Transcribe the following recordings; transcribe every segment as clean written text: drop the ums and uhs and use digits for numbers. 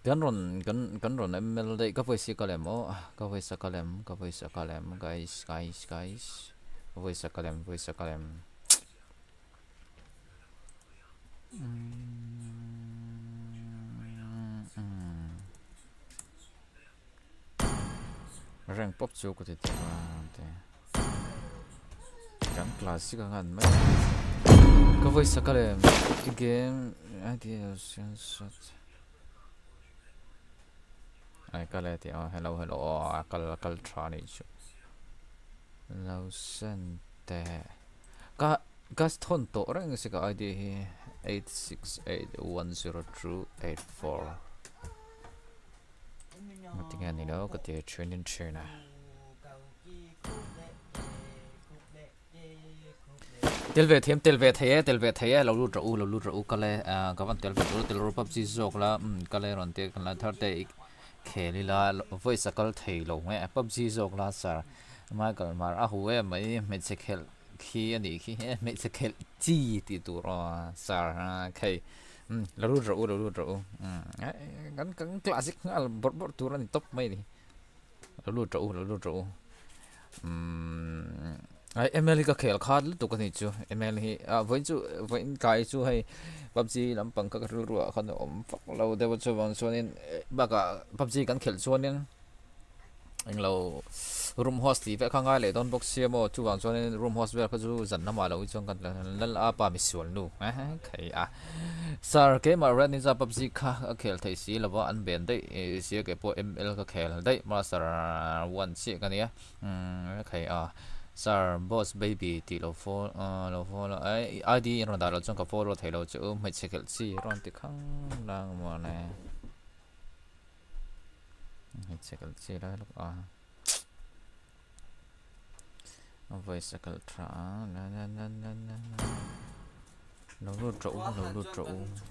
kan ron ML dei ka voice kalem o ka voice kalem guys voice kalem rang pop chu ko te te kan classic ngan mai ka voice kalem game idea sense ai kale ti hello kal trani chu lo sen te ka gas thon to rang se ka idea hi 8681024 matingan ni no ka te training china telve thaya lo lu ru ka le ka van tel ru pub ji jok la ka le ron te kan la thar te kheli la voice kal thei lo nge pub ji jok la sar ma kal mar a huwe mai me che khel khi ani khi me che khel chi ti tu ro sar kai lo ru kan classic al bor tu ran top mai ni lo ru ai ML ka khel khad lu tu ka ni chu ML hi voin kai chu hay PUBG lam pang ka ru khan om fak lo de wa chu wan sonin ba ka PUBG kan khel sonin anh lo room host thì phải khang ai le don box xe mo chu wan sonin room host ve ka chu zan na ma lo chong kan lal a pa mi sual nu kai a sar ke ma ran ni za PUBG kha khel thai si lo wa an ben dei si ke po ML ka khel dei ma sar one si ka ni kai a sir boss baby ti lo phone ai id ron da lo chong ka follow thai lo chu mai chekel chi ron ti khang lang mo ne mai chekel chi la lo voice chekel tra na lo lu tro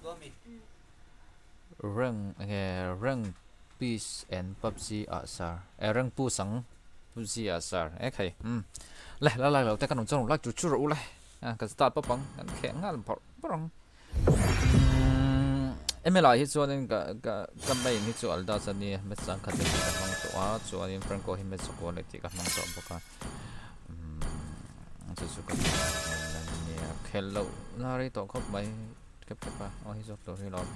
rang peace and PUBG sir rang pu sang PUBG sir kai la lo te kan chong la chu ro la ka start pa pang kan khe ngal porong MLI hi chuan ka mai ni chu alda chani me chang kha te ka mang to a chuan in franco hi me choko le ti ka mang to boka chu ka ni khello na ri to khop mai ke pa o hi jok to hi lo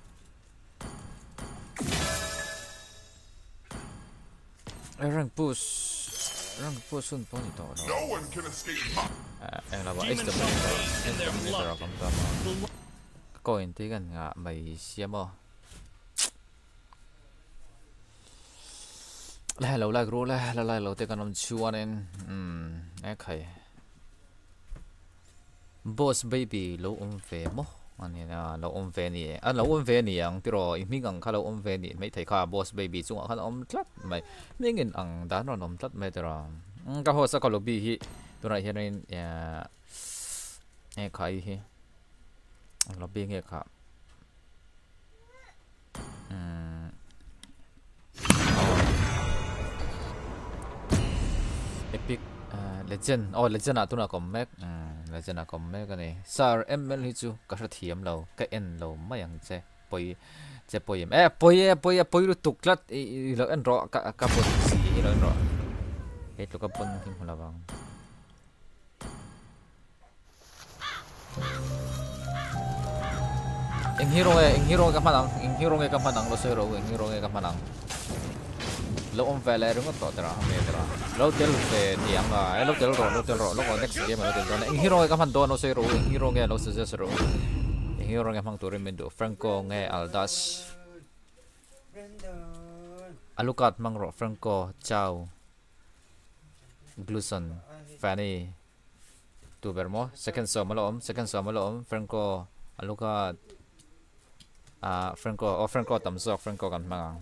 rang push sun poni to no one can escape anh là bảo extra cầm cầm coin tí gần ngã mày xem mò lại lâu lại gro lại lâu tí gần ông chua nên cái khai boss baby lâu ông về mò anh là lâu ông về nè lâu ông về nè anh rồi mình gần khá lâu ông về nè mấy thầy khá boss baby chung khá ông tlat mày mấy nghìn ăn đá nó ông tlat mấy rồi cái hồ sơ có lobby hi tôi nói hiện nay nghe khai hi lobby nghe khá epic legend legend à tôi nói comment legend à comment cái này sar ML hi chu cái sự thiểm lâu cái en lâu mấy anh che poi em poi lu tuk lat lo en ro ka pon si lo en ro hết lo ka pon kim la bang eng hero ka manang lo sero eng hero ka manang lo om vele ro to tra me tra lo tel fe niang a lo tel ro lo next game lo tel eng hero ka man do no sero eng hero nge lo se sero eng hero nge mang turin mendo franco nge aldas alukat mang ro franco chao gluson fanny tu bermo second so malom franco alukat franco tamsok franco kan mang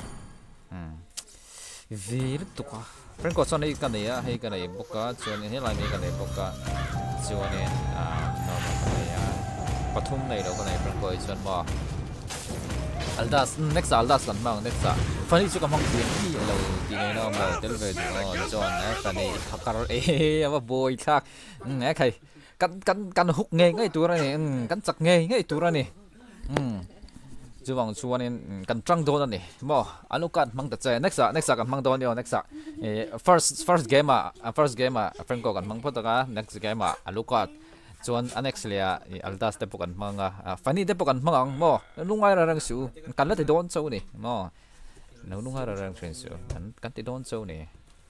vì lúc tục franco cho này cái này hay cái này bốc cá cho nên hết lại mấy cái này bốc cá cho nên nó cái này bắt thùng này đâu cái này franco cho mà aldas next kan mang next funny chu ka mang tiền đi lâu thì này nó mà tel về cho này funny khakar mà boy khác nghe khay căn hút nghe ngay tụi này căn chặt nghe ngay tụi này chuwang chuanin kan trang don ani mo alukat mang ta che next kan mang don yo next first game Franco kan mang photaka next game alukat chuan next lia aldas te pokan manga funny te pokan mangang mo lungai ra rang su kan la te don chau ni mo no lungai ra rang friends kan te don chau ni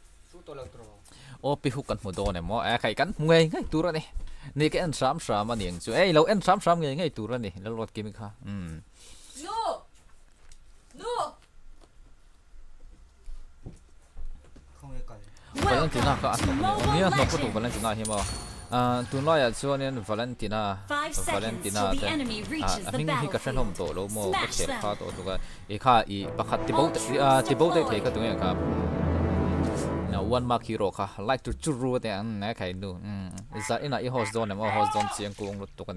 o pi huk kan mu don mo khai kan ngai ngai tu ra ni ni cái anh sám sám mà niệm chú, ê lâu anh sám sám ngay ngay tủ ra nè, lâu lót kim kha, No, no. Valentina có ăn không? Nhớ nó có tủ Valentina hiếm không? Tụi nó là cho nên Valentina thế, mình khi cái fan home tổ lâu mò có thể khá tổ tụi cái, khá bắt hạt tiếp bầu đấy cái tụi này khá. One mark hero kha like to churu te an na khai nu za ina I host zone mo host zone chiang kung lut to kani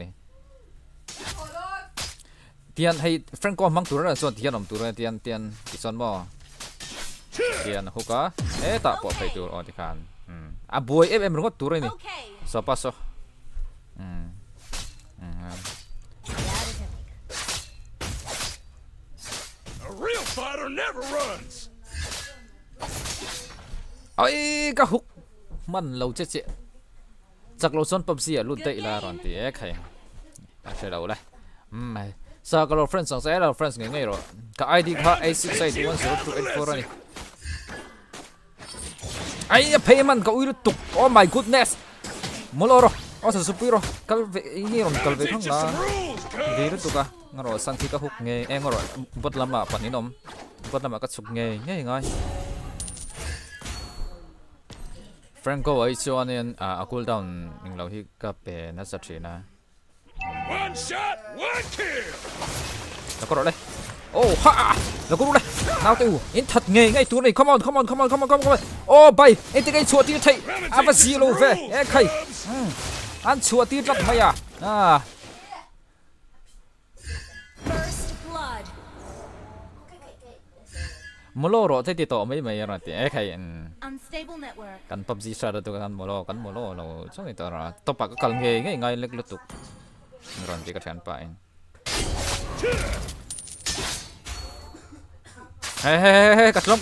tian hay Franco mang tur ra so tian om tur tian ison mo tian hoka e ta po phai tur on ti khan a boy em ro tur ni so paso A real fighter never runs. Ai ka huk man lo che che chak lo son PUBG a lut dei la ron ti e khai a che lo lai mai sa ka lo friends sang sa lo friends ngai ngai ro ka ID kha A68102884 ani ai payment ka uiru tuk oh my goodness moloro o sa supiro kal ve ni ron kal ve khang la ve ru tuka ngaro sang thi ka huk nge e ngaro bot lama paninom bot lama ka chuk nge ngai ngai Franco ấy cho nên cooldown mình lâu hi cấp về nó sát na. One shot, one kill. Nó có rồi đây. Oh ha, nó có rồi đây. Nào tiêu, in thật nghề ngay túi này. Come on. Oh bay, in cái chuột tí thấy. Ava zero về, e khai. Ăn chuột tí rất mày à. Molo thế thì tổ mấy mày rồi thì ấy khai kan PUBG sa tu kan molo lo so ni tara topak kal nge ngai lek lutuk ron ti ka than pa in hey katlom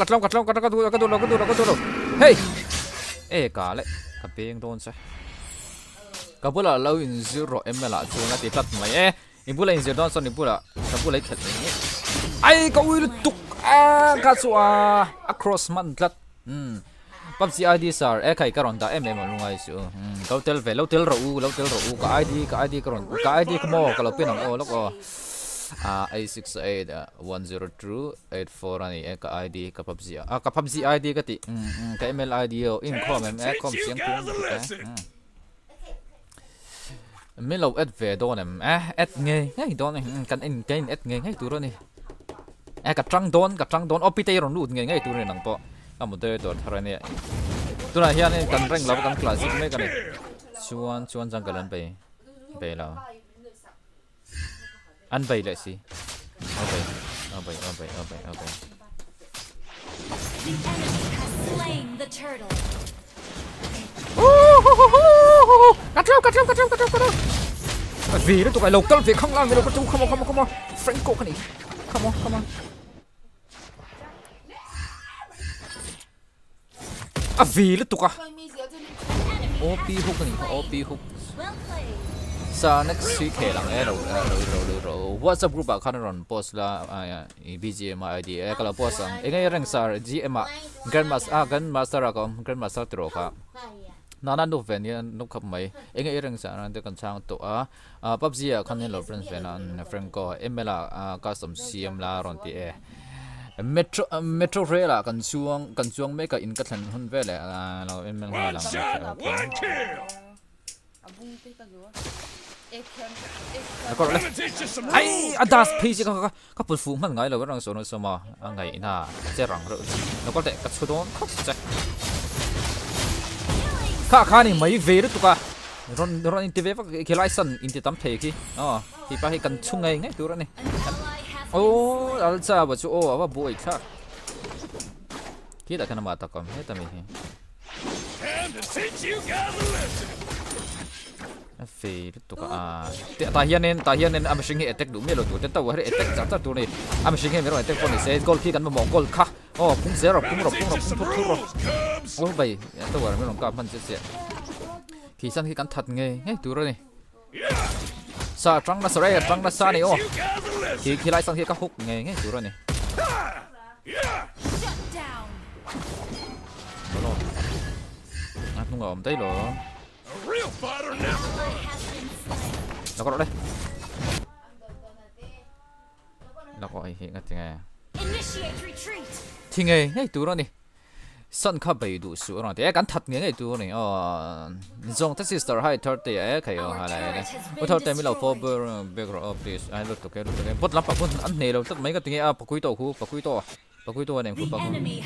hey e ka le ka peng don sa ka bula lo in zero mla chu na ti tat mai e in bula in zero don so ni bula ka bula khat ni ai ka ui lutuk ka chua across man tlat PUBG ID sar e khai karon da mm lungai su lo tel ro u ka ID karon ka ID ko mo ka lo pinang o lok o A68102884 ani e ka ID ka PUBG ID ka ti ka email ID o in com com siang tung min lo at ve don em at nge ngai don kan in kain at nge ngai tu ro ni ka trăng don opite ron lut nge ngai tu ri nang po một đôi tổ thằng này, tôi là hiện nay cần rèn luyện cần classic mấy cái này, chuan chẳng cần ăn bể là ăn bể lại gì, ăn bể. Cắt rau. Vì đó tụi mày lột cái việc không làm việc đâu, come on, Franco cái này, come on. Vì lúc à OP hook này OP hook sa next week hè lang rồi WhatsApp group à khăn ron post la BGM ID cái là post ang ngay rang sa GM Grandmaster com Grandmaster tro ka nana no ven ya no khap mai ngay rang sa ran te kan chang to PUBG à khăn lo friends ven an Franco ML custom CM la ron ti e Metro Rail là cần chuông mấy cái in cắt thành hơn về lại là em mang hàng làm có rồi ai adas page có bật phụ mất ngay là cái răng số nó số mà ngày na sẽ răng rồi nó có thể cắt số đó khóc chạy khá này mấy về đó tụi cả ron in TV cái license in tấm thề kia thì phải cần chung ngay tụi đó này oh alza ba chu oh aba boy kha kita kana mata kom heta mi hi Vì tụ cả ta hiền nên am sinh hệ attack đủ mấy lần tụ tên tàu hệ attack chặt chặt tụ này am sinh hệ mấy lần attack con này sẽ goal khi gắn vào mỏng goal khác cũng dễ rồi vậy tàu là mấy lần cả mình sẽ khi sân khi gắn thật nghe tụ rồi này sa trăng là sa này khi lại sân khi các hút nghe tụ rồi này không ngờ thấy rồi nó có đây nó gọi hiện cái thì nghe ngay tụ rồi này sân khắp bầy đủ số rồi thì gắn thật nghe tụ này dòng taxi star hai third thì cái hay là ô third thì mới là for background please ai lúc cái bớt lắm bớt ăn này đâu tất mấy cái tiếng bạc quý tổ này khu bạc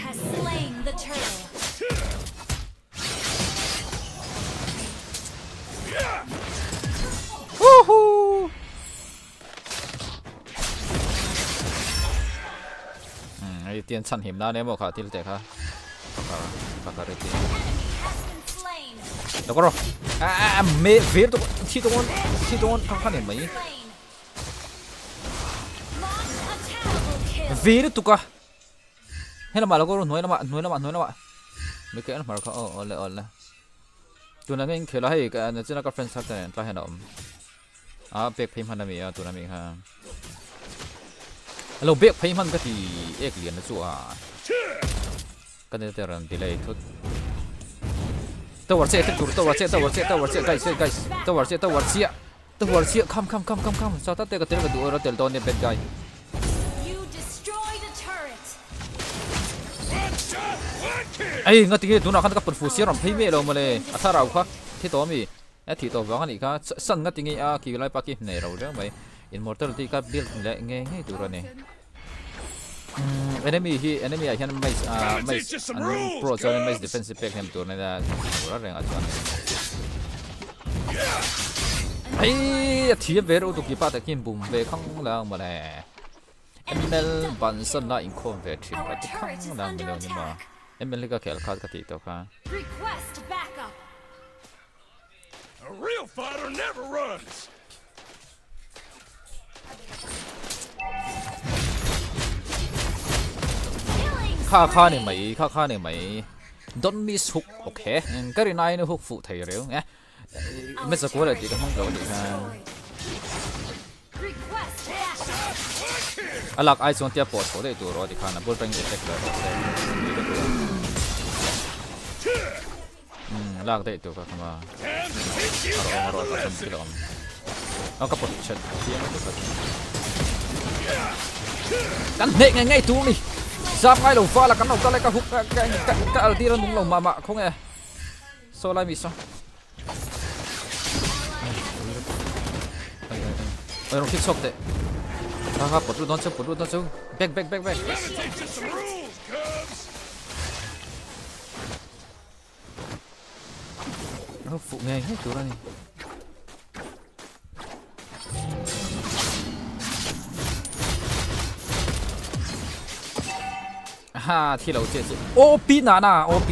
ไอ้เตียนสั่นหิมหน้าเนี่ยบอกค่ะที่เราเจอค่ะปากกาเรตีแล้วก็รอเมเวรตัวที่ตรงข้างๆเห็นไหมเวรตุกะให้เรามาแล้วก็หน่วยละมาไม่เกินมาแล้วก็เลยตัวนั้นเองเคยเราให้กันจะนักกับเฟรนด์สักแต่ตัวให้เราเบรกพิมพ์พันธมิตรตัวนั้นเองค่ะเราเบรกพิมพ์พันก็ที่เอกเหรียญนะจู่ก็จะเริ่มดีเลยทุกตัวเสียตัวเสียคัมชอบตั้งแต่ก็เตะกันดูเราเตะตอนนี้เป็นไงไอ้งั้นที่ตัวนักขันก็เป็นฟูเสียรำพิมพ์เรามาเลยถ้าเราค่ะที่ตัวมีที่ตัวว่ากันอีกค่ะสั่งงั้นที่กี่ไล่ปักกี่ในเราเรื่องไหมอินมอร์ทัลที่ก็บิลเลยง่ายตัวนี้enemy อันนั้นไม่โปรจอยไม่ defensive pack เนี่ยตัวนี้นะตัวแรงอาจารย์ไอ้ที่เวรุตุกิปาตะกินบุ้มเวข้างล่างมาเลยเอ็มเอลบันสันน่าอินคอมเวทีมาที่ข้างล่างมาเลยนี่มาเอ็มเอลก็แค่ขาดกติตัวค่ะ A real fighter never runs. ค่าเนี่ยไหม don't miss hook โอเคก็ได้นายเนี่ย hook ฟูไทยเร็วไงไม่สักวันเลยที่ก็ห้องเราดีค่ะหลักไอซ์วันที่ปวดเขาได้ตัวรอดีค่ะนะบอลเป็นเด็กเลยลากได้ตัวก็เข้ามารอตัดสินกันเอากระปุกเช็ดเทียมกันเด็กง่ายตัวนี่ซับngay đầu pha là cắn đầu ta lại cả hút cả ở tia nó lồng mà không nghe so lại mít sao nó kích sốc đấy ha bật luôn chứ back nó phụ nghe hết chỗ này haที่เราเจอโอปีนาโอปี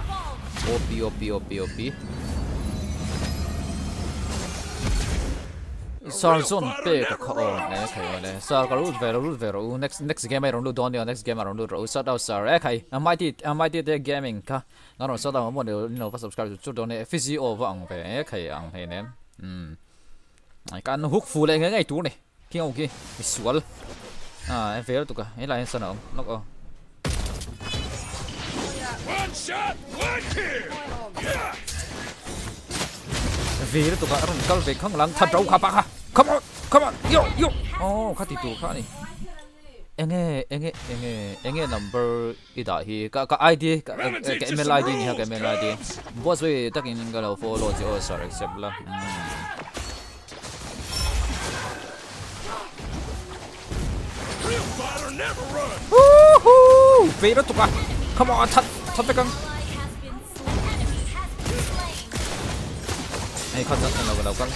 ซาร์ซอนเป๊กก็เนี่ยใครวะเนี่ยซาร์ก็รู้เวล next game เราดูดอนเดียว next game เราดูเราซัดเอาซาร์ใครไม่ที่เด็ก gaming ค่ะงั้นเราซัดเอาหมดเดี๋ยวเราไป subscribe จุดตรงนี้ physio ว่าอังไปใครอังให้เนี่ยการฮุกฟูเลยง่ายตัวนี่ที่โอเคมีสวนเฟลตุกะไอ้ลายสนองนกเอา One shot, one kill. vì nó tụi các ông câu về không lăng thật đâu khá bạc ha come on yo khá thì tụi khá này anh nghe number ít đại thì cái ID cái email ID này cái email ID boss về tất nhiên cái đầu follow thì sorry accept là vì nó tụi các come on thật phải căngไอ้เขาจะเราก็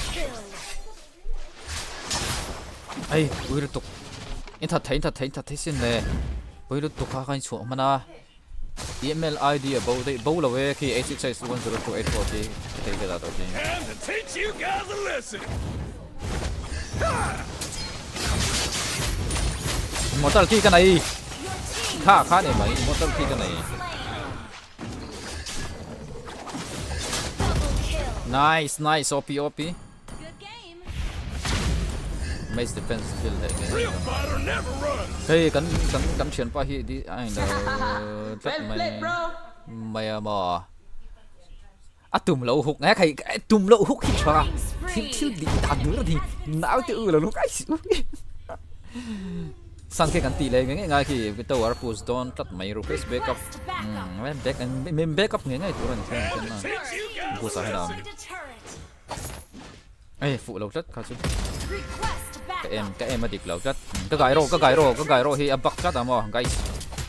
ไอ้วิรุตุกอินทัดเทสินเลยวิรุตุกข้ากันชัวมันนะ email ID บ่าวเลยบ่าวเลยคือ 866102840 thấy cái đó thôi. Time to teach you guys a lesson. Immortality cái này. Khá này mà Immortality cái này. Nice, OP. Maze defense skill này. Real fighter never runs. Hey, cắn chuyển qua hi đi ai nó rất mày mà. Tùm lậu hụt nghe cái tùm lậu hụt hít ra. Thiếu đi đạn nữa thì não tự là lúc ấy. Sang cái cắn tỷ lệ ngay khi cái tàu push down tắt máy replace backup. Mình backup ngay tụi mình xem nào. Cô sao nào. Ê phụ lậu rất khá chứ. Các em mà địch lậu rất. Cái gái rồi thì bắt rất là mò guys.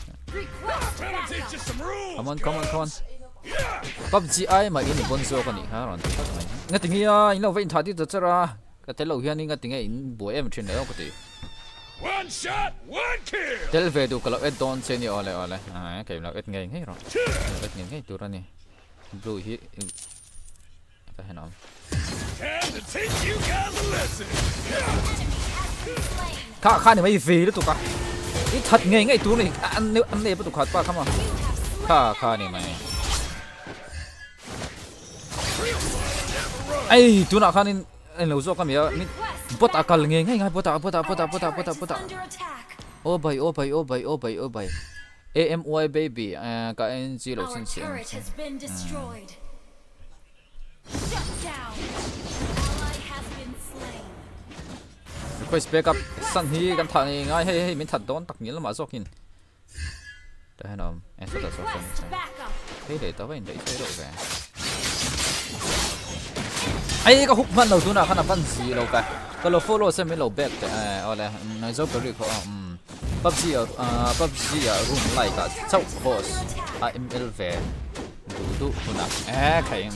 Come on. PUBG ai mà in bon zo cái này ha rồi. Ngay tiếng nghe in lâu vậy thà đi tới ra. Cái thế lâu hiện ngay tiếng nghe in bùi em trên đấy có thể. One shot, one kill. Tel về đủ kalau add-on trên này ole. Cái nào add ngay rồi. Add ngay tu ra nè. Blue hit. Cái nào. Time to teach you guys a lesson. Khá này mấy vì đó tụi cả. Ít thật ngay tu này ăn này bắt tụi khát quá không à. Khá này mày. Ai tu nào khá nên anh lâu rồi cái gì á. Bot akal ngay bot. Oh boy. AMY baby. Cái anh chỉ lâu xin. Request backup sang hi kan thằng này ngay hay mình thật đón tặc nghĩa là mà dọc hin. Đây nào em sẽ đặt số phần. Thế để tao phải đẩy chế độ về. Ai cái hút văn đầu tu nào khả năng văn gì đâu cả. Cái lô follow xem mấy lô back để ole nói dấu cái có PUBG room lại cả châu boss ML về đủ tu nào. Cái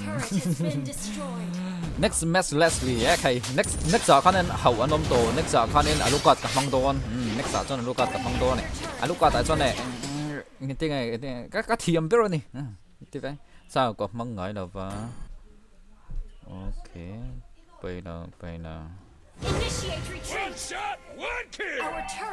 next match Leslie cái next giờ khả năng hậu anh ôm tổ next giờ khả năng alucard cả măng đòn next giờ cho alucard cả măng đòn này alucard tại cho này cái này các thiềm biết rồi này thế vậy sao có măng ngói đâu và ok bây giờ One shot, one kill.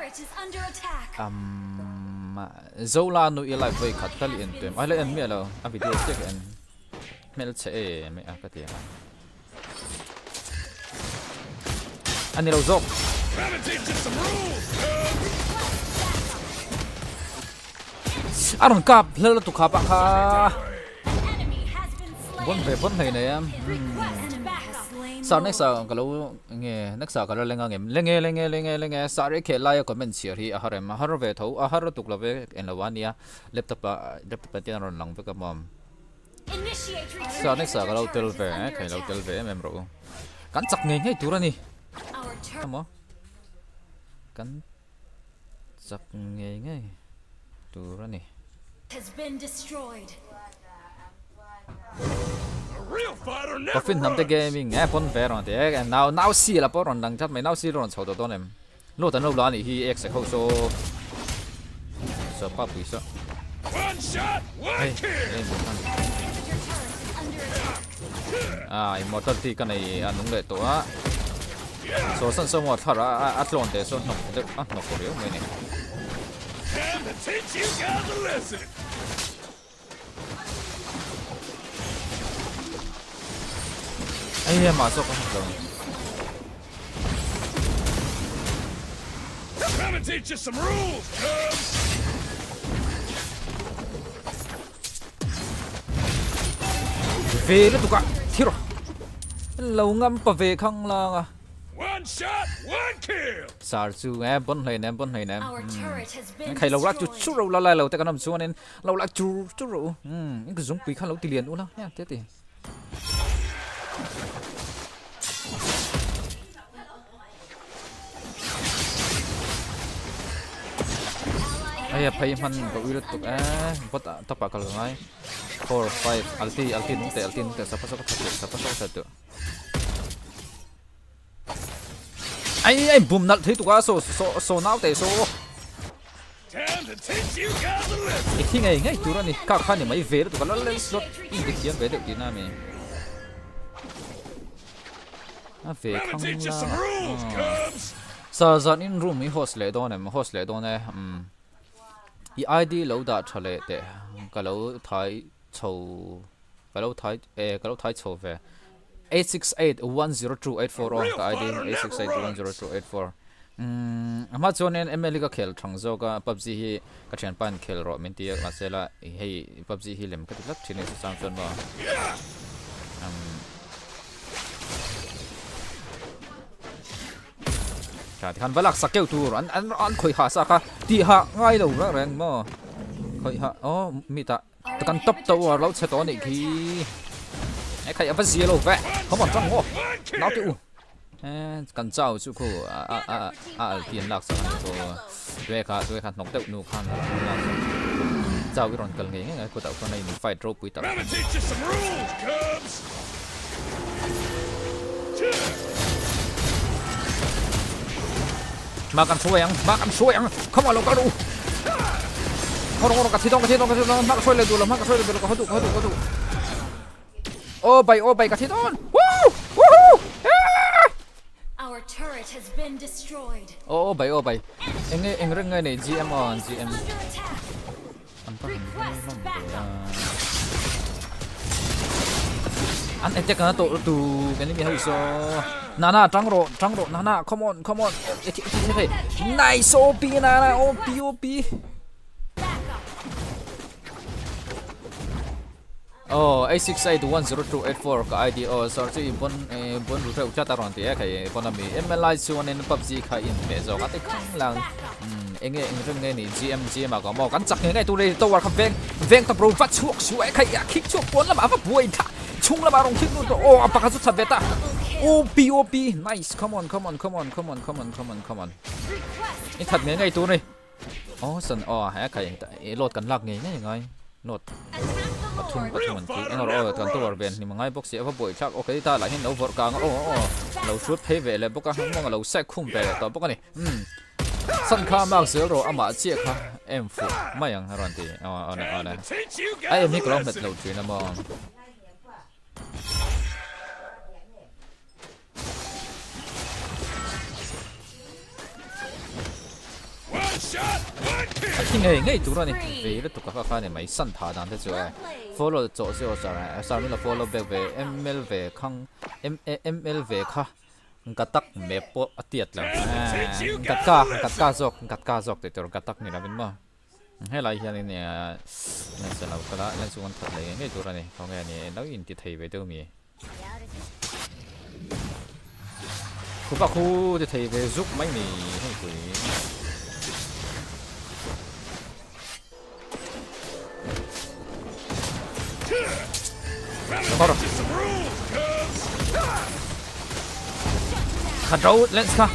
Zola nu ilai voi khat kali en tem ai la en me lo a video check en mel che me a ka ti ani lo zok Time to teach you some rules. aron kap lelo tu khapa kha bon này này em sau next sao kalau nghe next sao kalau lenge sao đấy kể lại có mình xỉa thì har về thấu har tục là về en là vania laptop tiền rồi lòng với cái mồm sau next sao kalau tel về cái lâu tel về em rồi cắn chặt nghe ngay tu ra nè không có cắn chặt nghe ngay tu ra nè có phim nằm tại gaming nghe phone về rồi thế now xì là bao rồi đang chắc mấy now xì rồi sầu đầu em lúc tận lúc đó thì hi x không so pa bùi so One shot, one kill. Immortality cái này anh đúng lệ tổ á số sân sơ một thật ra athlon để số nọc được nọc của điếu mấy này Time to teach you guys a lesson. ai mà số không được Time to teach you some rules, cubs. về đó tụi cả thiệt rồi lâu ngâm pa về không là One shot, one kill. sao chú em bốn này nè khai lâu lắc chú lâu la lâu tại cái nằm xuống nên lâu lắc chú lâu những cái giống quỷ khăn lâu tì liền luôn đó nha thế thì ai phải man có uy lực tụi bắt tập bạc kalau ngay 4 5 alti nung te sapa satu ai boom nal thấy tụi so nào te so Time to teach you guys a lesson. khi ngay tụi nó này các khán này mấy về tụi nó lên slot đi kiếm về được tí nào mày về Let me không teach you là some rules, Cubs. sa zan in room hi host le don em host le don e i id lo da thale te ka lo thai chou ka lo thai chou ve 868102840 on ka id 868102840 ama chonen ml ka khel thang zo ka PUBG hi ka thian pan khel ro min ti ma sela hei PUBG hi lem ka tilak thine su sam chon ba ka ti khan balak sakeu tur an khoi ha sa kha ti ha ngai lo ra reng mo khoi ha mi ta kan top to wa lo che to ni ki ai khai apa zero ve come on chang ho nào ti u kan chao chu ko tiền lạc sang to ve kha nok te nu khan chao cái ron kal nge ngai ko ta ko nei fight drop wi ta Let me teach you some rules, Cubs. makan suang come on lo ka du orang ka thi dong mak soi le du lo ka du oh bay ka thi don woo Our turret has been destroyed. oh bay eng reng ngai nei gm on gm Under attack. Request backup. an attack na to tu cái này hậu so nana trăng ro nana come on nice op nana op oh 868102840 ka id sorry bon ru thau chata ron ti khai economy mli chuan in PUBG khai in me zo ka te khang lang enge reng nge ni gm ma ko mo kan chak nge tu le to war kha veng ta pro fat chuak suai khai ya khik chuak pon la ma buai tha chung la ba rong thik nu to apa ka chu chat beta op nice come on in thật nge tu này san ha khai lot kan lak nge ngai lot pathum an ki engor kan to war ben ni mangai box ava boi thak okay ta la hin over ka lo shoot phei ve le boka hang lo sek khum be to boka ni san kha mak zero ama che kha em fu mai ang ron ti ona Teach you ai guys em ni a ko met lesson. lo tri na mo One shot, one kill. khi ngay tu ra ni ve le tu ka kha ne mai san tha dan te chu follow cho so sa mi la follow back ve ml ve khang ml ve kha gatak me po atiat la gatka zok te tor gatak ni la bin ma he lai hian ni na sa la kala la chu an that le ngai tu ra ni ko ngai ni no in ti thei ve tu mi khu ba khu ti thei ve zuk mai ni hei kui Some rules, Cubs. khát râu lên ska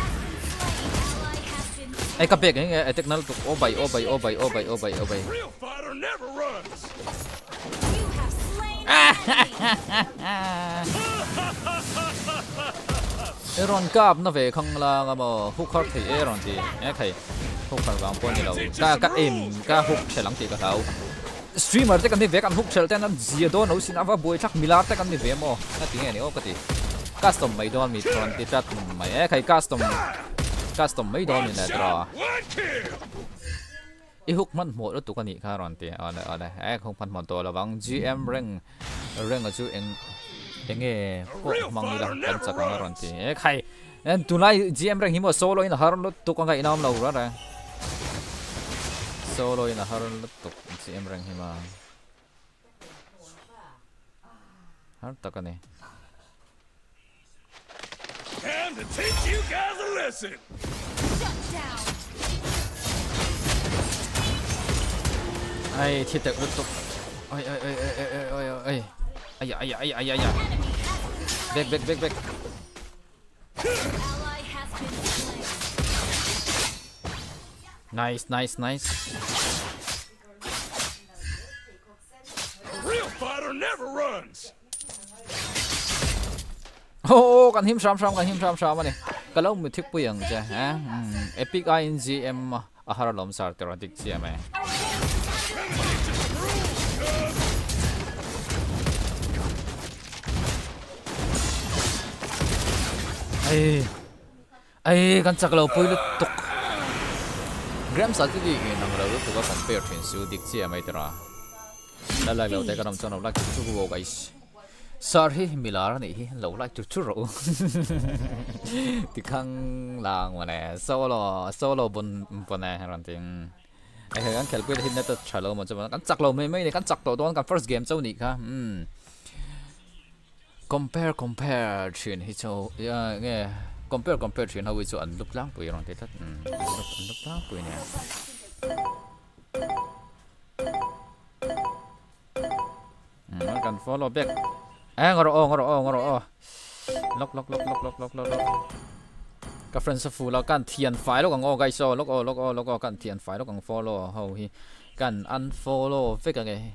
ai cặp bẹt cái technical tục ô bay Real fighter never runs. You have slain an enemy. Aaron cặp nó về không là mà hút khót thì Aaron thì nghe thầy hút khót vàng pon gì đâu cả em cả hút sẽ lắng thì cả thầu streamer te kan ni ve kan hook chel ten an zia do no sin ava boy thak milar te kan ni ve mo na ti nge ni o kati custom mai don mi tron ti chat mai e khai custom mai don ni na dra One kill. I hook man mo lo tu kan ni kha ron ti ona e khong pan mon to lawang gm reng a chu eng e po mang ni la kan cha ka ron ti e khai en tunai gm reng hi mo solo in har lo tu ka ngai nam lo ra solo in har lo tu gm reng hi ma har ta ka ni Time to teach you guys a lesson. Shut down. ai thiết thực lúc tục ai back Ally has been slain. nice A real fighter never runs. kan him sam ani kalau mi thik puyang cha ha epic ingm ahar lom sar teradik gm ai kan chak lo pui lu tuk gram sa ti gi nang lo tu ka compare thin su dik chi mai tra la la lo te ka ram chon lo la ki chu go guys sorry milar ni hi lo la chu ro ti khang lang wa ne solo bun ne ran ting ai kan khel pui hin na to chalo mo chama kan chak lo mai ni kan chak to don kan first game chau ni kha compare chuyện hi châu nghe compare chuyện how we so ăn lúc láng bụi rồi thế thật lúc láng bụi nè nó cần follow back ngồi lock các friends phụ là cần thiền phải lúc còn guys so lúc cần thiền phải lúc còn follow how hi cần unfollow với cái này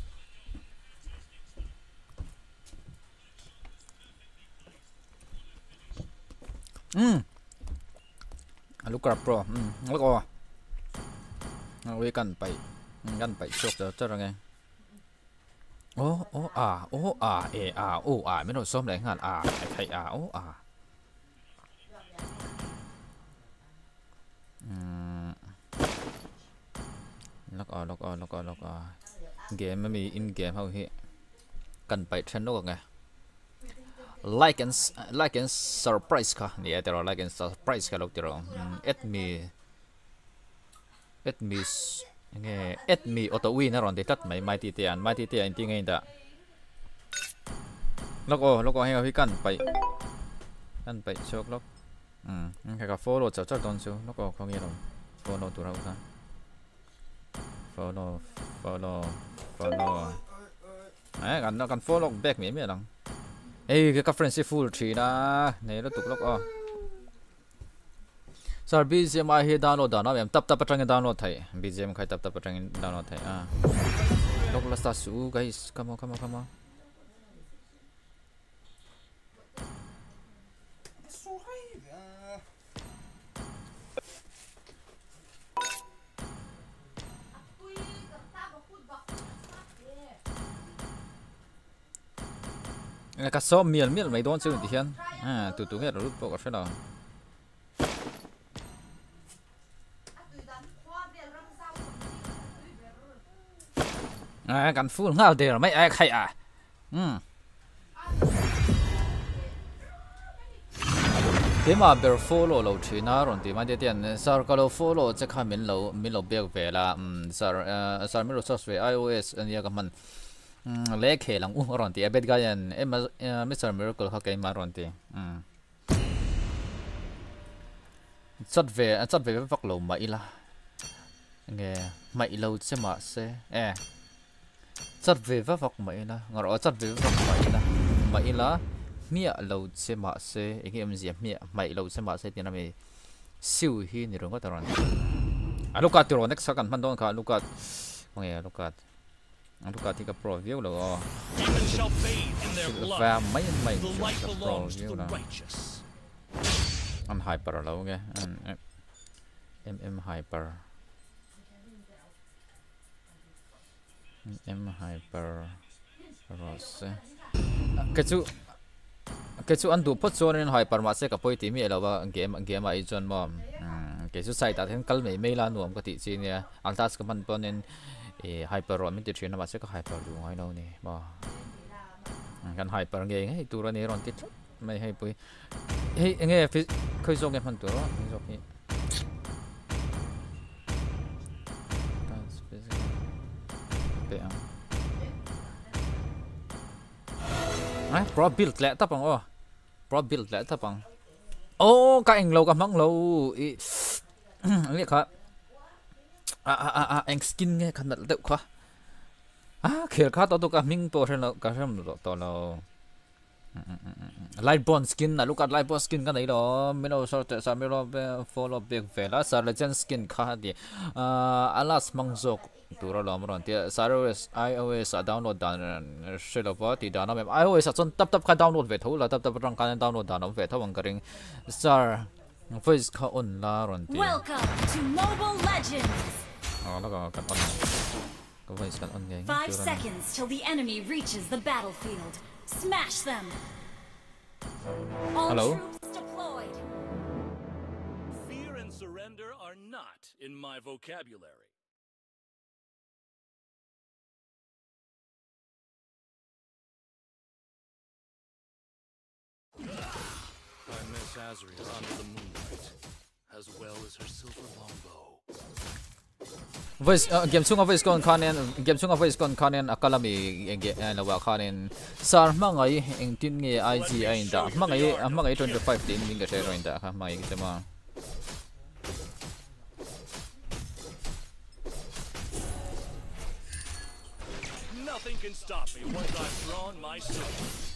ลูกกระโปรงแล้วก็ไว้กันไปชกจะยังไงโอ้ไม่ต้องซ้อมแรงงานไทยแล้วก็เกมไม่มีอินเกมเขาเฮกันไปเทรนด์ก็ไงlike and surprise ka ni etero like and surprise ka lok tiro et me auto win na ron de tat mai ti tian ti ngai da loko he hi kan pai chok lok ka follow cha don chu loko khong ye ron follow tu ra ka follow kan follow back me lang cái friendship full tree na này nó tục lốc sir BGM ai download download em tap patang download thai BGM khai tap patang download thai lok la start su guys come on cái số miền mấy đón chưa thì hiện tụi hết rồi lúc bộ phải đâu cần full ngao đều mấy ai khai thế mà bear follow lâu chuyện nào rồi thì mà để tiền sao kalau follow chắc là mình lâu biết về là sao mình research về iOS anh em mình lẽ kể lòng rồi thì biết cái em Mr. Miracle họ cái mà rồi thì chặt về với vật lâu mày là nghe mày lâu sẽ mà sẽ chặt về với vật mày là ngồi chặt về với vật mày là mía lâu sẽ mà sẽ anh em gì mía lâu sẽ mà sẽ thì nó mới siêu hi như rồi có tao rồi lúc cái rồi next second mình đâu cả lúc cái thì cái pro view rồi và mấy cái pro view là anh hyper lâu nghe em hyper rồi cái chú anh đủ phốt cho nên hyper mà sẽ gặp phải tìm là ba game ấy chọn mà cái chú sai ta thêm câu mấy là nuông cái gì nè anh ta sẽ mình bọn nên hyper rồi mình tự chuyển mà sẽ có hyper luôn hay đâu nè mà cái hyper nghe cái tụi nó này rồi tiếp mày hay bơi nghe khơi sông cái phần tụi nó pro build lẽ tập bằng pro build lẽ tập bằng cái anh lâu cái măng lâu nghe khó anh skin nghe khăn tự khó kiểu khó tao cái mình tổ lên cái xem tao là Lightborn skin là lúc cái Lightborn skin cái này đó mình đâu sao mình đâu follow back về là sao legend skin khó thì alas măng dọc tụi nó làm rồi thì iOS download down sẽ là gì đó nó iOS chọn tập cái download về thấu là tập trong cái download down về thấu bằng cái star voice có on là rồi thì Welcome to Mobile Legends. nó có cái on có voice cái on nghe 5 seconds till the enemy reaches the battlefield. Smash them. All Hello. troops deployed. not in my vocabulary. I miss Azria under the moonlight, as well as her silver longbow. voice game chung voice con khanen game chung voice con khanen akalami lawa khanen sar mangai eng tin nge IG ai da mangai 25 tin ning ga share da kha mai chama Nothing can stop me once I've drawn my sword.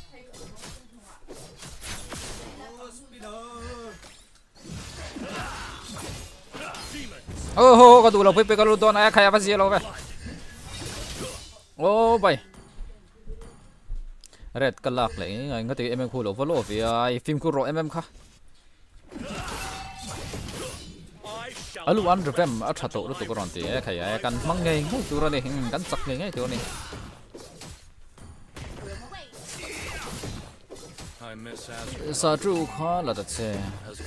oh có tụ lộc với cái lô tô này khai phát gì đâu vậy oh bay red color lại ngay ngay từ em khu lộc volo vì phim khu rồi em kha alu ăn được em ăn chặt tổ tụ còn thì khai căn măng ngay tụ ra này căn sặc ngay tụ này sa trụ khó là thật sự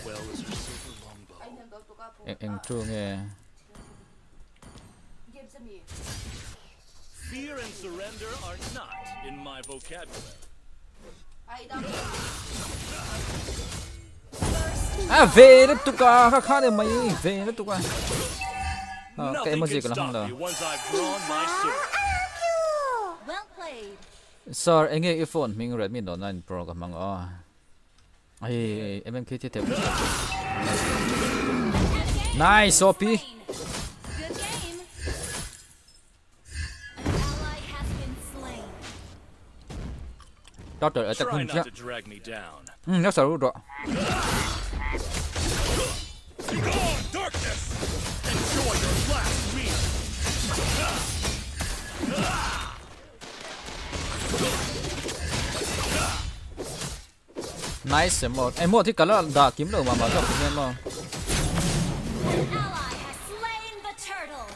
em trụ nghe Fear and surrender are not in my vocabulary. về đấy tụ cả khá được mấy về đấy tụ cả cái emoji Nothing của can nó không stop đâu me once I've drawn my sword. Well played. sir anh nghe iPhone mình Redmi Note 9 Pro cái mang ai em kia tiếp nice Sophie Good game. An ally has been slain. đó trời ở chắc Try không not chắc to drag me down. nó sợ rồi Darkness! Enjoy your last meal! nice em một thì cả là đã kiếm được mà cho em mà An ally has slain the turtle.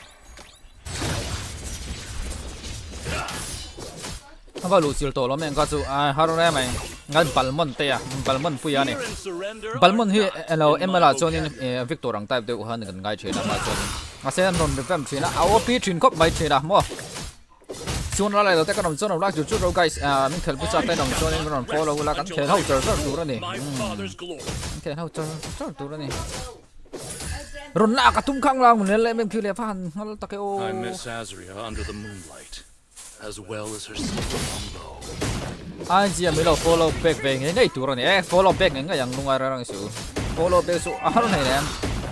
không vào lũ siêu tổ lắm em có chú haru này mày ngan balmon te balmon pui này Fear and surrender balmon are hi not elo in em my là cho nên vocabulary. Victor rang type de han kan gai chena ma cho nên sẽ non de fam chena AOP trin khop mai chena mo chuan ra lại lo te kan chon ra chu chu ro guys mình khel bu sa te dong cho nên non follow la kan khel hau char char tu ra ni My father's glory. khel hau char char tu ra ni ron la ka tum khang la mun le mem phiu le phan hal ta ke o I miss Azria under the moonlight, as well as her silver longbow. ai ji mi lo follow back về ngay tu ra ni follow back ngay yang lungai ra rang su follow back su haru này nè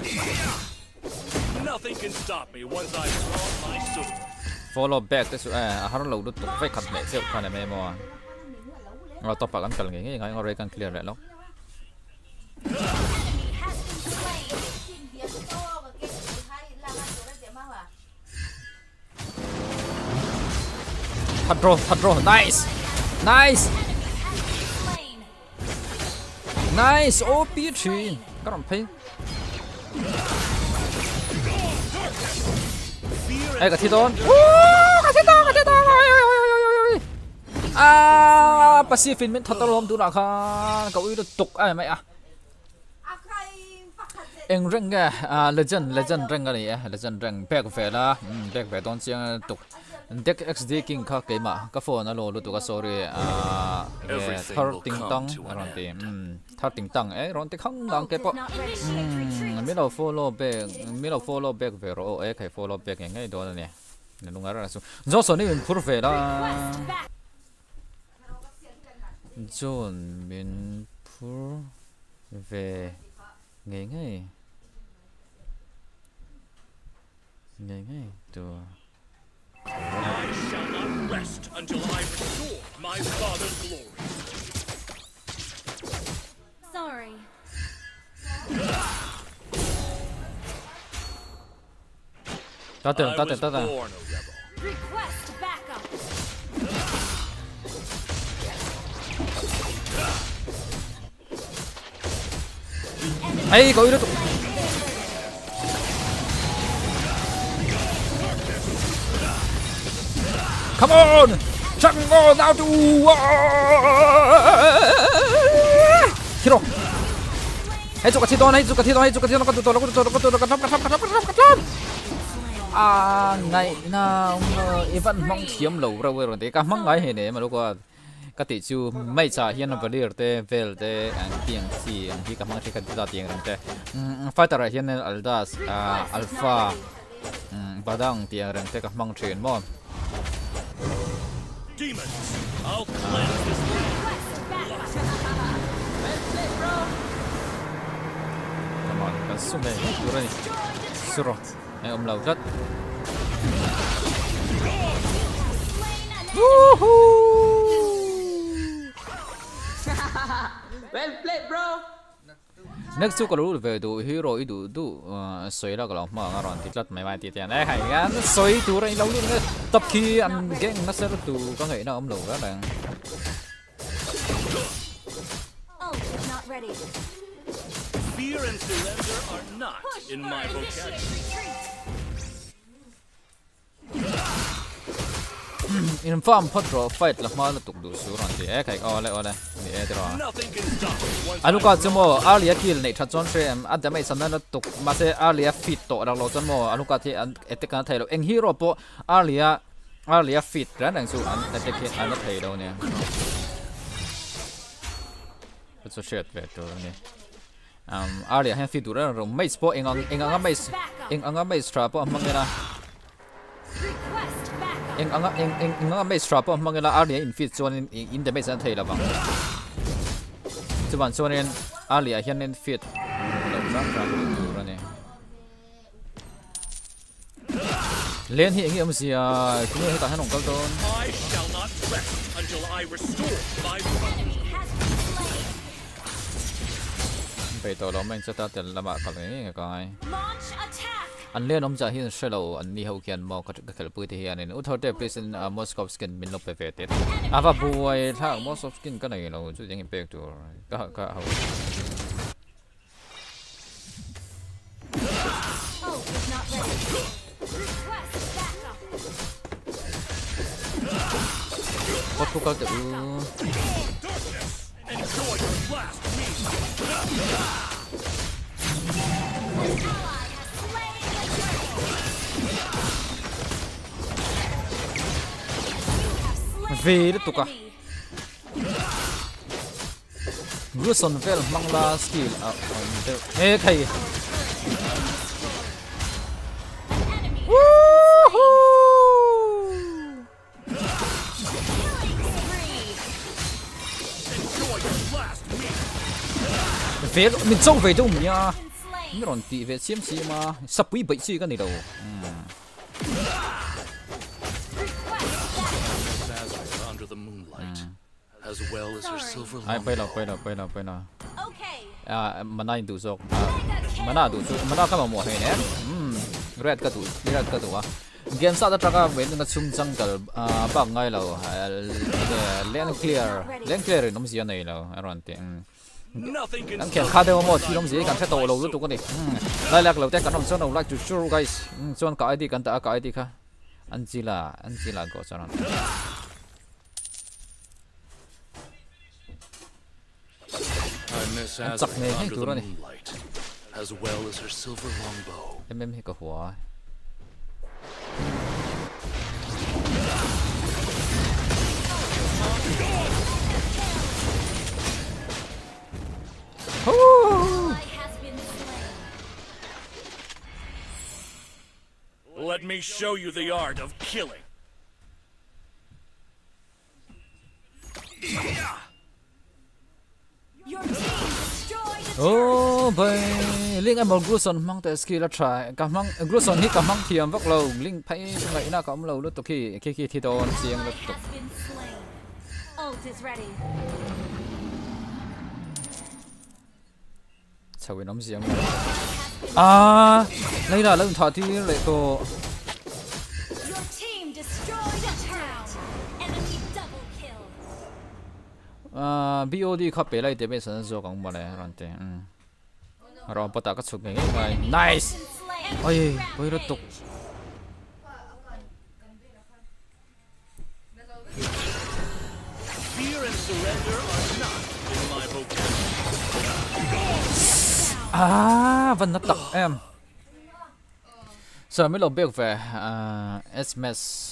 Nothing can stop me once I've drawn my sword. follow back cái số haru lâu đứt phải khát mẹ theo con này mẹ mòเราต่อปากกันกันไงไงเราเรียกันเคลียร์แล้ว Enemy has been slain. thật rồi nice nice Slain. nice ô biết chuyện các bạn thấy cái thi tôn cái thi tôn Pacific mình thật lắm tụi nào kha cậu ý được tục ai mày em răng à legend răng cái này legend răng back về là back về tôn chiang tục deck XD king kha cái mà cái phone nó lô tụi cái sorry thar ting tang rồi thì thar ting tang ấy rồi thì không làm cái bộ mình đâu follow back về rồi cái follow back ngay đó này nên lúc đó là số do số này mình phur về là John mình phur về ngay từ I shall not rest until I restore my father's glory. Sorry. ta tưởng I was ta born a rebel. Request backup. ấy có ý đó come on chẳng ngon nào tu hero ให้จุกกระทิดอนให้จุกกระทิดอนให้จุกกระทิดอนก็ตัวแล้วก็ตัวแล้วก็ตัวแล้วก็ทับไงน่าอีวันมองเทียมเหลาเราเวรเด็กก็มั่งไงเห็นเนี่ยมาลูกก็กติจูไม่จ่าเฮียนบริลเตเวลเตเตียงซีที่ก็มั่งที่กันตัดเตียงเตไฟแต่ละเฮียนอัลดัสอัลฟาบาดังเตียงเตก็มั่งเทรนมอ Demons, I'll cleanse this land. Come on, kan sungai turun ni. Suruh, laut kat. Well played, bro. Next tu kalau về tu hero itu soi lah kalau mau ngaron titlat mai titian hay kan soi tu orang lalu ni tập khi ăn geng nó sẽ tu có người nào lầu đó là Fear and surrender are not in my vocabulary. in farm pot draw fight lah malah tuk du suran ti kai ole ni draw Nothing can stop me once alu ka chumo alia kill nei thachon frame adamai sanna tuk ma se alia fit to dak lo chon mo alu ka thi attack kan thailo eng hero po alia fit ran dang su an attack an thai lo ne so shit ve to ni alia han fit du ran ro mai spot eng anga mai strap po mangena eng mai strap po mangena alia in fit chon in the base an thai la bang chuan chuan alia hian in fit lo ram tu ra ne len hi ngi amsia kini ta hanong kal ton I shall not rest until I restore my ไปต่อเราไม่จะตัดแต่ละบาทกันนี่ไงอันเล่นน้องจ่าที่เชลล์อันนี้เขาเขียนมองก็เกิดปุยที่เฮียนี่อุทธรณ์เดปเป็นมอสคอฟสกินมินลบไปเฟติอาว่าบุยถ้ามอสคอฟสกินก็ไหนเราจุดยังเป็นตัวก็เขาพอทุกคนจะ Enjoy your last về đó tụi cả vừa son về mang la skill ê thầy về mình trâu về đâu nhá mình còn tị về xiêm xí mà sắp quý bảy xí cái này đâu under the moonlight, as well as her silver ai long bây giờ mana itu sok mana kalau mau ini red ka tu ah game sa ta ka wen na chung chang kal ba ngai lo lane clear nom sia nei lo aron te Nothing can ang khen kha de mo thi nom sia kan se to lo lu tu ko ni lai lak lo te kan nom so no like to show guys chuan ka id kan ta ka id kha anjila go charan I miss Azrael under the moonlight, as well as her silver longbow. em hi ka hua Let me show you the art of killing. oh bay link em một gruson mang tới skill là try cả mang gruson hi cả mang thiam vóc lâu link phải ngày na cả lâu lúc khi thi đòn xiên lúc chào với nóng xiên đây là lần thọ thì lại cô BOD เขาไปไล่เดี๋ยวไปสนใจของมันเลยรันเต้เราปะตาก็สุกไง nice โอ้ยโอ้ยรถตก Fear and surrender are not in my vocabulary. vẫn nó tặc em giờ mới lột bèo về SMS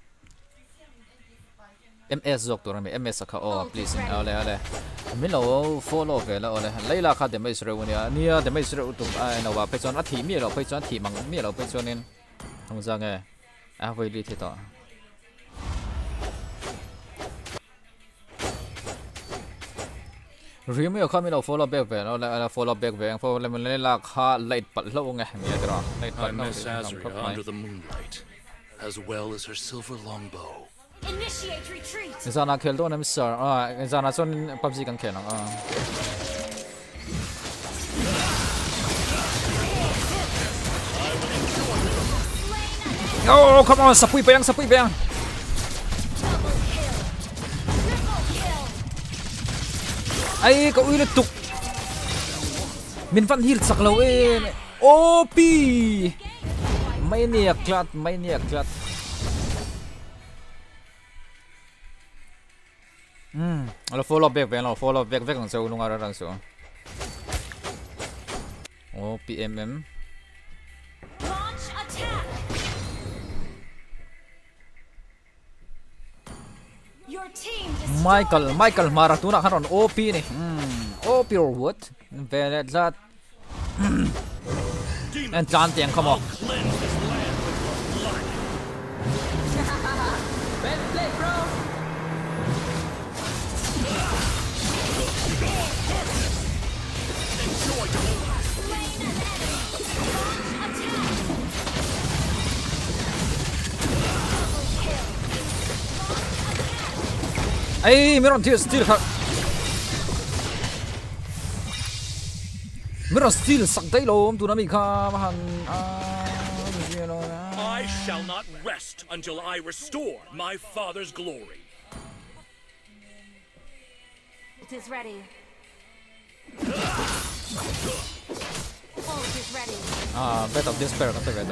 MS dọc tụi mình MS sao oh please ale mình lo follow về là ale lấy là khá damage rồi nia damage rồi tụi nó vào phải chọn ăn thịt miếng rồi phải chọn thịt bằng miếng rồi phải chọn nên không ra nghe vậy đi thì to riêng mình không mình lo follow back về nó là follow back về follow mình là khá late bắt lâu nghe mình nhớ đó late bắt I lâu miss Azria under the moonlight, as well as her silver longbow. Initiate retreat. giờ nào खेल तो nem sir giờ nào chọn PUBG kan खेल oh come on sapui bang ai có uy lực tục mình vẫn heal sặc lâu ấy OP mấy clat là follow back về nó follow back về càng sâu luôn ở đằng sau PMM Launch attack. Your team destroyed Michael Maratuna kan OP nih OP or what về that and John Tiang come on ấy mấy con thiệt steal khác mấy con steal sặc tay lôm tụi nó bị kha mà hẳn I shall not rest until I restore my father's glory. It is ready. Ult is ready. Bed of Despair kan vậy đó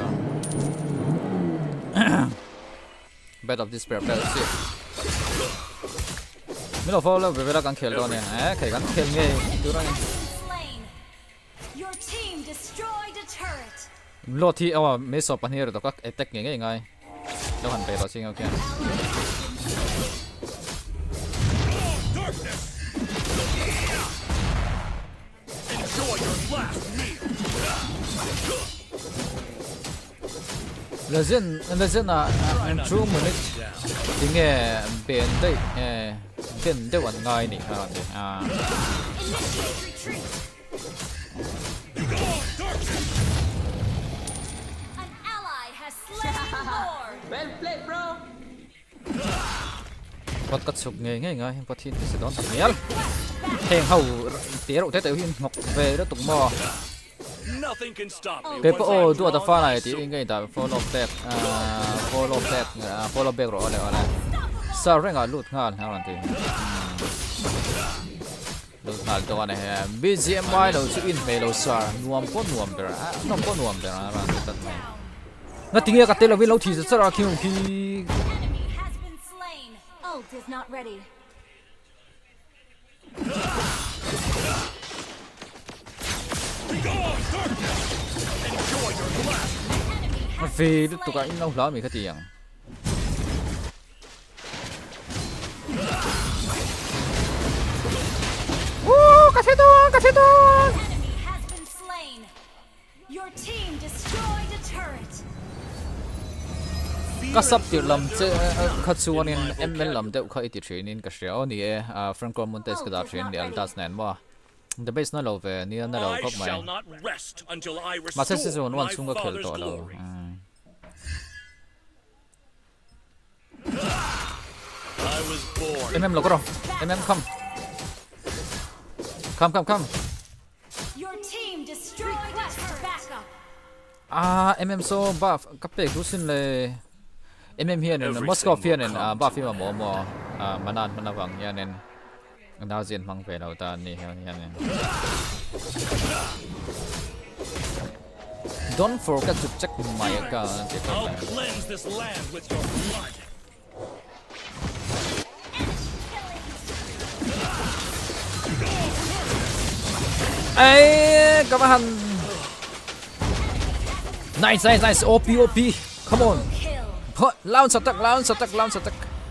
Bed of Despair bed of Despair mình lo follow về là càng खेल đó nè cái càng खेल nghe tụi nó Slain. Your team destroyed a turret. lo thì mấy số pan here đó các attack nghe ngay đâu hẳn về đó xin ok Enjoy your last meal. Legend là true minute tiếng nghe bên đây vẫn ngay nè ha Initiate retreat. An ally has slain Lord. Well played, bro. bắt cắt sụp ngay bắt thiên sẽ đón thằng nhé thèn hầu tía độ thế tự nhiên ngọc về đó tụng mò Nothing can stop me. cái once bộ I đua tập draw pha my này thì sword. ngay tại follow back rồi này sao rồi ngài lụt ngal nào thì lụt ngalตัวnày BGMI đâu chứ in về đâu sao nuông bера nó có nuông bera là tất này nó tiếng nghe cái tên là viên lâu thì rất là khi Enemy has been slain. Ult is not ready. Enjoy your last. vì tụi cái lâu lắm mình cái tiếng Enemy has been slain. Your team destroyed a turret. các sắp tiểu lầm chứ khát suan in em bên lầm đều khai tiểu truyền in cái sẹo nè Franco Montes cái đạo truyền để Altas nén mà the base nó lâu về nè nó lâu I có mày shall not rest until I mà sẽ restore season my one xuống có खेल father's to lâu glory. I was born. em lo có đâu em come Your team destroyed a turret. em so buff các bé cũng xin là em here nên Moscow here nên buff phim mà mò mana vàng nha nên đào diện mang về đầu ta nè nha nên don't forget to check my account I'll cleanse this land with your blood. ấy các bạn. Nice. OP. Come on. Launch attack.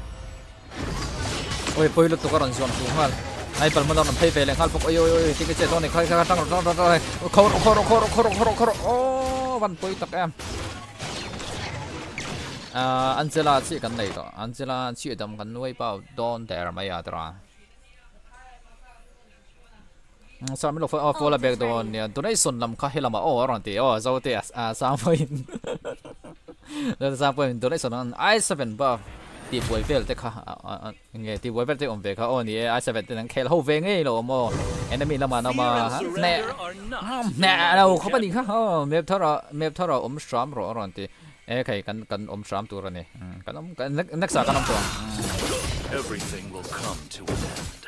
Oi, poi lu tukaran zone tu hal. Ai palmadon am phei leng hal pok oi ti ke che don ni khai tang khor. Oh, van poi tak em. Angela chi kan nei to. Angela chi dam kan nuai pau don der mai atra. Sam lo for la back don ya. Donation lam kha helama o ron ti. Oh, zo te sam point. Sam point donation on I7 ba. Ti boi vel te kha nge ti boi vel te om ve kha on ye I7 te nang khel ho ve nge lo mo enemy lama na ma nè đâu không phải gì khác map thora stram ro ron ti e khai kan stram tu ron ni kan next sa kan tu Everything will come to an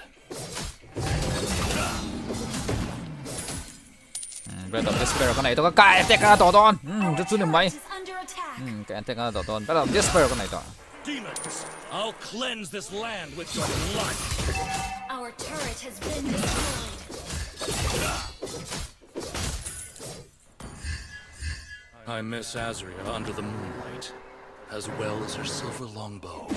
end. Breath of Despair con này tôi có cài attack ra tổ ton rất chú niệm máy cái attack ra tổ ton Breath of Despair con này to. Demons, I'll cleanse this land with your blood. Our turret has been destroyed. I miss Azria under the moonlight, as well as her silver longbow.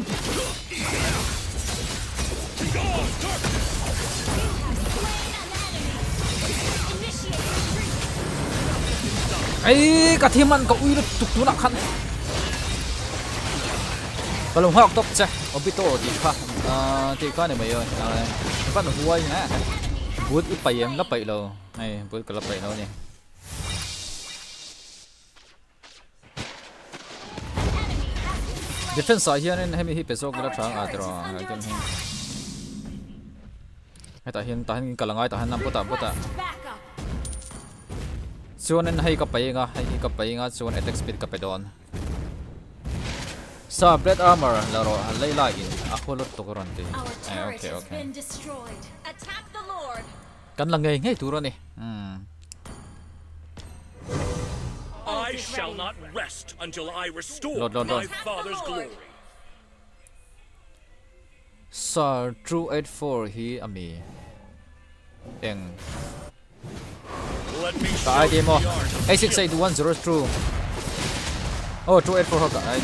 Ấy cả thiên man cậu uy được tục tú nặng khăn. Kalau hok top ceh, obito di kha này mày ơi, bắt được quay nhá. Bút ít bảy em lấp bảy lầu, này bút cái lấp bảy lầu này. Defense ở here nên hay mi peso cái lấp sáng à rồi, cái chân hình. Hay tại hiện cả là ngay tại hiện năm bút ta. Chuan nên hay cái bảy nga chuan attack speed cái bảy đòn. Sa bread armor laro layla in ako lot to koronti. Okay. Kan lang ngay tu ron ni. I shall not rest until I restore my father's glory. Sa true 84 hi ami. Eng. Ka ID mo. A681 true. Oh, true 84 ho ka ID.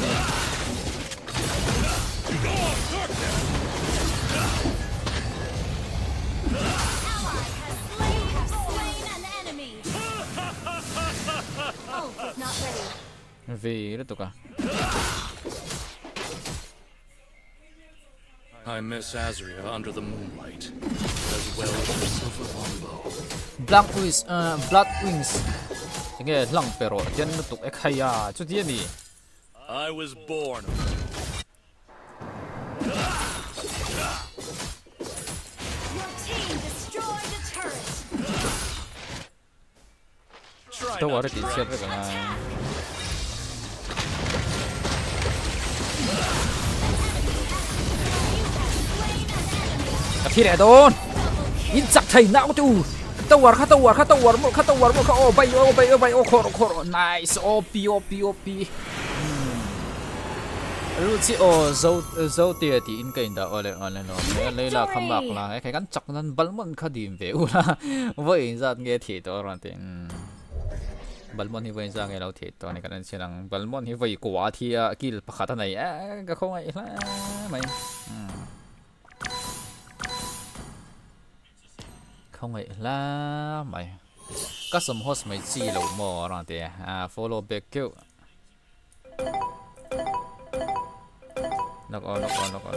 Vì rất à. I miss Azria under the moonlight, as well as her silver longbow. Blood wings. Nghe lăng pero chân nó tục ekaya chút gì nè. I was born. Tôi vào đây tìm xem với cả này. Khi này đồn, in chặt thầy não chú. Khát war một bay khổ nice op. Rồi chị dâu tiệt thì in cái đó ở lên nó lấy là khăm bạc là cái gắn chặt nên bắn mòn khá điểm về u là vậy ra nghe thiệt đó rồi thì balmon hi vậy ra nghe lâu thiệt đó này cái này chỉ là balmon hi vậy quá thì kill khá thân này cái không ai là mày không ai là mày custom host mày chỉ lâu mò rồi thì follow back kill lock on.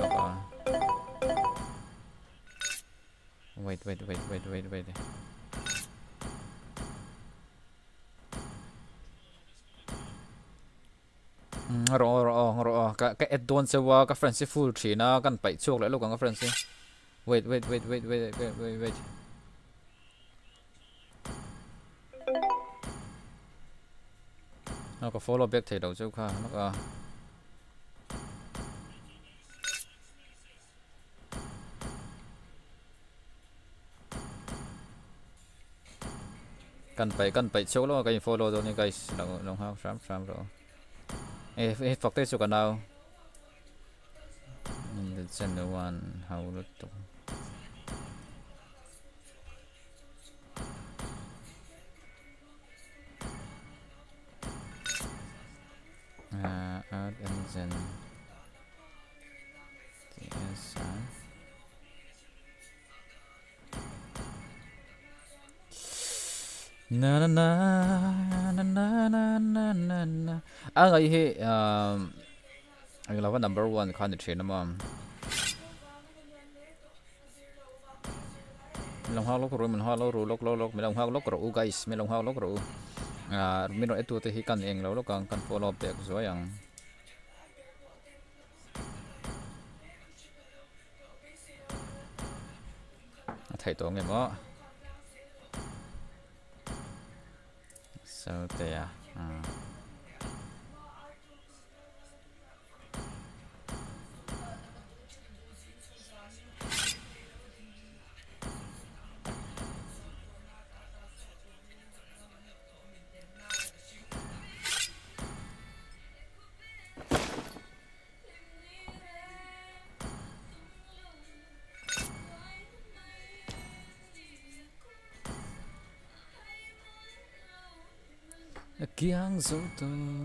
Wait. Rõ cái add-on sẽ qua cái friendship full tree nó cần phải chuộc lại lúc cái friendship. Wait. Nó có follow back thì đầu trước ha, nó có cần phải chỗ lo cái follow rồi này guys đồng hao sám rồi phật tết chỗ cần nào the channel one how to Earth engine. TS. Na na na na na na na na na. Ang ay hi ang lawan number 1 kan train naman. Milang halo ro man halo ro lok lok milang halo ro guys milang halo ro. Mino etu te hi kan eng lo kan follow back zo yang. Thầy tổ nghe mo. Sao thế à? Kiang zo to.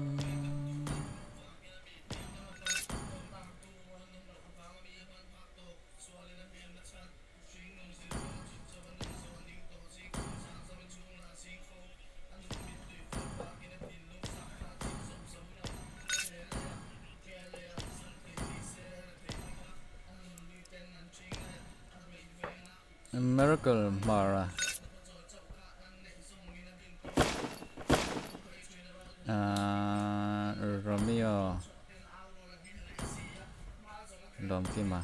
Miracle Mara. Romeo Dom Kima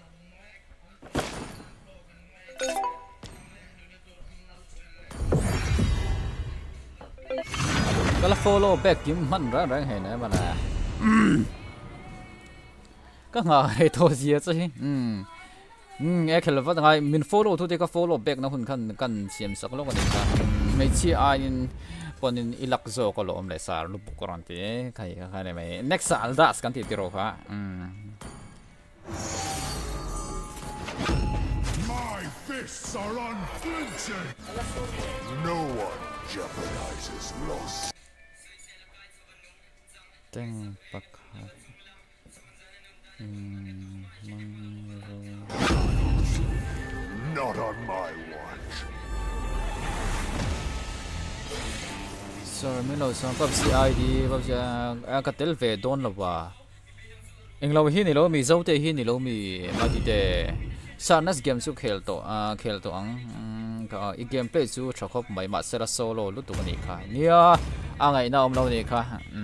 Kalau follow back kim man ra ra hay nè mà là có ngờ thôi gì chứ em kêu là vậy ngay mình follow thôi thì có follow back nó hun kan xem sắc lúc này cả mấy chi ai còn ilak zo ko lom le sar lu bukoran ti kai kai mai next sal das kan ti tiro ha My fists are unflinching. No one jeopardizes loss. Teng pak Not on my watch. Sorry, mình nói xong PUBG ID, PUBG cái tel về don là wa. Anh lâu hi ni lâu mi zau te hi ni lâu mi mà đi te. Sanas game su khel to ang ka I gameplay su chakop mai ma sera solo lu tu ni kha. Nia angai na om lâu ni kha.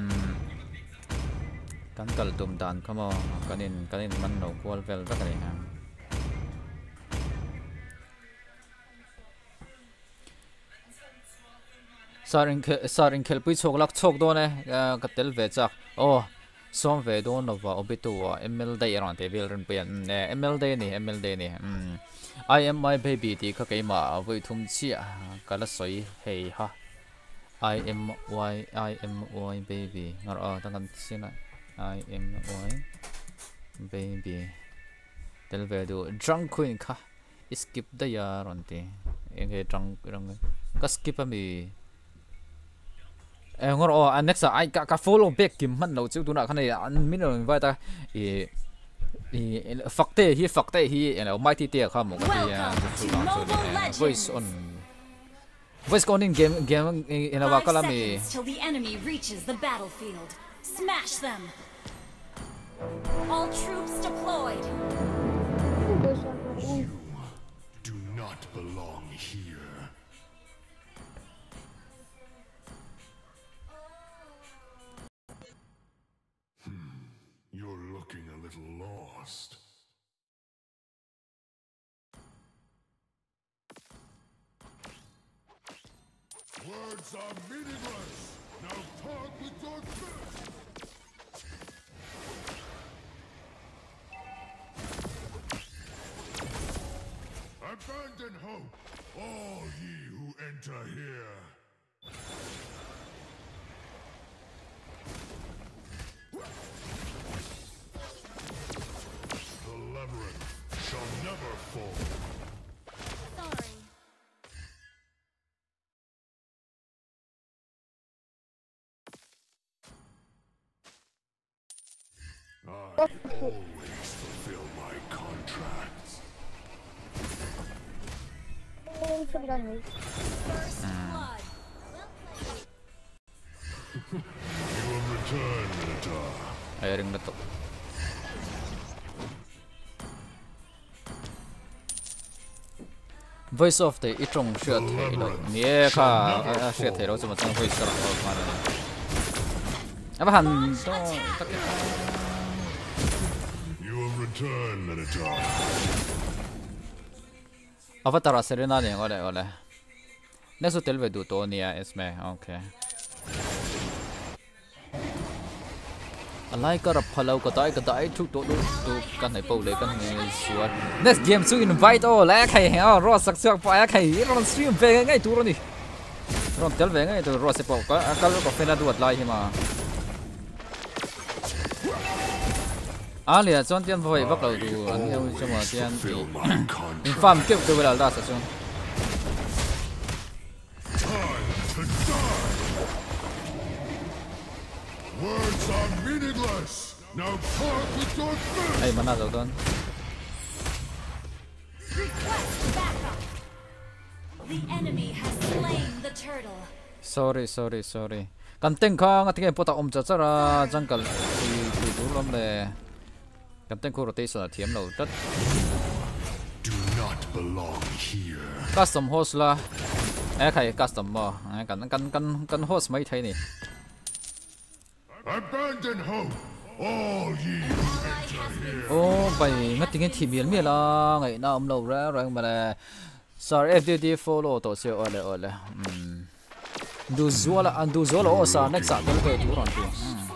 Kan kal tum dan kamo kanin man no kwal vel ra kani ha. Sarin khel pui chok lak chok do ne ka tel ve chak som ve do no wa obitu ml dai ran te vel ren pian ne ml dai ni I am my baby ti kha kai ma voi thum chi ka la soi hei ha I am y baby ngar ta kan sina I am y baby tel ve do drunk queen kha skip da ya ron te enge drunk rang ka skip mi ngor next ai ka follow back kim man no chu tu na khane an min no vai ta fakte hi mighty te kha mo ka voice on in game in a wakala me till the enemy reaches the battlefield. Smash them. All troops deployed. You do not belong here. You're looking a little lost. Words are meaningless. Now talk with your fist. Abandon hope, all ye who enter here. The labyrinth shall never fall. Sorry. Always fulfill my contracts. 소리라니. You will return, Minotaur. Airing na to. Voice of the itong shit hero. Nie ka shit hero cuma sang voice kara ko mana. Apa han to takit. You will return, Minotaur. Avatar Serena ne ole. Nesu telve du to nia isme. Okay. Alai ka rap phalau ka tai thuk to kan nei pau le kan nei suat. Next game su invite o la khai ha ro sak sak pa khai ron stream ve ngai tu ro ni. Ron tel ve ngai tu ro se pau ka ko fena duat lai hi ma. Alia chon tian voi bak lo du an eu chuma tian ti. Fulfill my contract. In farm kep tu bela da sa chon. To die. Words are meaningless. Now talk with your fist. Ai mana zo don. Request backup. The enemy has slain the turtle. Sorry. Kan teng kha ngathike pota om cha chara jungle ti tu lom le. Kan teng ko rotation a thiam lo tat. Do not belong here. Custom host la. Khai custom mo. Kan host mai thai ni. Abandon hope, all ye who enter here. Oh, by ngating thi bial mi la ngai na om lo ra rang ma la. Sorry FDD follow to se ole. Du zola o sa next sa tel tu ron tu.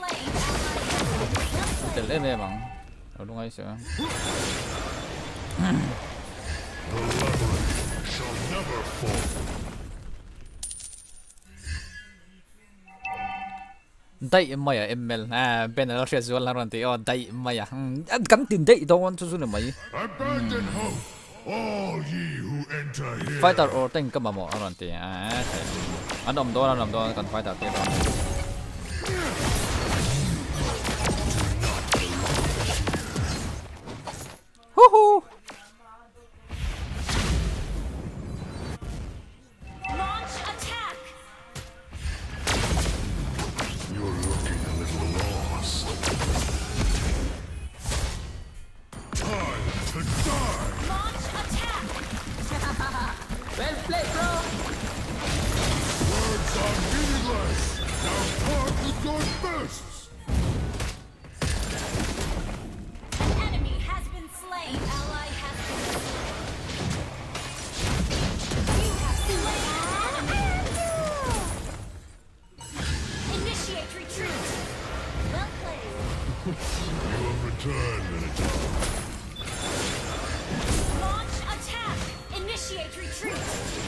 Tel em mang. Đúng ngay sửa. The labyrinth shall never fall. Dai mai à ML bên nó sẽ zual là rồi thì dai mai à anh cắn tiền dai đâu anh chú này Abandon hope, all ye who enter here. fighter or tank cái mà mỏ rồi thì anh làm đó cần fighter kia đó. Launch attack. You're looking a little lost. Time to die. Launch attack. Well played, bro. Words are meaningless. Now talk with your fists. An enemy has been slain. Ally has been slain. You have slain an enemy. Initiate retreat. Well played. You will return, Minotaur. Launch attack. Initiate retreat.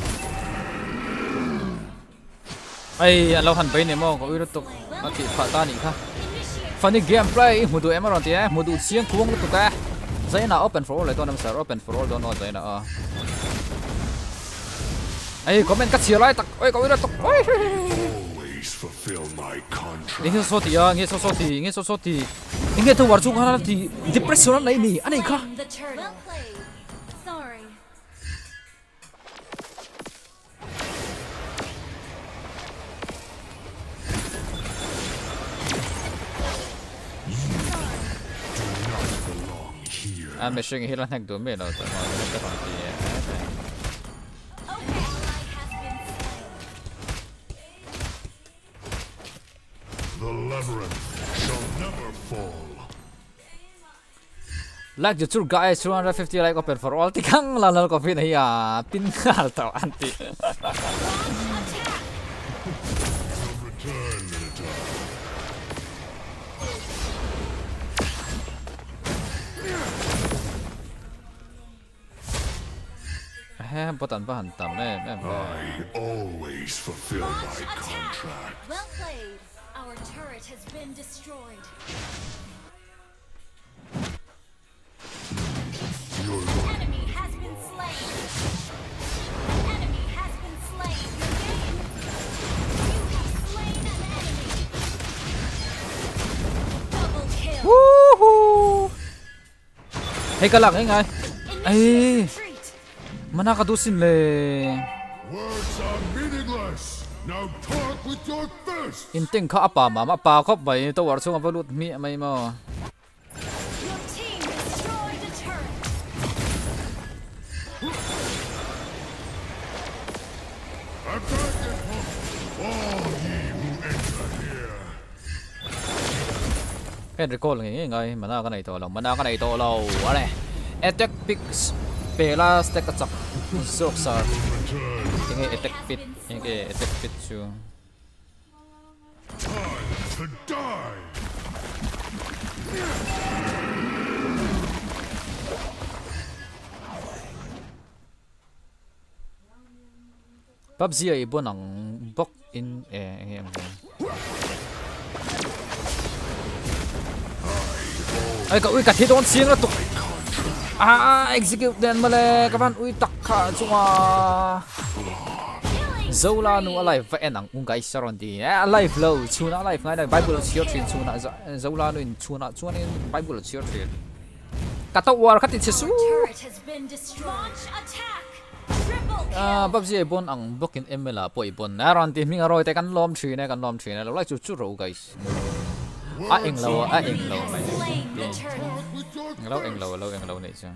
Ai lâu hẳn bên này mà có uy tục nó chỉ phá ta nhỉ ha. Initiate. Funny gameplay một đôi em rồi thì một đôi xiên cuống nó tụt ta. Giấy nào open for all lại tôi nằm sợ open for all đó nó giấy nào. Ai comment cắt xìa lại tắc. Ôi có uy tục. Ôi. Always fulfill my contract. Nghe số thì nghe số thì nghe tôi vào chung ha thì depression này nè anh ấy kha. The turtle. Well played. Sorry. Belong here. Anh mới suy nghĩ là thằng tụi mình rồi tụi nó cái phần gì. Okay. Ally has been slain. The labyrinth shall never fall. Like the tour guys 250 like open for all tikang lalal coffee na ya pin khal taw anti. Return, Minotaur. Important pa hantam na em. I always fulfill Launch my attack. contract. Well played. Our turret has been destroyed. Your Enemy has been slain. Enemy has been slain. Your game. You have slain an enemy. Double kill. Woohoo! hay cả lặng ấy ngay ấy Retreat. mà na cả tu xin lệ Words are meaningless. Now talk with your fists. in tiếng khá mà pa khóc vậy tôi vào xuống vào lút mi mày mà Your team destroyed a turret. Attack it home. All ye who enter here. cái recall này ngay mà na cái này to lâu mà na cái này to lâu à này attack picks pela stack chặt sốc sa Return. cái attack pit cái attack pit chu Time to die. PUBG ay buwan ang book in em ay ka uy ka hit on scene to execute den male ka ban uy takha chunga Zola nu alive va enang ungai saron di alive low chuna alive ngai dai bible chiot thin chuna Zola nu in chuna chuan in bible chiot thin ka to war khati chisu Turret has been destroyed. Launch attack. Triple kill. PUBG ay bon ang book in ML po ibon naron ti minga roy te kan lom tree na lo like chu ro guys eng lo mai Slain the turret. With your eng lo nei cha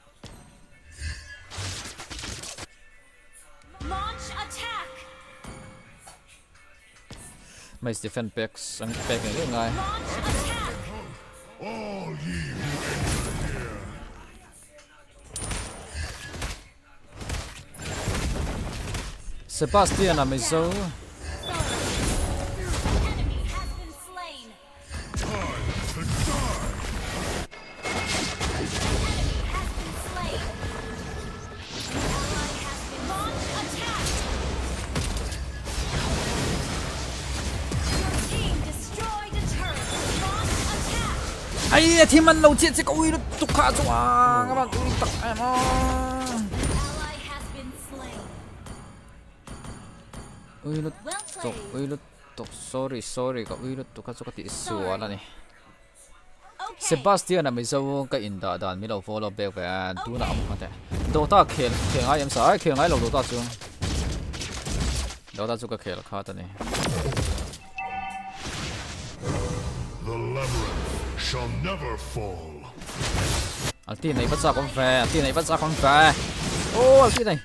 Launch attack. mai defend packs ang pack ngai Launch attack. all ye who enter here. Sebastian Amizo Enemy has been slain. Time to die. Enemy has been slain. Ally has been launch attack. Your team destroyed a turret. Launch attack. ai thì mình lâu chết sẽ có uy tục khá cho các bạn uy tắc em Ally has been slain. uy Well tục played. sorry có uy tục khá cho cái tỷ số là này Okay. Sebastian Amizo cái in đã đàn mình đâu follow back về tu nào mà thế Dota khéo ai em sai khéo ai lâu Dota chung Dota chung cái khéo khá thế này The labyrinth shall never fall. Alti này bắt ra con phê ô alti này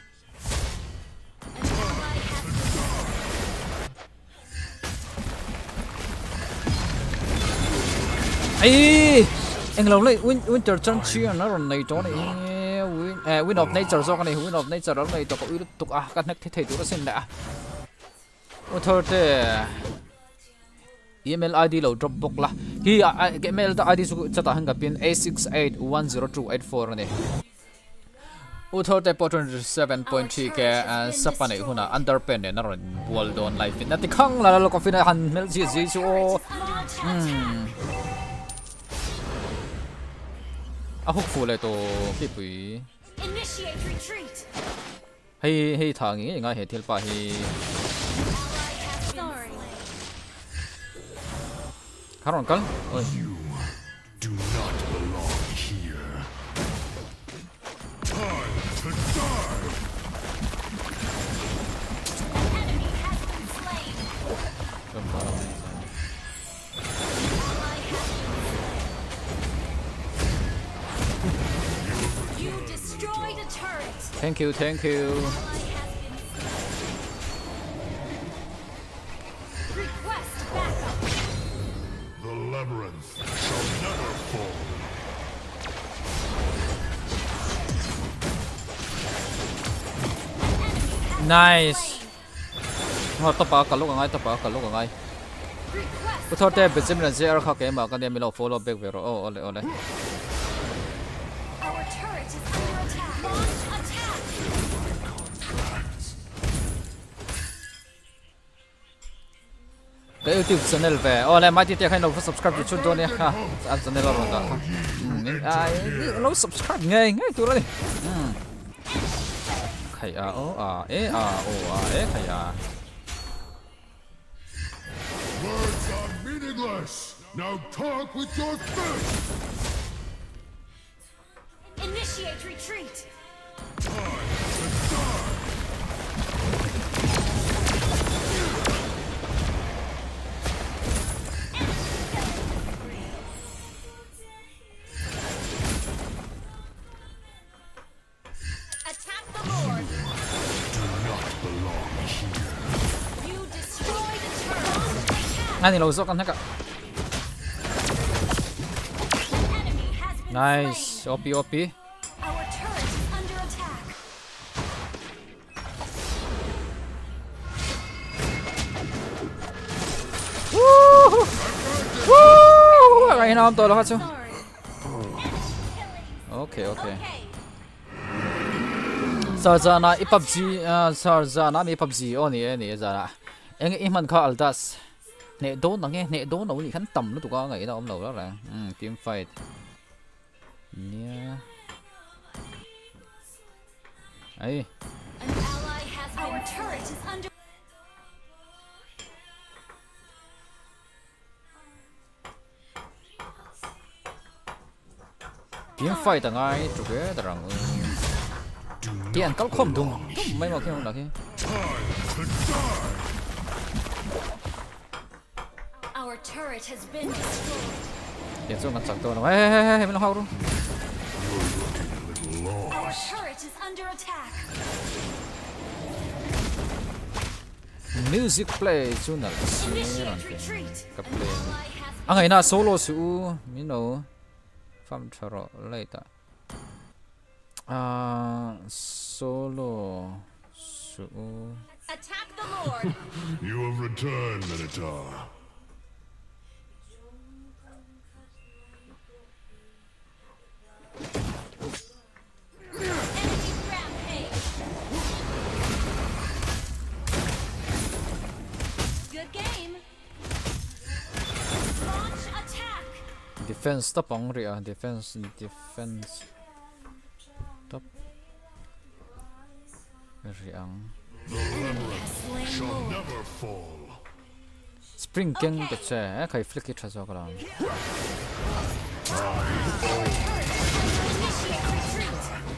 ấy anh lâu này winter chân chia nó rồi này chỗ này win of nature do cái này win of nature đó này tôi có uy tục cái này thế tôi đã xin đã ô thôi thế email ID lo dropbox la ki cái email ID su chata hanga pin a68102884 này ô thôi thế portion 7.3 cái sapa này huna underpen này nó rồi world on life fit nãy khăng là lo coffee này han mail gì gì số hopeful là to cái bụi Initiate retreat. hay thằng nghĩ ngay hệ thiên pa hay Ally has been slain. Karon kal oi Do not belong here. Time to die. Enemy has been slain. Ally has been slain. You destroyed a turret. thank you Ally has been slain. Request backup. The labyrinth shall never fall. nice mà tập ba cả lúc ngay Request tôi thôi thế bây giờ mình sẽ khác cái mà cái này mình lo follow back về rồi ole Our turret is under attack. Launch attack. cái YouTube channel về ole mai thì hay nó subscribe cho chúng tôi nha ha channel rồi đó nó subscribe ngay tụi nó đi khai khai Words are meaningless. Now talk with your fists. Initiate retreat. Attack the Lord. Do not belong here. You destroy the turret. อันนี้เราสู้กันนะกะ Enemy has been nice slain. OP OP Our turret is under attack. อะไรน้องตัวแล้วครับชู Sorry. โอเคโอเค Okay. ซาจานาอีพับจีซาจานามีพับจีโอ้นี่จานะเอ็งอีมันเข้าอัลดัสเนโดนนังเงี้ยเนโดนเอาหนิขั้นต่ำแล้วตัวก็ไงเราอมเราแล้วแหละทีมไฟท์เนี่ยไอ้ An ally has been. Our turret is under. ทีมไฟท์ต่างไงจุกเอ๋ต่างเกี่ยนกัลคอมดุงไม่มาแค่หลักแค่ Our turret has been destroyed. เดี๋ยวสู้กันสักตัวนะเฮ้ยไม่ต้องเข้ารู้ Our turret is under attack. music play ช่วงนั้นนี่นั่น Initiate เอง retreat. กับเพลง Ally has อันไงน่าโซโล่สูมิโนฟัมทารออะไรต่อโซโล่สู attack the Lord. You have returned, Minotaur. Enemy rampage. Good game. Launch attack. defense ตับปังเรีย defense ตับเรียง Slain Shall Lord. never fall. spring เก่งแต่แช่ใคร flick it ชอบกัน Initiate retreat.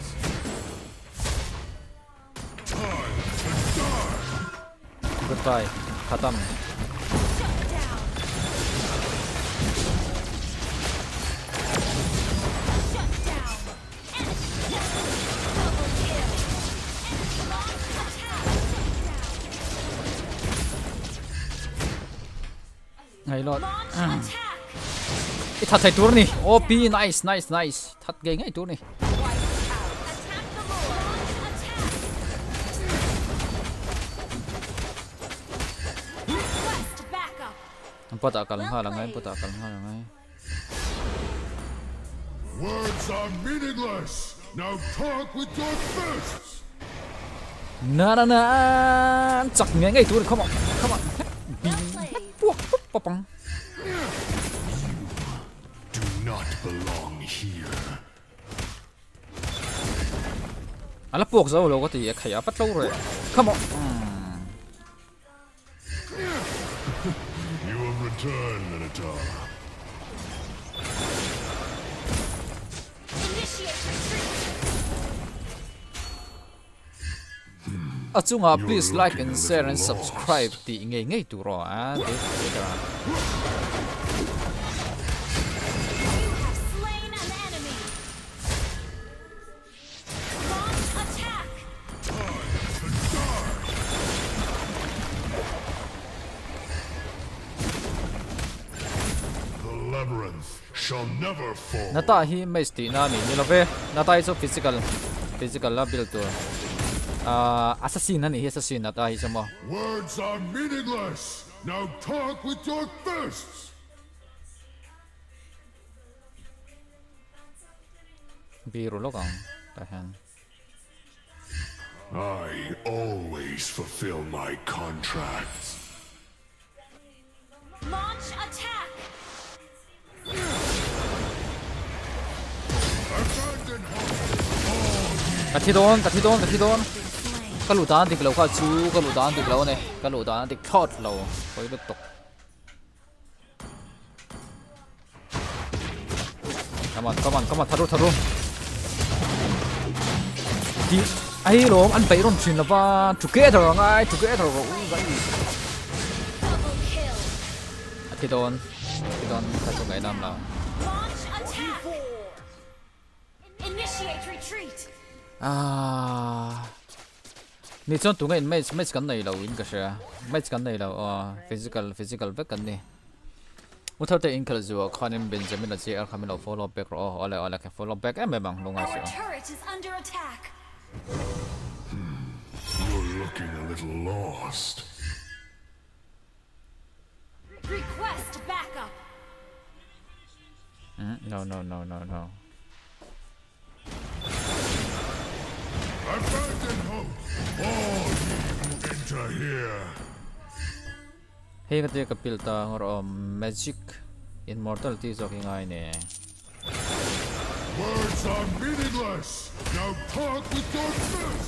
goodbye ขัด Shut down. Shut down. Double kill. Launch attack. ไงรอด Launch attack. ไอ้ทัดใส่ตัวนี่ OP nice ทัดเก่งไอ้ตัวนี่ Attack the Lord. Attack. Request backup. ปะตะกันห้าละไงปะตะกันห้าละไง Words are meaningless. Now talk with your fists. น่าจักเงี้ยไงตัวนี่ come on Well played. พวกปุ๊บปะปัง Do not belong here. อะไรพวกเราเราก็ตีขยับปัดเราเลย come on You have returned, Minotaur. Initiate retreat. อาจุงอ่ะ please like and share and subscribe ตีไงตัวรอเดี๋ยว You have slain an enemy. Launch attack. The labyrinth shall never fall. นาตาฮีไม่สตินามีนี่เราเว้นาตาอีก physical ละ build ตัวassassin นั่นนี่ assassin นาตาฮีสมอ Words are meaningless. Now talk with your fists. บีรุโลกังตาฮัน I always fulfill my contracts. Launch attack. Abandon hope. กะทิโดน Slain. กะหลุดานติกเราข้าชูกะหลุดานติกเราเนี่ยกะหลุดานติกทอดเราคอยไปตกcome on ทะลุ đi ai lom ăn bấy rồi chuyện là ba together ngay together rồi cái gì Double kill. thì đòn phải cho ngày năm nào Launch attack. Initiate retreat. นี่จนตัวเองไม่กันไหนเราอินก็ใช่ไม่กันไหนเราphysical แบบกันนี่ว่าถ้าแต่อินก็จะว่าคนนี้เป็นจะไม่ได้เจอเขาไม่เรา follow back หรออะไรแค่ follow back ไม่บังลงไง Our สิ turret is under attack. You're looking a little lost. Request backup. No Abandon hope, all ye who enter here. เฮ้ยก็เดี๋ยวกับพิลตาของเรา magic immortality จอกยังไงเนี่ย Words are meaningless. Now talk with your fists.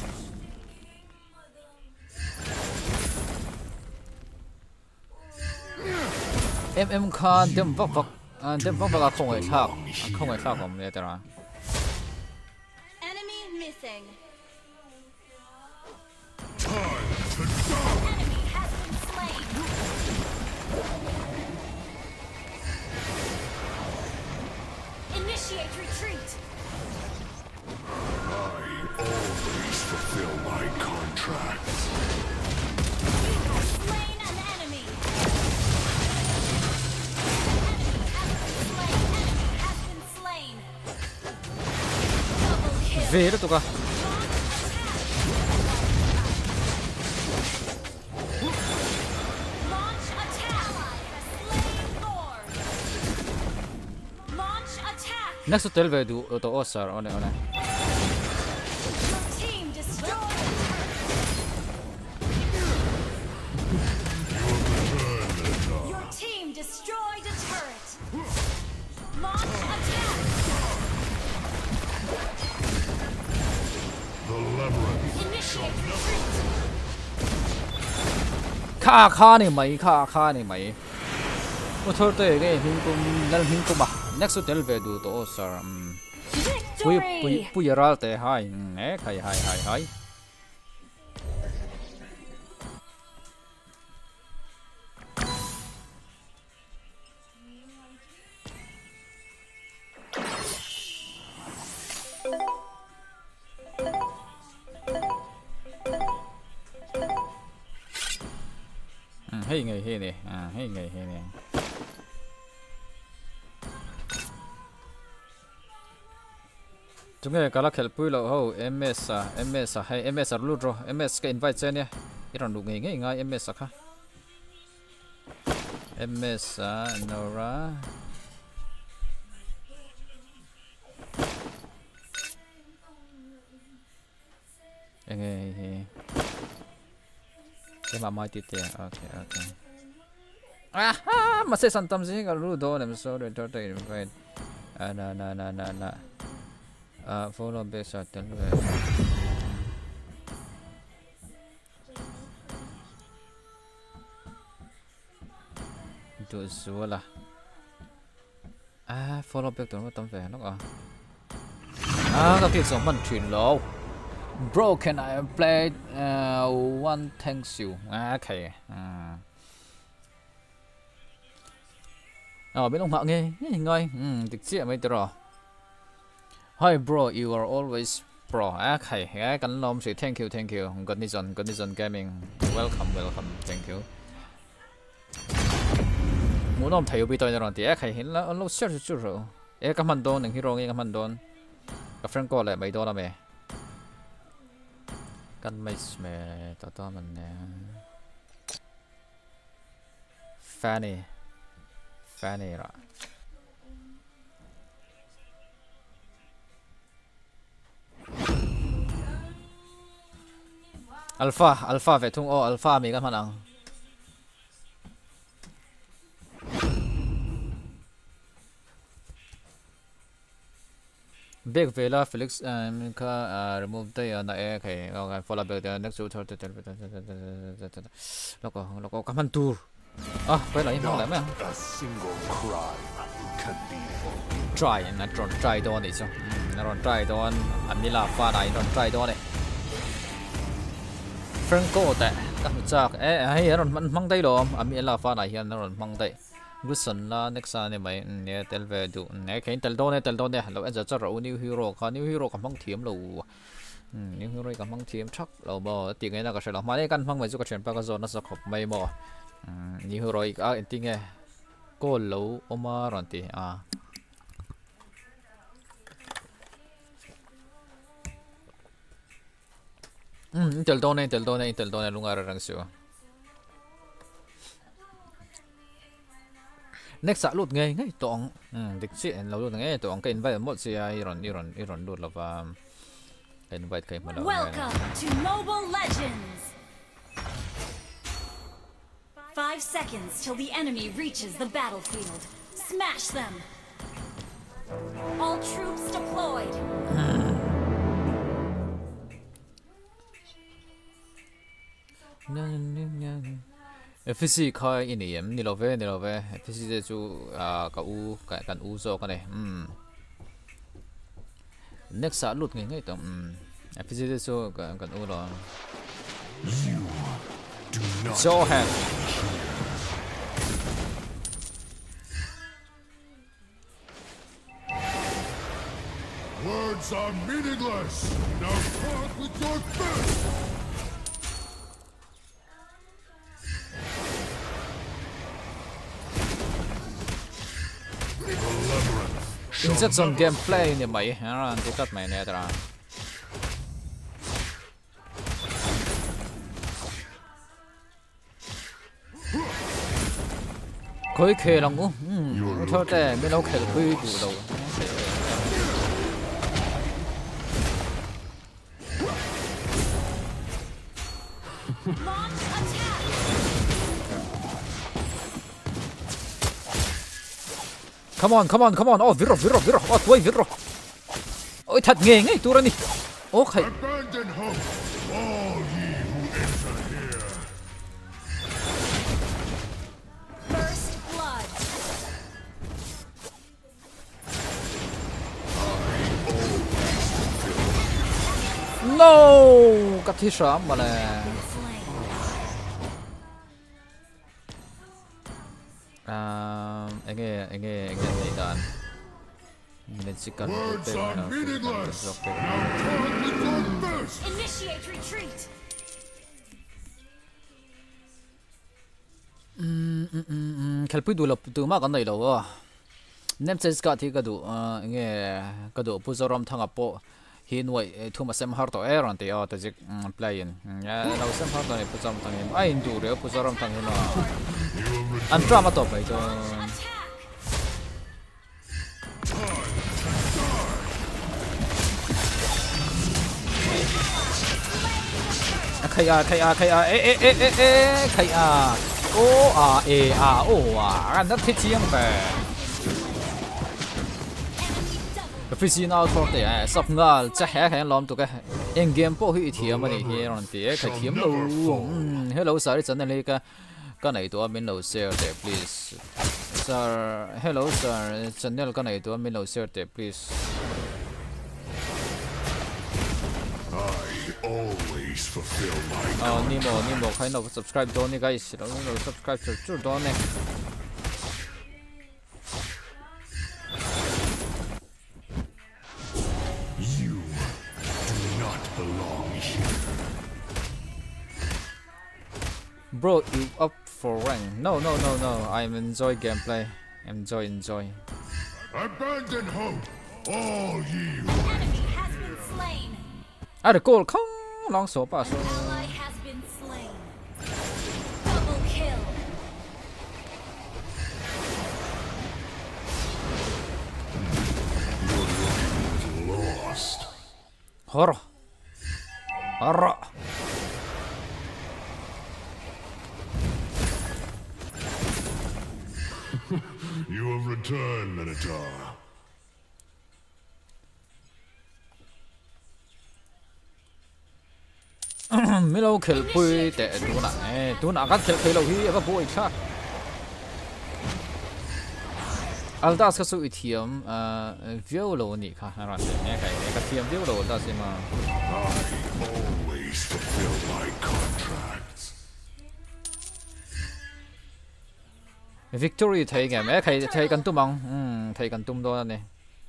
kan dem vak không ai thak om le tara Enemy missing. Time to die. Enemy has been slain. Initiate retreat. I always fulfill my contracts. We have slain an enemy. Enemy has been slain. Double kill. về đó tụi con Launch attack. Slain Lord. Launch attack. next hotel về đủ to osar on Your team destroyed. Your team destroyed a turret. Launch attack. The labyrinth. Initiate retreat. kha này mày một thôi tới cái hình cung mà next hotel về đủ to osar Victory. pui ra te hai nè hai hay ngày nè hay ngày nè chúng cái là khel pui lo ho ms hay ms lu ro ms cái invite chen nha iran du ngay ms kha ms nora nghe cái mà mai tít ok mà sẽ sản tâm gì cái lu đó làm sao để cho đây invite na follow back shot then itu suala follow back tụi nó tâm về nó các việc sống mình chuyển lỗ bro can I play one thanks you okay bên ông họ nghe ngơi thực sự mấy từ rồi hi bro you are always pro okay cảnh lom sự thank you Godnison gaming welcome thank you muốn ông thầy bị tôi rồi thì hay hiện là ông share chút rồi cảm ơn đón những hero nghe cảm ơn đón các friend call lại mấy đô là mẹ căn mấy mẹ tao mình nè Fanny rồi Alpha về thung Alpha mình các bạn back về là Felix mình có remove đây là cái follow back the next two nó có cảm ơn tour quay lại không lại mấy A single crime can be forgiven. try đó này sao รอนไตรโดนอันมีลาฟ้าไหนรอนไตรโดนเลยเฟรนโก้แต่ก็จากให้รอนมันมั่งได้หรออันมีลาฟ้าไหนเฮียนรอนมั่งได้กุศลละนักษาเนี่ยไหมเนี่ยเตลเวดูเนี่ยแค่เตลโดเนี่ยเราจะเรานิวฮีโร่เขานิวฮีโร่กับมั่งเทียมเรานิวฮีโร่กับมั่งเทียมชักเราบ่ตีไงน่าก็ใช่หรอมาได้กันมั่งไปจุกเชนปากก็โซนน่าจะขบไม่บ่นิวฮีโร่อีกอันที่ไงก็เราออกมารอนตีเตลโดเนี่ยลุงอะไรรังสิวnext ลุดไงตองเด็กสิเราลุดไงตองก็ invite หมดสิอีรอนลุดแล้วว่า invite ใครมาแล้ว Welcome to Mobile Legends. 5 seconds till the enemy reaches the battlefield. Smash them. All troops deployed. FC 開一年你落飛FC 即係做個烏間烏咗個呢next 下錄嘅應該都FC 即係做間烏咯 show hand Words are meaningless. Now part with your fist. injection gameplay ni mày hả anh cắt mày nè ra khối khề lòng ú thôi thế mới đâu khề khơi đủ đầu come on viro tuổi viro ôi thật nghề ngay tụi này ô khải Abandon hope, all ye who enter here. First blood. no cắt thi sớm mà nè anh nghe gì đàn mình chỉ cần Words are meaningless. Now part with your fist. Initiate retreat. khel pui du lop tu ma kan nei lo nem ches ka thi ka du nge ka du puzoram thanga po hi noi thuma sem har to eron te ta jik play in ya lo sem har to ne puzoram thang ai in du re puzoram thang no an drama to pai to khai a khai a ô ô anh rất thích chiang về phi xin out for the sắp ngờ chắc hé lom tụi cái em game po hủy thiam mà đi rồi thì cái thiam đâu hello sir chân này cái này tụi mình lâu share there please sir hello sir channel cái này tụi mình lâu share there please Always fulfill my Nemo kind of subscribe to ni guys don't subscribe to do ne You do not belong here. bro you up for rank no I'm enjoy gameplay enjoy Abandon hope, all ye who Enemy has been slain. the goal không long số ba số Ally has been slain. Double kill. lost. horror You have returned, Minotaur. Milo khel pui te tu na kan khel khelo hi eva boy kha Aldas ka su ithiam violo ni kha ra se ne kai ka thiam violo da se ma Always fulfill my contracts. victory thai ga me kai thai kan tumang thai kan tum do ne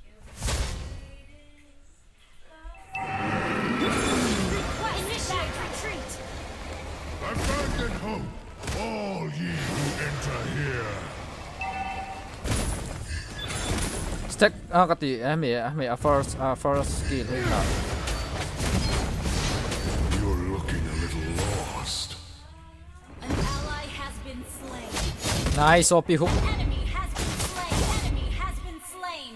Initiate retreat. Abandon hope, all ye who enter here. stack ka ti me first skill hai na You're looking a little lost. An ally has been slain. nice op hook Enemy has been slain. Enemy has been slain.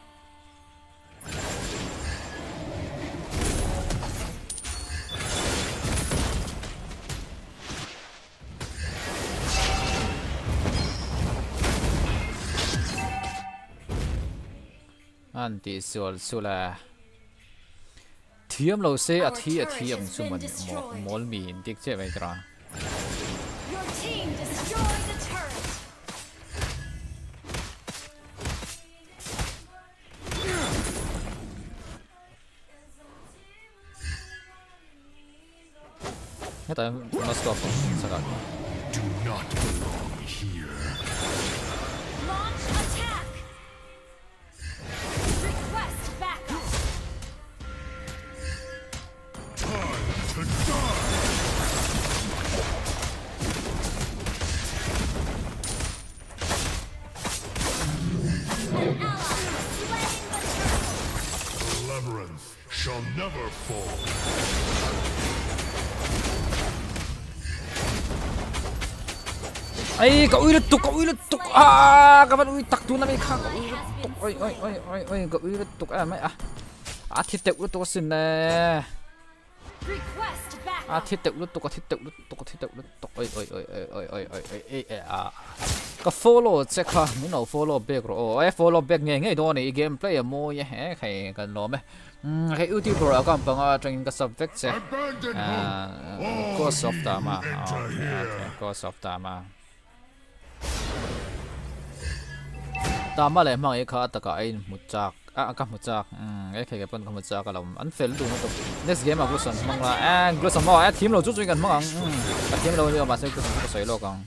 anti sula thiam lo se a thiam chu man mol mi dik che vai tra Your team destroyed the turret. ta must go sagat Do not belong here. Launch attack. Request backup. Time to die. An ally has slain the turret. The labyrinth shall never fall. ai ka ui tuk ka ban ui tak tu na mi kha ka ui tuk oi ka ui tuk a mai a thit tek tuk sin ne Request a backup. thit tek tuk oi ka follow che kha mi no follow back ro ai follow back nge do ni game play mo ye he khai kan lo me kai uti pro akam panga training ka subject che Abandon hope, all course of ye tama who enter here. course of tama tama le mang e kha ta ka ai muchak ka muchak ai khai ka pon ka muchak ka lam an fel tu no to next game a gluson mang la gluson mo a team lo chu chu kan mang ka team lo yo ma se ku ko soi lo kang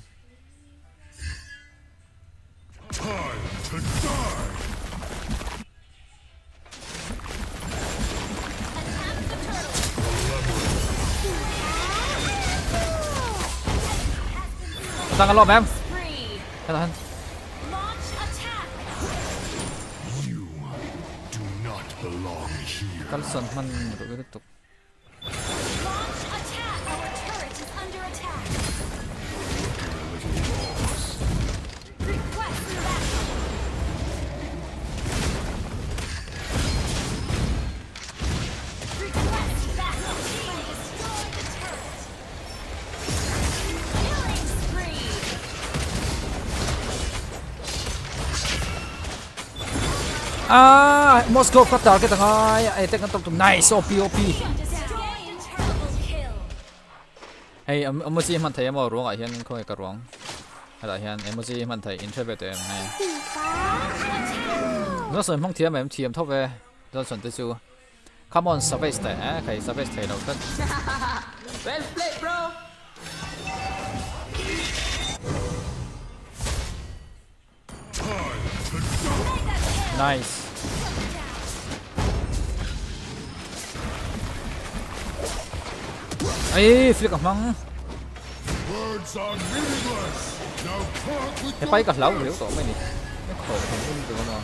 Time to die. tang ka lo mem Spree. kan Launch attack. You do not belong here. kalson man ru tuk Launch attack. Our turret is under attack. Request backup. Request backup. Team destroyed the turret. Killing spree. Moscow ka target ngai ai tek tok nice op Destroyed the turret. Double kill. hey emoji man thai mo rong a hian khoi ka rong ala hian emoji man thai interpret em ne no so mong thiam em thiam thop ve do son te chu come on space te khai space thai lo kan Well played, bro. nice ai flick mang Words are meaningless. Now part with cái bay cả lâu liễu tổ mày nè nó khổ thành công được không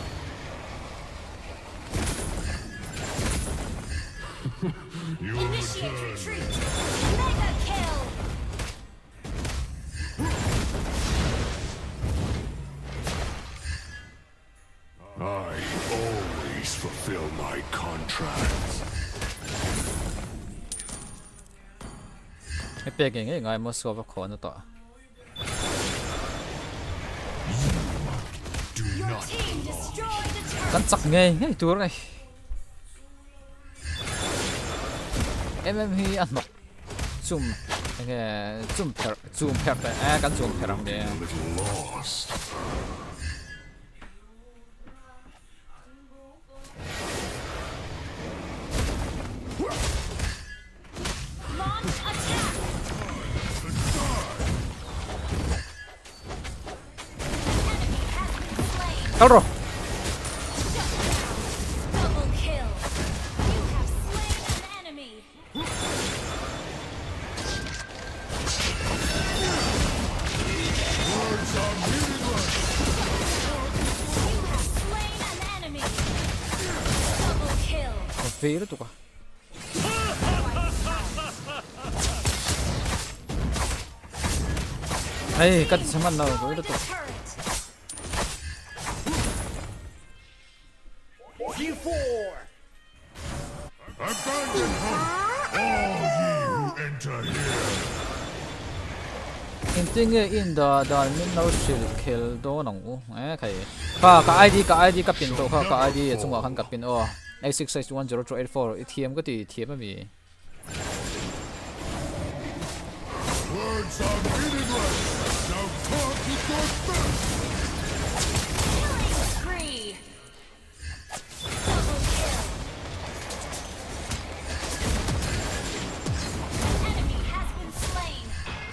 you Initiate return. retreat. Mega kill. I always fulfill my contracts. cái bè cái ngay Moscow và khó nó tỏ Do Your not team destroyed the turret. cắn chặt nghe ngay tour này em hi ăn mặc zoom cái zoom per cắn zoom per a little lost. Kalro. Double kill. You have slain an enemy. Words are meaningless. You have slain an enemy. Double kill. Về đó tụi con. Ê, cắt xem ăn nào với đó tụi. Turret. Abandon home, all ye who enter here. In tiếng in the min no shield kill do nong u. Khay. Ka ID ka pin to ka ID chunga khan ka pin o. 86610284 ATM ko ti thiam mi. Words are meaningless. Now talk with your best. Killing spree. Double kill. An enemy has been slain.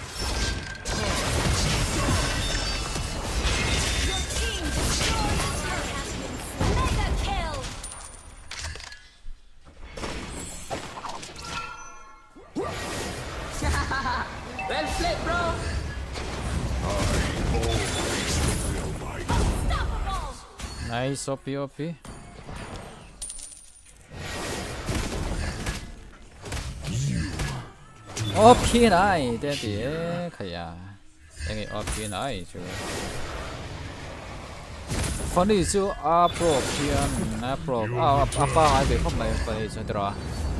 Your team destroyed a turret has been slain. Mega kill. Well played, bro. Unstoppable. Nice OP. OP này, thế thì khay à. Anh OP này chứ. Funny chứ Pro pian Pro apa ai bị không này phải cho đó.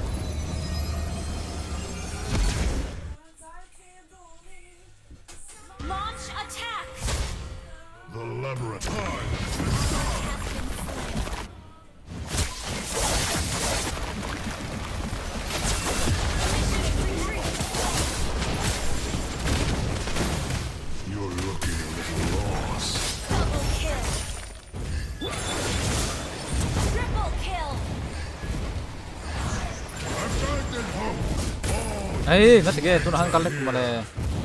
Launch attack. The labyrinth. You're looking a little lost. Double kill. Triple kill. Abandon home, all Ê, nó cái tôi đang cắt link mà này.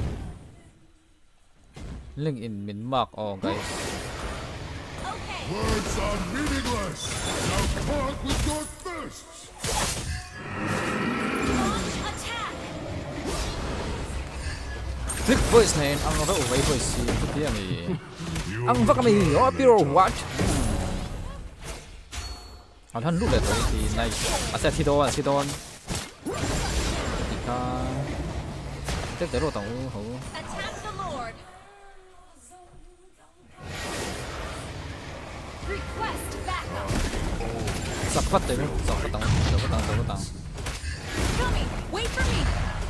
Link in min mark oh guys. Okay. words are meaningless. Now talk with your fists. Launch attack. Click voice này ăn nó rất ổn voice gì cái này. You Ăn vắt mày ó piro what? Hắn lúc này thì này. À thi đòn. Ta tiếp tới rồi tổng hữu. Attack the Lord. Request backup. Sắp phát tới luôn, sắp tăng. Coming. Wait for me.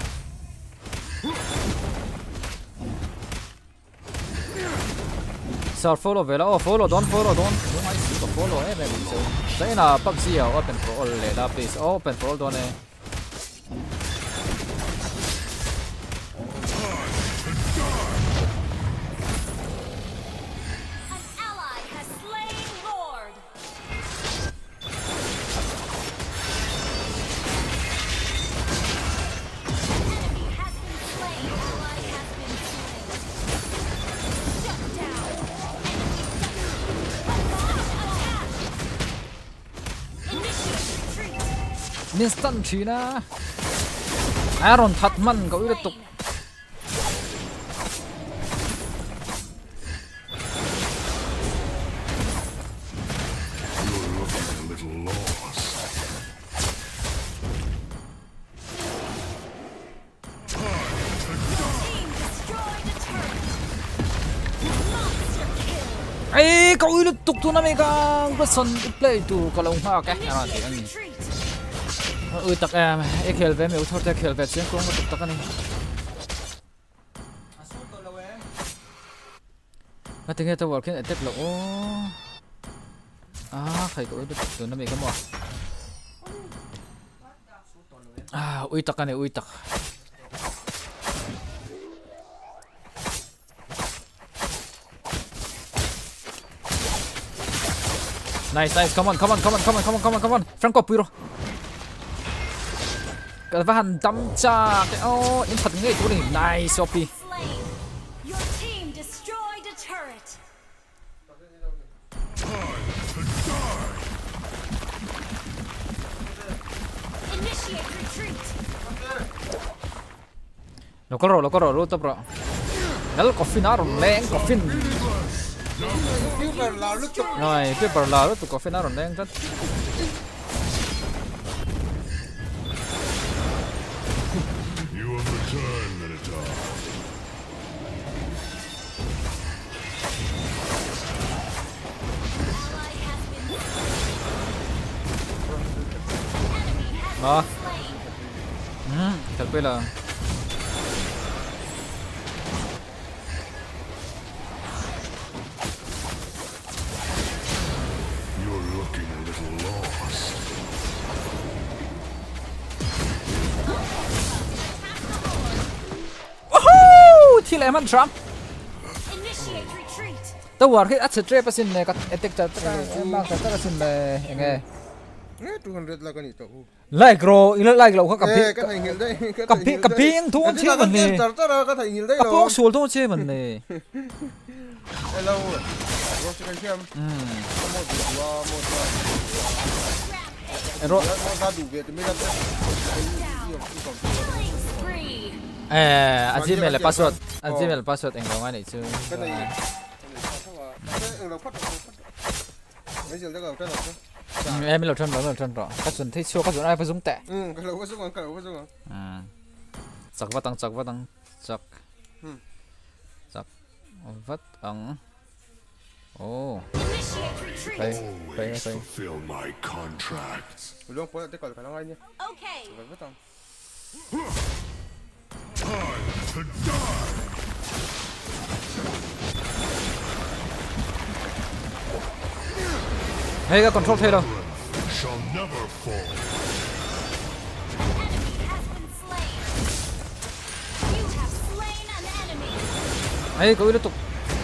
Sao follow về đó, follow, don't. Đúng ai chỉ có follow em bị chơi. Đấy là PUBG open for all là please open for all đó này. An ally has slain Lord. Enemy has been slain. Ally has been slain. Shut down. Launch attack. Initiate retreat. Instant chỉ na. Aaron thật man cậu tiếp tục. You're looking a little lost. Team destroyed a turret. Monster kill. Ê, cậu tiếp tục tu năm cái Wilson play tu kalau hoa cái. Aaron thì anh. Retreat. Tắc em, ekel về meu thôi ekel về chuyện cũng tục tắc anh. Cái tiếng tôi working attack là ô. Phải cậu tiếp tục tu năm cái mỏ. Tắc anh ui tắc. Nice, come on. Franco Piro. Cái van đấm cha cái in thật ngay chỗ này nice OP. Slain. Your team destroyed a turret. lo có rồi top rồi nó coffin nó rồi leng coffin rồi cái bờ lò tụ coffin nó rồi leng rất You have returned, Minotaur. đó thật bây là You're looking a little lost. thì lại mất Trump Initiate retreat. tao vừa khi ắt straight pasin này các attack chặt em mang cái pasin này nghe 200 lah kan itu. like grow ini like lo ka Kan ingil dai. ka ping thon che man ne Tar kan ingil dai ka lo. pok sul thon che man ne Hello. Ro kan siam. Mo dua mo dua. ro Mo da du be mi da. Killing spree. Gmail password anh không ai này chứ Kan này. Kan lo phát. Mấy giờ đó kan lo. em mới lột chân rõ các chuẩn thấy chưa các chuẩn ai phải dùng tệ Kan lo pasung kan lo pasung. chắc vắt tăng chắc vắt tăng ô Initiate retreat. đây Fulfill my contracts. Belum pun tak kalau kan lainnya. Okay. Betul. To die. hay cái control thế đâu Shall never fall. Enemy has been slain. You have slain an enemy. hay có ý tục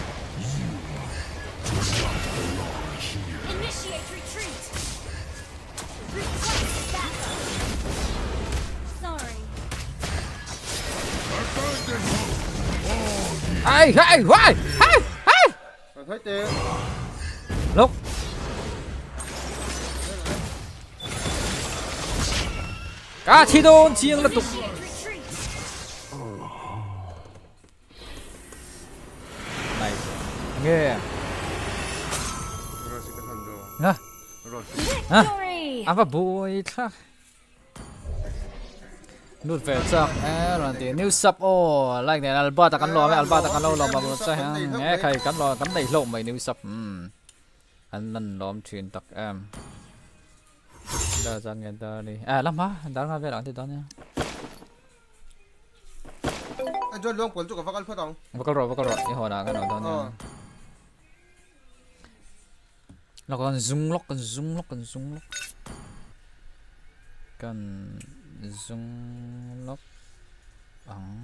Initiate retreat. Request backup. Sorry. Abandon hope. hay Thấy tiền. lúc cả thi đôn chiêng là tục Initiate retreat. này nghe Terus kita sando. nè Victory. à và bùi khác nút về chắc rồi thì new sub ô like này alba ta cắn lo mà một sai ha nghe khai cắn đẩy lộn mày new sub anh năn lom truyền tặc em đa dạng người ta đi lắm má đá ra về đó thì đó nha Anh cho luôn cuốn chụp cái phát không? và câu rồi cái hồi nào cái nào đó nha nó còn zoom lock bằng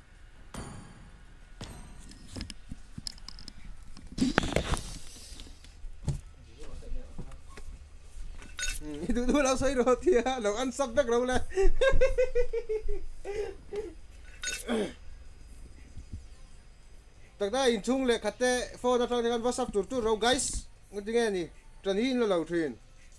Itu lah saya roti ya, lo ăn sắp đất đâu này. Tất cả in chung lệ khát tệ, phô ra trong cái WhatsApp tụt tụt rồi guys, nghe tiếng nghe nè, trần hin là lâu thuyền.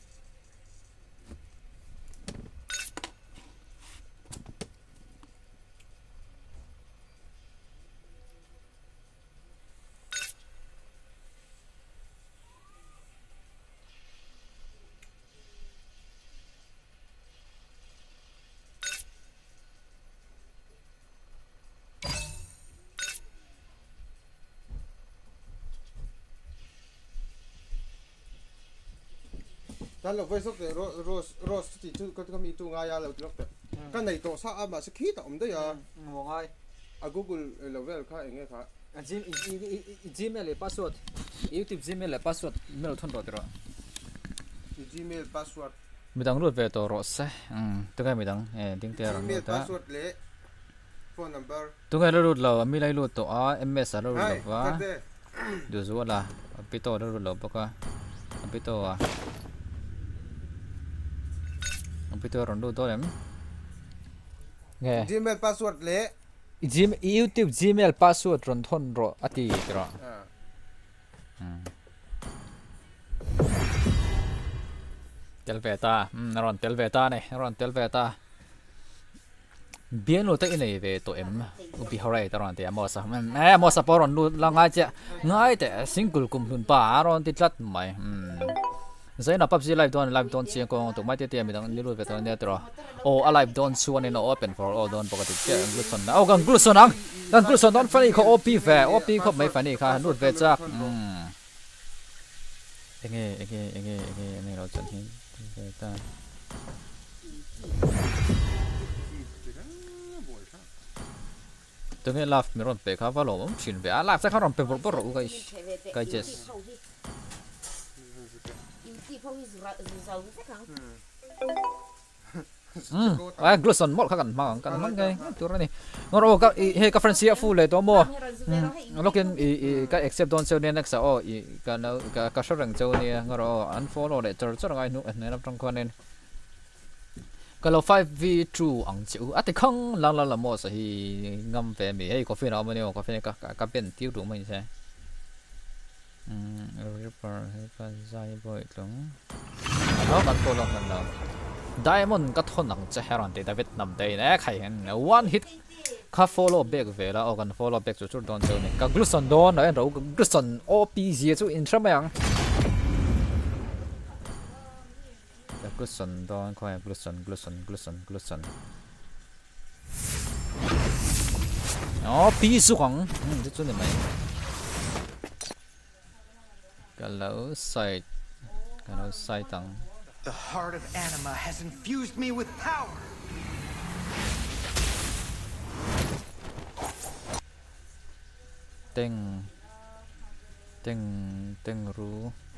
Tan lo Facebook de Rose ti tu ko mi tu nga ya lo lok te. Kan nei to sa ma se khi ta om de ya. một ai A Google level kha enge kha. Gmail là password YouTube Gmail là password mail thon rồi Gmail password. mình đang lút về tổ rồi sẽ tôi cái mình đang tiếng tè rồi Gmail ta password le phone number. tôi cái lút là mình lấy lút tổ MS là lút là và Hai. điều số là pito lút là baka pito pito rồi lút tôi em nghe Gmail password le. YouTube Gmail password rồi thon rồi ati rồi tel về ta rồi tel về ta này rồi tel về ta biến luôn tới này về tụi em bị hậu này tao nói thì mua sa poron luôn là ngay thế single cùng luôn ba ron tít lát mày giờ nó PUBG live don chiang con tụi mày tiệt mình đang lưu về tụi này rồi live don suan in open for all don bọc cái gluson gan gluson don phải có op về op có mấy phải khá nút về chắc nghe nó chân hin ta tôi nghe laugh mình còn phải khá vào lỗ chuyện về laugh sẽ khá còn phải bổ bổ cái chết gluson một khá cần mang cáiตัวนี้งั้นเราก็เฮก็ Francia full เลยตัวมั่วเรากินก็ accept โดนเซลเนี่ยนักษาก็ชอบเรื่องเจ้าเนี่ยงั้นเรา unfollow เลยจะอะไรนู้นเนี่ยนับตรงคนนี้ก็เรา 5v2 อังจิ๋วแต่ข้างหลังละมั่วสิงำเฟมีให้กาแฟเราไม่เนี่ยกาแฟก็เป็นติ้วดูไม่ใช่Reaper ให้ปัจจัยบ่อยตรงแล้วกันตัวลงกันแล้วDiamond ก็ทนหนังจะให้รันเดวิดนำได้นะใครเห็น one hit ข้า follow back เวลาเอากัน follow back จุดโดนเจ้าเนี่ยก็ Gluson โดนนะเรา Gluson OP เสียจุด intro ไหมยังก็ Gluson โดนคอย Gluson อ๋อปีสุขังจะจุดไหนก็แล้วใส่ตัง The heart of anima has infused me with power. Teng ru.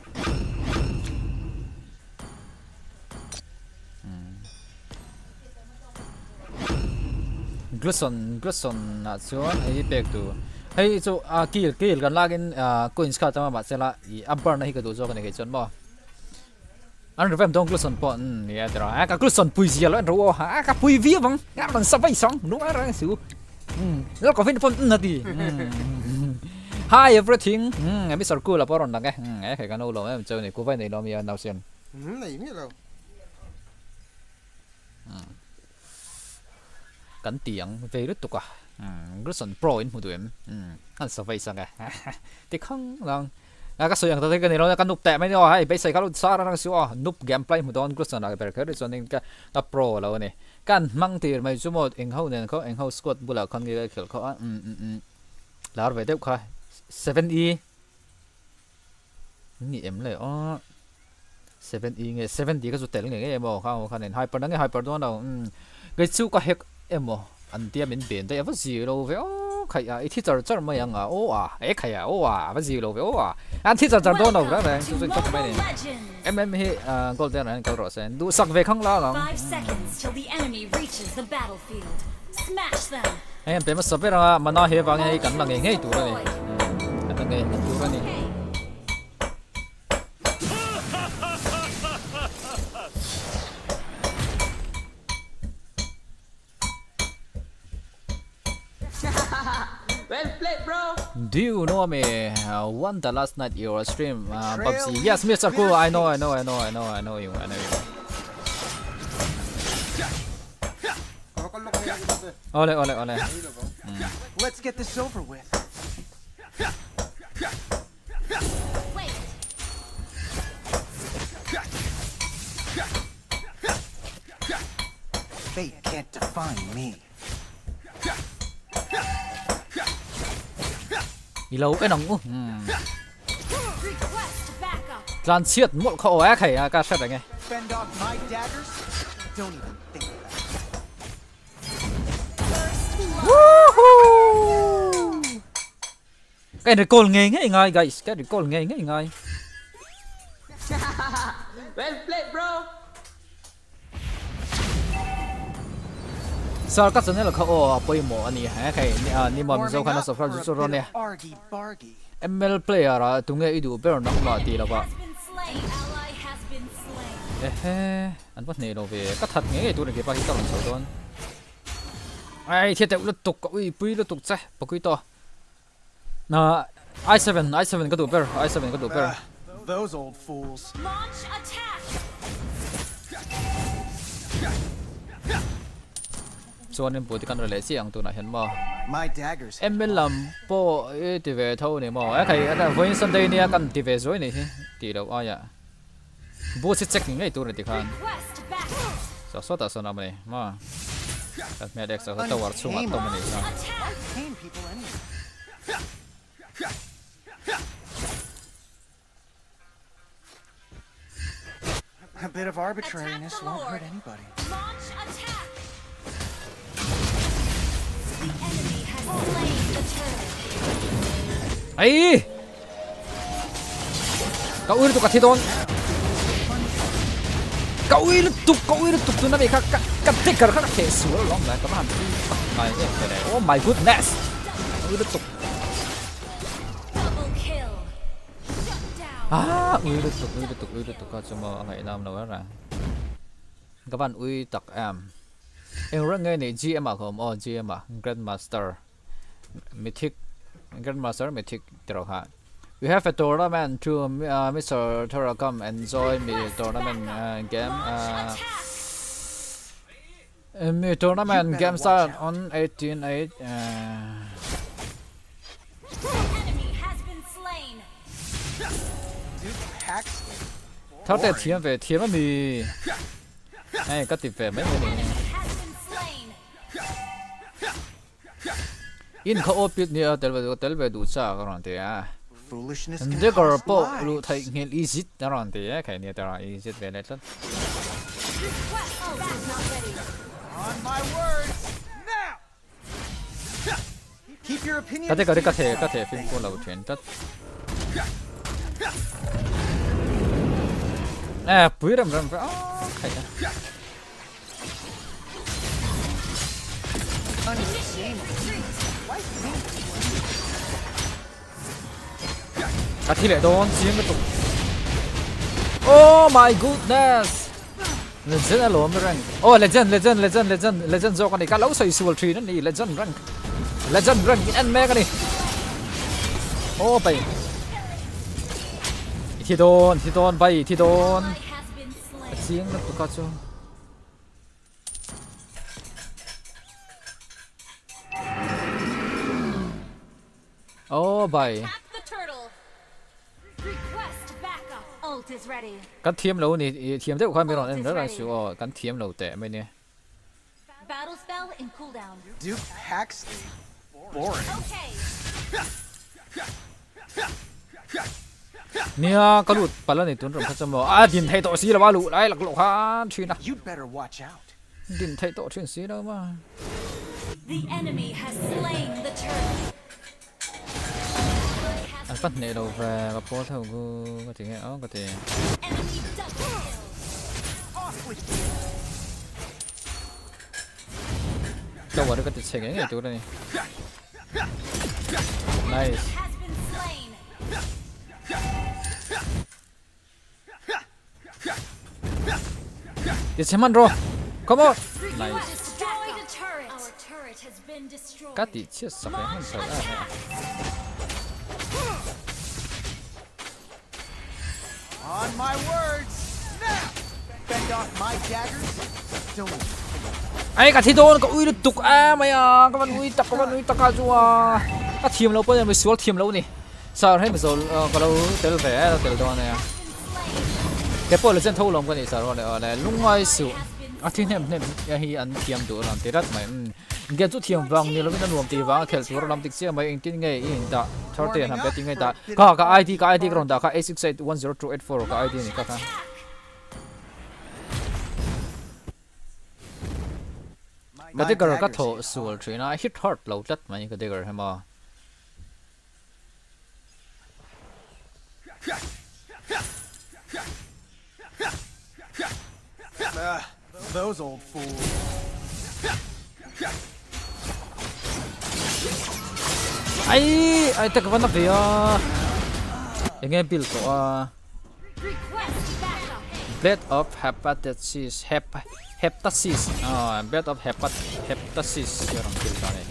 Gluson na chuan ai pek tu. Hei chu kill kan lagin coins kha tama ba sela I upper na hi ka du zo kan ke chon bo. Anh revem dong Gluson po ya tro ka Gluson pui zia lo ro ha ka pui vi bang ya bang sa vai song nu ara su lo ko fin pon na ti hi everything em biết cool là poron dang cái cái no lo em chơi này cô vai này lo mi nào xiên này biết đâu cắn tiếng về rất tục à Gluson pro in một tụi em anh sa vai sang cái thì không langก็ส่วนอย่างตัวที่กันนี่เราการนุบแตะไม่ได้ให้ไปใส่เขาลูกซาแล้วก็สิว่านุบเกมเพลย์มันโดนกลุ่มอะไรแบบเขาได้ส่วนนึงก็โปรแล้วเนี่ยการมั่งตีไม่ชั่วโมงเองเขาเนี่ยเขาเองเขาสกอตบุหรี่คนกี่เขียวเขาแล้วไปเด็กค่ะ 7e นี่เอ็มเลยอ๋อ 7e ไง 7d ก็สุดแต่เรื่องไงเอ็มบอกเขาเนี่ยไฮเปอร์นั่งไงไฮเปอร์ตัวเราก็สู้ก็เฮกเอ็มบอกอันเดียเป็นเปลี่ยนแต่ยังไม่สิเราไปอ๋อใครอ่ะที่จะไม่ยังอ่ะโอ้อ่ะใครอ่ะโอ้อ่ะไม่สิเราไปโอ้อ่ะอันที่จะโดนเราแล้วเลยสุดๆก็ไม่เนี่ยMMA golden นั่นก็รอเซนดูสักเวข้างล่างหรอเฮ้ยเป็นมาสับเวลามันน่าเหี้ยบางอย่างกันหลังเงี้ยตัวเลยตั้งเงี้ยตัวนี่ Well played, bro. Do you know me? Won the last night your stream, PUBG. Yes, Mr. Cool. I know you. Ole. Let's get this over with. Fate can't define me. Lâu cái nòng lan xiết một khẩu á khẩy ca sát này nghe cái này cồn nghe ngay guys cái này cồn nghe ngay Well played, bro. sao các dân này là khẩu bơi mỏ anh hả khẩy ni mà mình dâu khăn nó sập ra chút rồi nè ML player à tụi nghe idu pero nong lo ti la ba anh bắt này đâu về cắt thật nghe tụi này cái ba cái tao làm sao luôn ai thiệt tục tục ui pui tục chạy bao cái to na i7 cái tụi pero i7 cái tụi pero those old fools chuan in pu ti kan rele chiang tu na hen mo My daggers. em bên làm po ti về thâu này mo cái với Sunday này kan ti về rồi này ti đâu ai à bố sẽ check ngay tu này thì khan Request backup. so so ta so na này mà cái mẹ đẹp sao tao war chung at tao này sao Attack. Tame people anyway. A bit of arbitrariness Attack the won't Lord. hurt anybody. Launch attack. The enemy has slain the turret. ấy cậu ơi tụi cả thi đón cậu ơi tụi nó bị khác cắt tích cả khác thể sửa lắm lại các bạn này cái này oh my goodness cậu ơi tụi Double kill. Shut down. ui tụi có cho mà ngày năm nào ra các bạn ui tặc em rất nghe này GM à không GM à Grandmaster Mythic Grandmaster Mythic terok ha. We have a tournament to Mr. Tora come enjoy me tournament game. Me tournament game start on 18/8. The enemy has been slain. Duke Paxley. Thao tệ thiếm về thiếm mà mì. Hey, cắt tịp về mấy người này. Has been slain. In khó opit nia tel về đủ cha cái thế à. Foolishness can 근데 그걸 cost 뭐 lives. 루 타이 힐 이짓 나란데 가이니 따라 이짓 베네트 Request backup. Not ready. On my words, now! Keep your opinions 까테 to 까테 yourself. 까테 필 꼴라고 된 뜻. 아 부이람 아 가야. Unashamedly. Why tame people? 까티레 돈 지금 것도. Oh my goodness. Legend alone rank. Oh legend zo con này cá lấu xoay suol tree nó đi legend rank en me cái này. Oh bay. Thi đồn bay thi đồn. Ally has been slain. 지금 것도 똑같죠. Oh bay. Tap the turtle. Request backup. Ult is ready. Cắn thiếm lâu này thiếm thế của khoan bên đó em rất là sure cắn thiếm lâu tệ mấy nè. Battle spell in cooldown. Duke Paxley. Boring. Okay. Nia cái lụt bắn lên này tuấn rồi thật sao mà điền thay tội xí là ba lụ đấy là lộ ha chuyện à You'd better watch out. điền thay tội chuyện xí đâu mà. The enemy has slain the turret. Anh bắt nệ đầu về và phố thầu có thể nghe có thể Enemy double kill. Off with đâu vào được cái chuyện này chỗ đây. Nice. Has been slain. It's him rồi. Come on. Nice. Destroyed a turret. Our turret has been destroyed. Cắt thì chết sắp hết sợ à. On my words, now! Fend off my daggers. Don't Ai cả thi đồn có ui được tục mày à các bạn ui tắc à chú à các thiểm lâu bây giờ mới xuống thiểm lâu nè sao hết bây giờ có đâu tel về tel đồn này cái bộ là dân thâu lòng cái này sao rồi này lúc ngoài sự thì nem hi ăn thiểm đủ làm thì rất mày cái chút thiểm vàng như là cái nuông thì vàng khel số làm tích xe mày anh tin ngay in ta thao tiền làm betting ngay ta cả ID cái còn ta cái A681024 cái ID này các bạn cái đấy cái thổ sủa chuyện nó hit hard lâu chất mà những cái đấy hay mà those old fools. ai ta cái vấn đề à nghe bill của Request backup. bed of hepatitis hepatitis bed of hepatitis 이런 bill này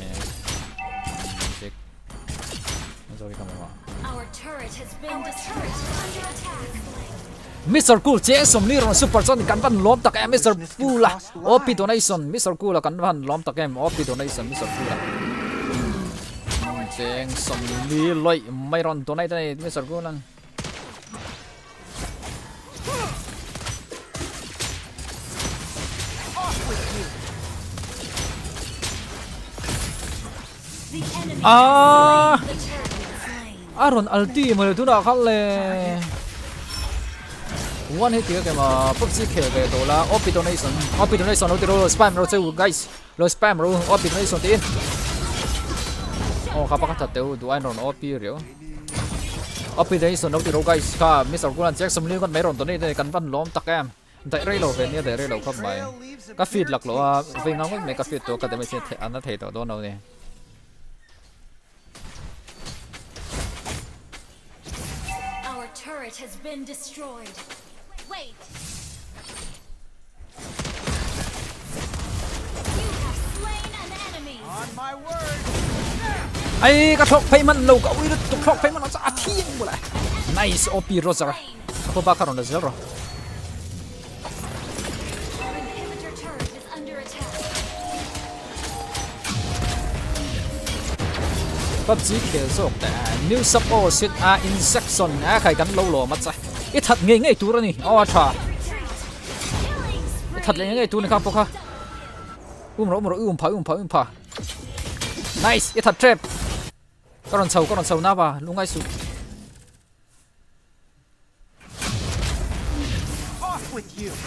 rồi cái Our turret has been destroyed. Under attack. Mr. Cool che som ni ron super son kan van lom tak em Mr. Cool la opi donation Mr. Cool la kan van lom tak em opi donation Mr. Cool la cheng som ni loi mai ron donate này Mr. Cool lang Aaron ulti mà tu nào khác là one hit cái mà PUBG kể về đó là OP donation nó từ spam rồi chơi guys rồi spam rồi OP donation tiền các bạn thật tiêu tụi anh rồi OP rồi OP donation nó từ guys cả Mr. Gulan check xong liên con mấy rồi tụi này cần văn lom tắc em tại đây lâu về nha tại đây lâu không mày các feed lạc lộ về ngang mấy các feedตัวcái đấy mình anh đã thấy đó đâu này Turret has been destroyed. Wait. You have slain an enemy. On my word. Ai cái thọc payment lâu cậu đi thọc payment nó ra thiên bộ lại. Nice OP Rosa. Apa bakar on zero. Inhibitor turret is under attack. PUBG kể số tại new support sit insection khai gắn lâu lồ mất sai ít thật ngay tu rồi nè thà thật là ngay tu này không phải phá nice ít thật trap có còn sầu na vào luôn ngay xuống Off with you.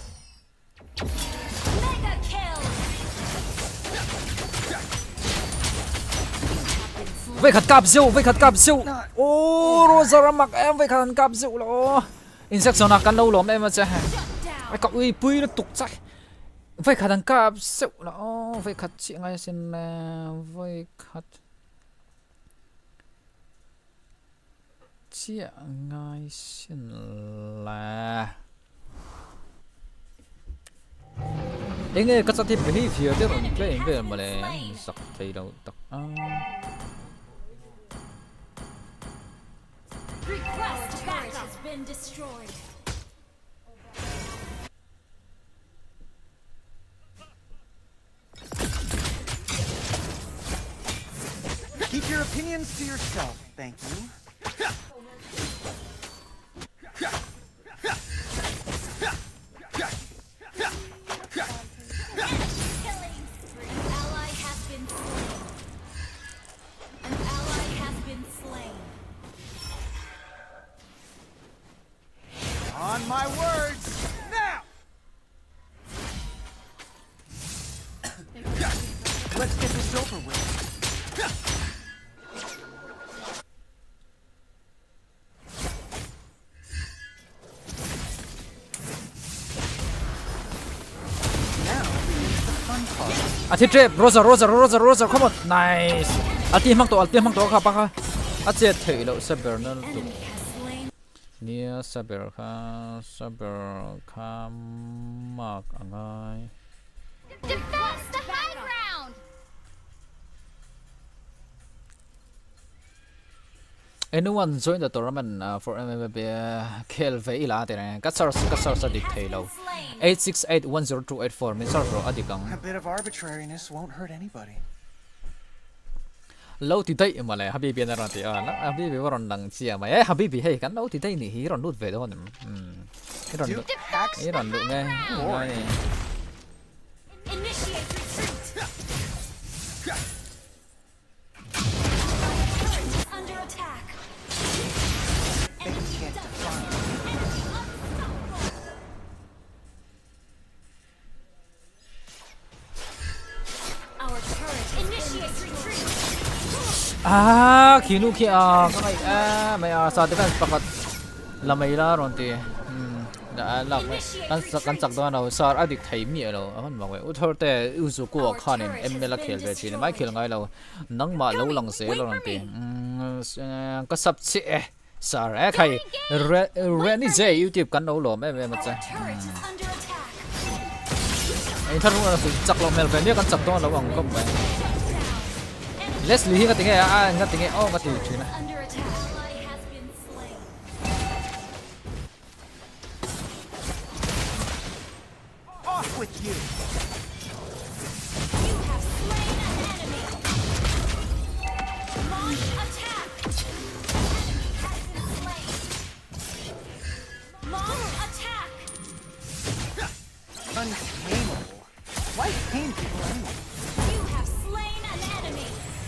Mega kill. vậy khát cáp siêu ô Rosa ra mặc em vậy khát cáp siêu lo insection nào căn lâu lắm em mà chơi cái cậu uy pui nó tục chạy vậy khát cáp siêu lo vậy khát chị ngay xin vậy khát chị ngay xin là anh ấy cái gì bị phía đấy rồi về mà lại sặc thấy đâu tắc Request backup has been destroyed. Keep your opinions to yourself, thank you. Killing spree. An ally has been slain. An ally has been slain. On my words, now! Let's get this over with. Now begins the fun part. Hit trap Rosa come on nice ulti mang to kha pa kha che thei lo saber na tu Enemy has slain. nia saber kha mak angai Defense the high ground. anyone join the tournament for MMB khel ve ila te ne kasar sa dik thei lo 8681024 min sar ro adikang A bit of arbitrariness won't hurt anybody. lâu thì đây mà lại Habibi na ron ti Habibi ron dang chia mà Habibi hey kan lâu thì đây ni hi ron lut về đó cái ron Duke hacks cái ron lu nghe Initiate retreat. Under attack. they can't define. Our turret initiate retreat. kinu ki cái này mày sa defense pakat lamay la ron ti đã lạc kan chak do nào sar adik thei mi lo aman ma we uthor te uzu ko khanin ml khel ve chi mai khel ngai lo nang ma lo lang se lo ron ti ka sap chi sar khai reni j youtube kan lo lo me ma cha Turret is under attack. ai thar ru chak lo mel ve ne kan chak do lo ang kom mai Leslie hi ka tinge nga tinge ka ti china Under attack. Ally has been slain. with you. You have slain an enemy. Launch attack. Enemy has been slain. Launch attack. Untamable. Why tame people anyway? You have slain an enemy.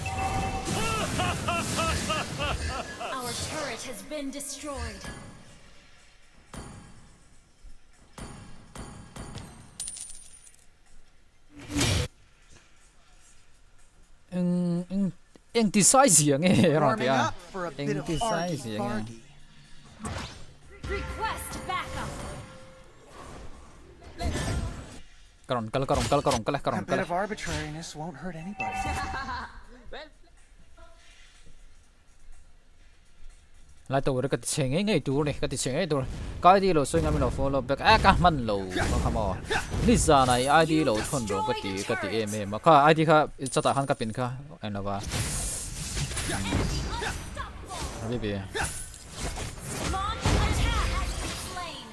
Our turret has been destroyed. Anh tí sai gì nghe rồi Warming kìa. up for a bit Anh of tí sai argy gì nghe. bargy. Request backup. Karon kala. A bit of arbitrariness won't hurt anybody. Lại tụi nó cái chuyện ngay tụi này cái chuyện ấy tụi cái đi lối xuyên ngay mình follow back cái mình lầu mà không à lý do này ID lầu thôn rồi cái em mà cái ID cái chắc tại hắn cái pin cái anh nào vậy baby Launch attack has been slain.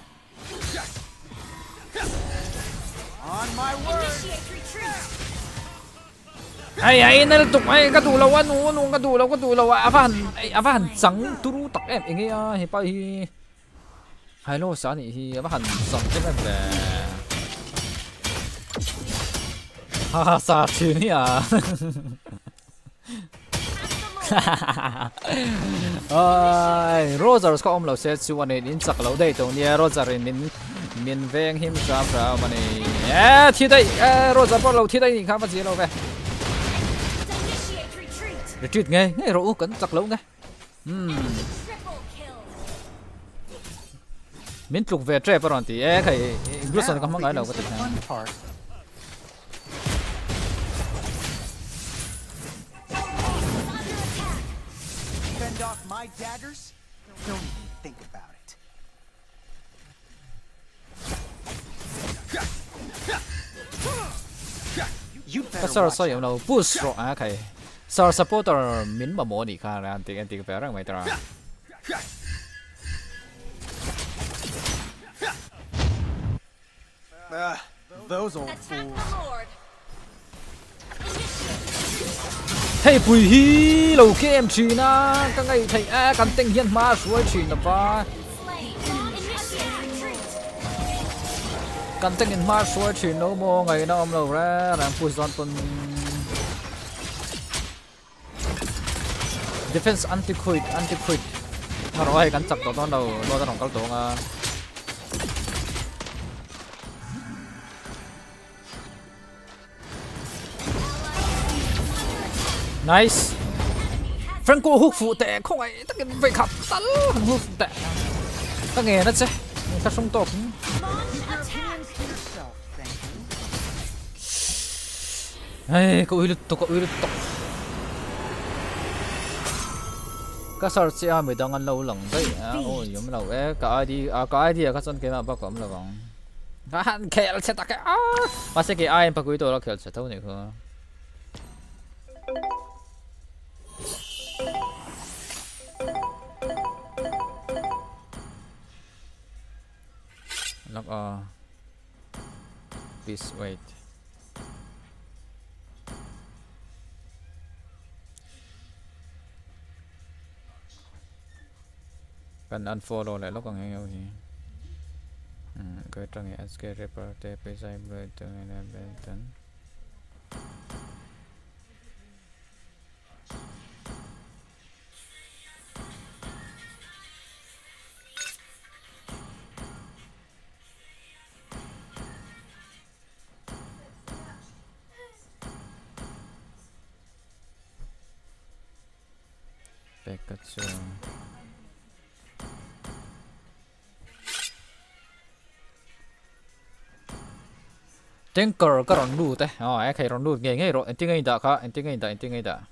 On my word. Initiate retreat. ai nó tục ai cái tụi lâu anh luôn cái tụi lâu à phan trắng tụi tắc em nghe à thì bao hi hay lo sao này thì à phan trắng cái này về ha sao chuyện này à ai Roger có ông lâu sẽ chịu anh đến chắc lâu đây tụi nia Roger mình veng him sao sao mà này thì đây Roger bao lâu thì đây khá là gì lâu về Initiate retreat. retreat ngay rồi cẩn chắc lâu ngay Triple kill. mình chụp về trap rồi thì cái Gruson không nói đâu có thể Fun part. Under attack. Fend off my daggers? Don't even think about it. You cái better sao watch sao out. nào push rồi cái sao supporter mình mà mua đi khá là anh tiền về rằng mày ta Those old Attack fools. the Lord. hey bùi hi lâu kia em chỉ na cái ngày thầy cần tinh hiền mà suối chỉ là ba Slain. Initiate retreat. cần tinh hiền mà suối chỉ nó mua ngày nó ông lâu ra làm push on pun defense anti quit nó rồi cần chặt đó đâu lo ra đồng cao tổ à nice Franco hút phụ tệ không phải tất cả vậy khắp tấn hút phụ tệ các nghề nó chứ các sông tộc Launch attack. Yourself, thank you. ai có uy lực tộc các sao sẽ mới đang ăn lâu lỏng đấy ôi giống lâu cái ID các chân cái nào bao gồm là vòng các hắn kẹo sẽ tắc cái mà sẽ cái ai em bắt cuối tôi là kẹo sẽ thâu này không lock please wait cần unfollow lại lúc còn hay gì cái trang này SK report page rồi từ này là bên tấn Pikachu Tinker cái rón đu thế, ai khai rón đu nghe nghe rồi, anh tiếng ngay đã cả, anh tiếng ngay đã.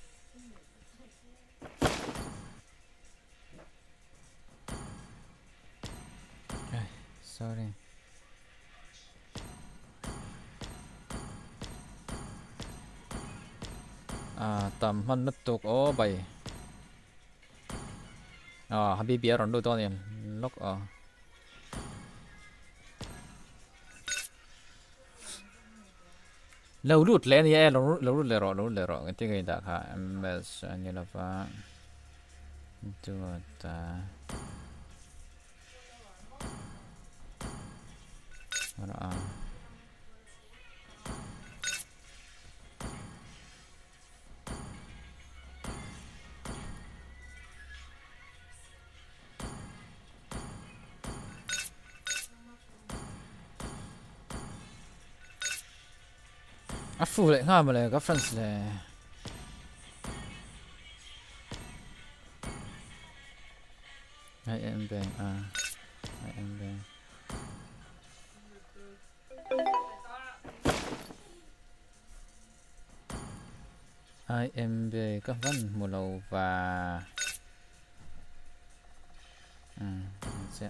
Sorry. Tầm hơn nứt tục ó bảy. Habibi rón đu to này, lock lâu lút lên thì lâu lút lẻ rõ cái tiếng đã cả ms như là va chua ta rồi phụ lại ngay mà lại các friends này hai em bên hai em bên hai em về các văn mùa lầu và sẽ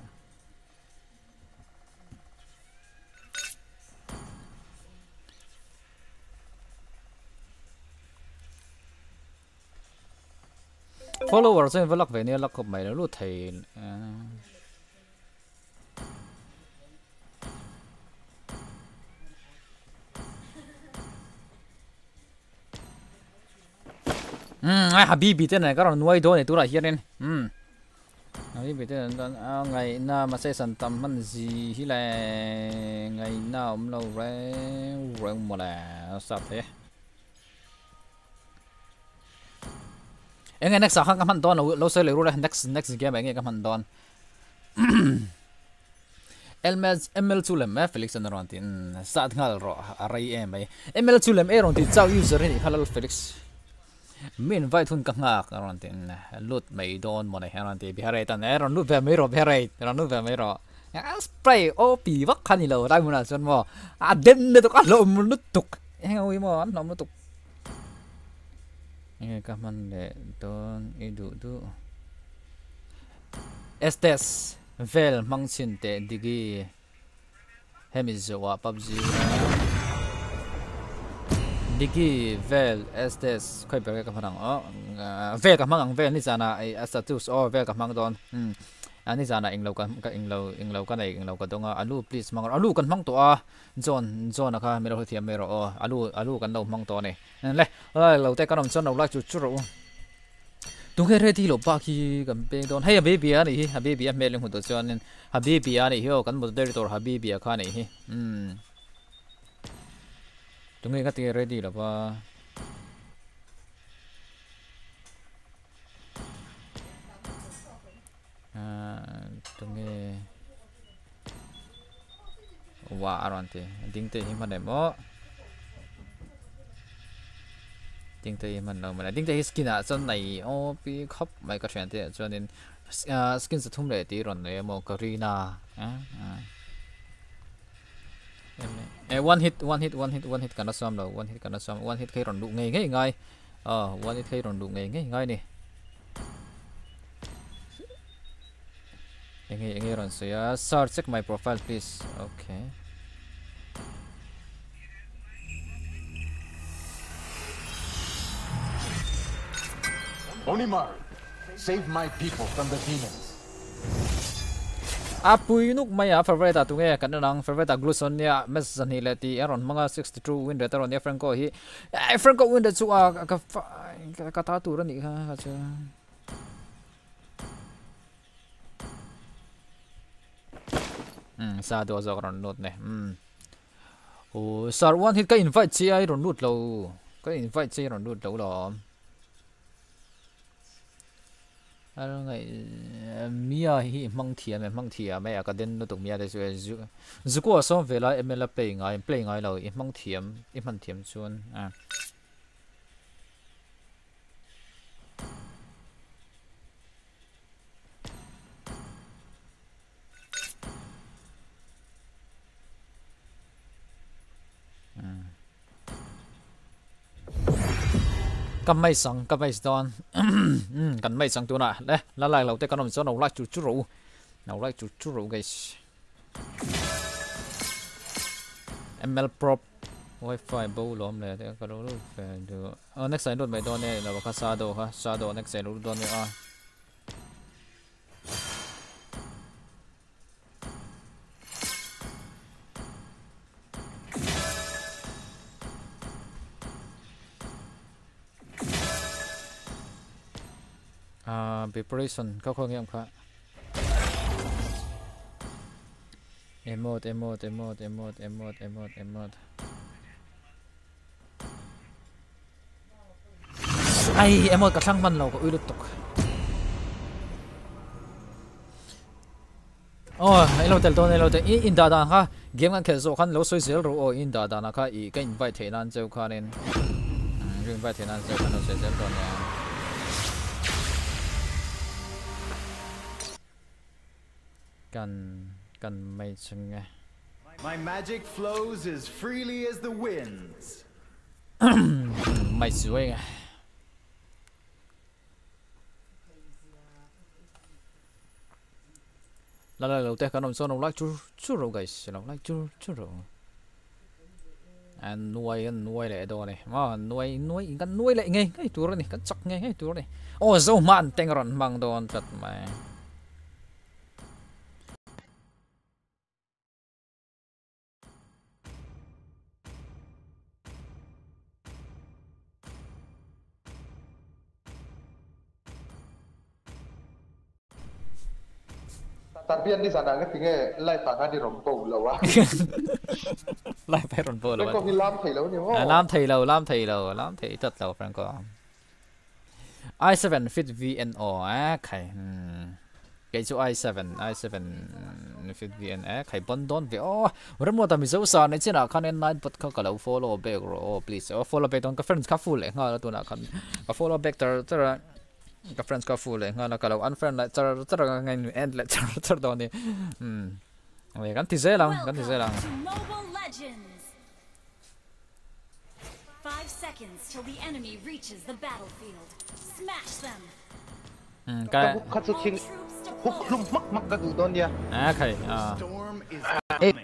follower trên vlog về này lắc mày nó lút thầy Habibi tên này các bạn nuôi đồ này tôi lại hiện lên Habibi tên này ngày nào mà sẽ sản phẩm mình gì hi là ngày nào ông lâu rồi một là sao thế ngày next sang kaman don lo se le ru next game nge kaman don ml chulem felix anarantin sat ngal ro arai em ml chulem eron ti chau user ni halal felix min vai thun ka nga arantin lut mai don mo ne arantin bihare tan eron lut ve mai ro bihare ron lut ve mai ro spray op vak khani lo dai mun son mo den ne to ka lo mun tuk ngoi mo an nom tuk nghe các bạn để tôn idu tu estes vel mang chin te digi hemizoa PUBG digi vel estes khoi be ka phanang vel ka mang vel ni jana ai status vel ka mang don ani jana inglo ka nei inglo ka donga alu please mang alu kan mang to John kha mero thiam mero alu kan lo mang to ne le lo te kanom chon lo la chu ro tung he ready lo ba ki kan pe don hey baby ani baby a meling hu to chon baby ani hi kan moderator baby kha nei hi tung he ka ti ready lo ba tung he wa arante ding te hi man mo ding te man lo man ding te skin a chon nei o pi khop mai ka thyan te cho nên skin sa thum le ti ron le mo karina one hit kana som lo one hit kai ron du ngai one hit kai ron du ngai ni nghe ron so ya sir check my profile please okay Onimaru, save my people from the demons. Apui nuk maya favorite tu nge kan nang favorite gluson ya mes zani leti aron manga 62 win rate ron ya franco hi franco win da chu ka ta tu ran ni ha cha sa do zo ron not ne sar one hit ka invite chi ai ron lut lo ka invite chi ron lut lo lo ngày mía hi mang thiam mấy cái đến nó tụng mía đây rồi dù có xong về lại em là play ngay rồi em mang thiam chuan cầm máy sang don cầm máy sang tu nè đây là lại lâu tê con cho nó lại chú rượu guys ML prop wifi bầu lom này thế cái đó phải được next side đôi mày đôi này là cái shadow next side đôi này preparation เขาคงยังค่ะ emoteไอ emote กระทั่งมันเราก็อุ้ยลุกตกโอ้ไอเราแต่ตัวในเราแต่อินดาดาค่ะเกมกันแค่โซ่คันเราสวยเสียรู้โอ้อินดาดานะคะอีก็อินไปเทนันเจ้าค่ะเนี่ยอินไปเทนันเจ้าค่ะเราสวยเสียตัวเนี่ยกันไม่ใช่ไง My magic flows as freely as the winds. ไม่สวยไงแล้วเราแต่กันนมส่วนเราไล่ชูเราไงเราไล่ชูเรานวยเลยตัวนี้มานวยกันนวยเลยไงไอ้ตัวนี้กันจักไงไอ้ตัวนี้โอ้โซมันเต็งรันมังโดนจัดไหม Tarbian di sana kan tinggal lai tangan di rompau lawa. ไล่ไปรอนโบแล้ว Kau hilam thầy lâu nhiều. ล้ามไทยจัดเราแฟนก็ i7 fit VNO ใครเกจู i7 fit VNO ใครบนโดนไปโอ้เรื่องมัวแต่มีเจ้าสาวในที่น่ะคันนี้นายบดเขาก็เรา follow back โอ้ please follow back ตอนกับ friends กับ full เลยงั้นเราตัวน่ะคัน follow back แต่กับ friends กับ full เลยงั้นเราก็เรา unfriend เลยจะไง end เลยจะตอนนี้อะไรกันที่เสียหลัง Welcome to Mobile Legends. 5 seconds till the enemy reaches the battlefield. Smash them. ก็ Katsu All king troops huk deployed. lum mak ka tu don dia. ใคร Storm is coming.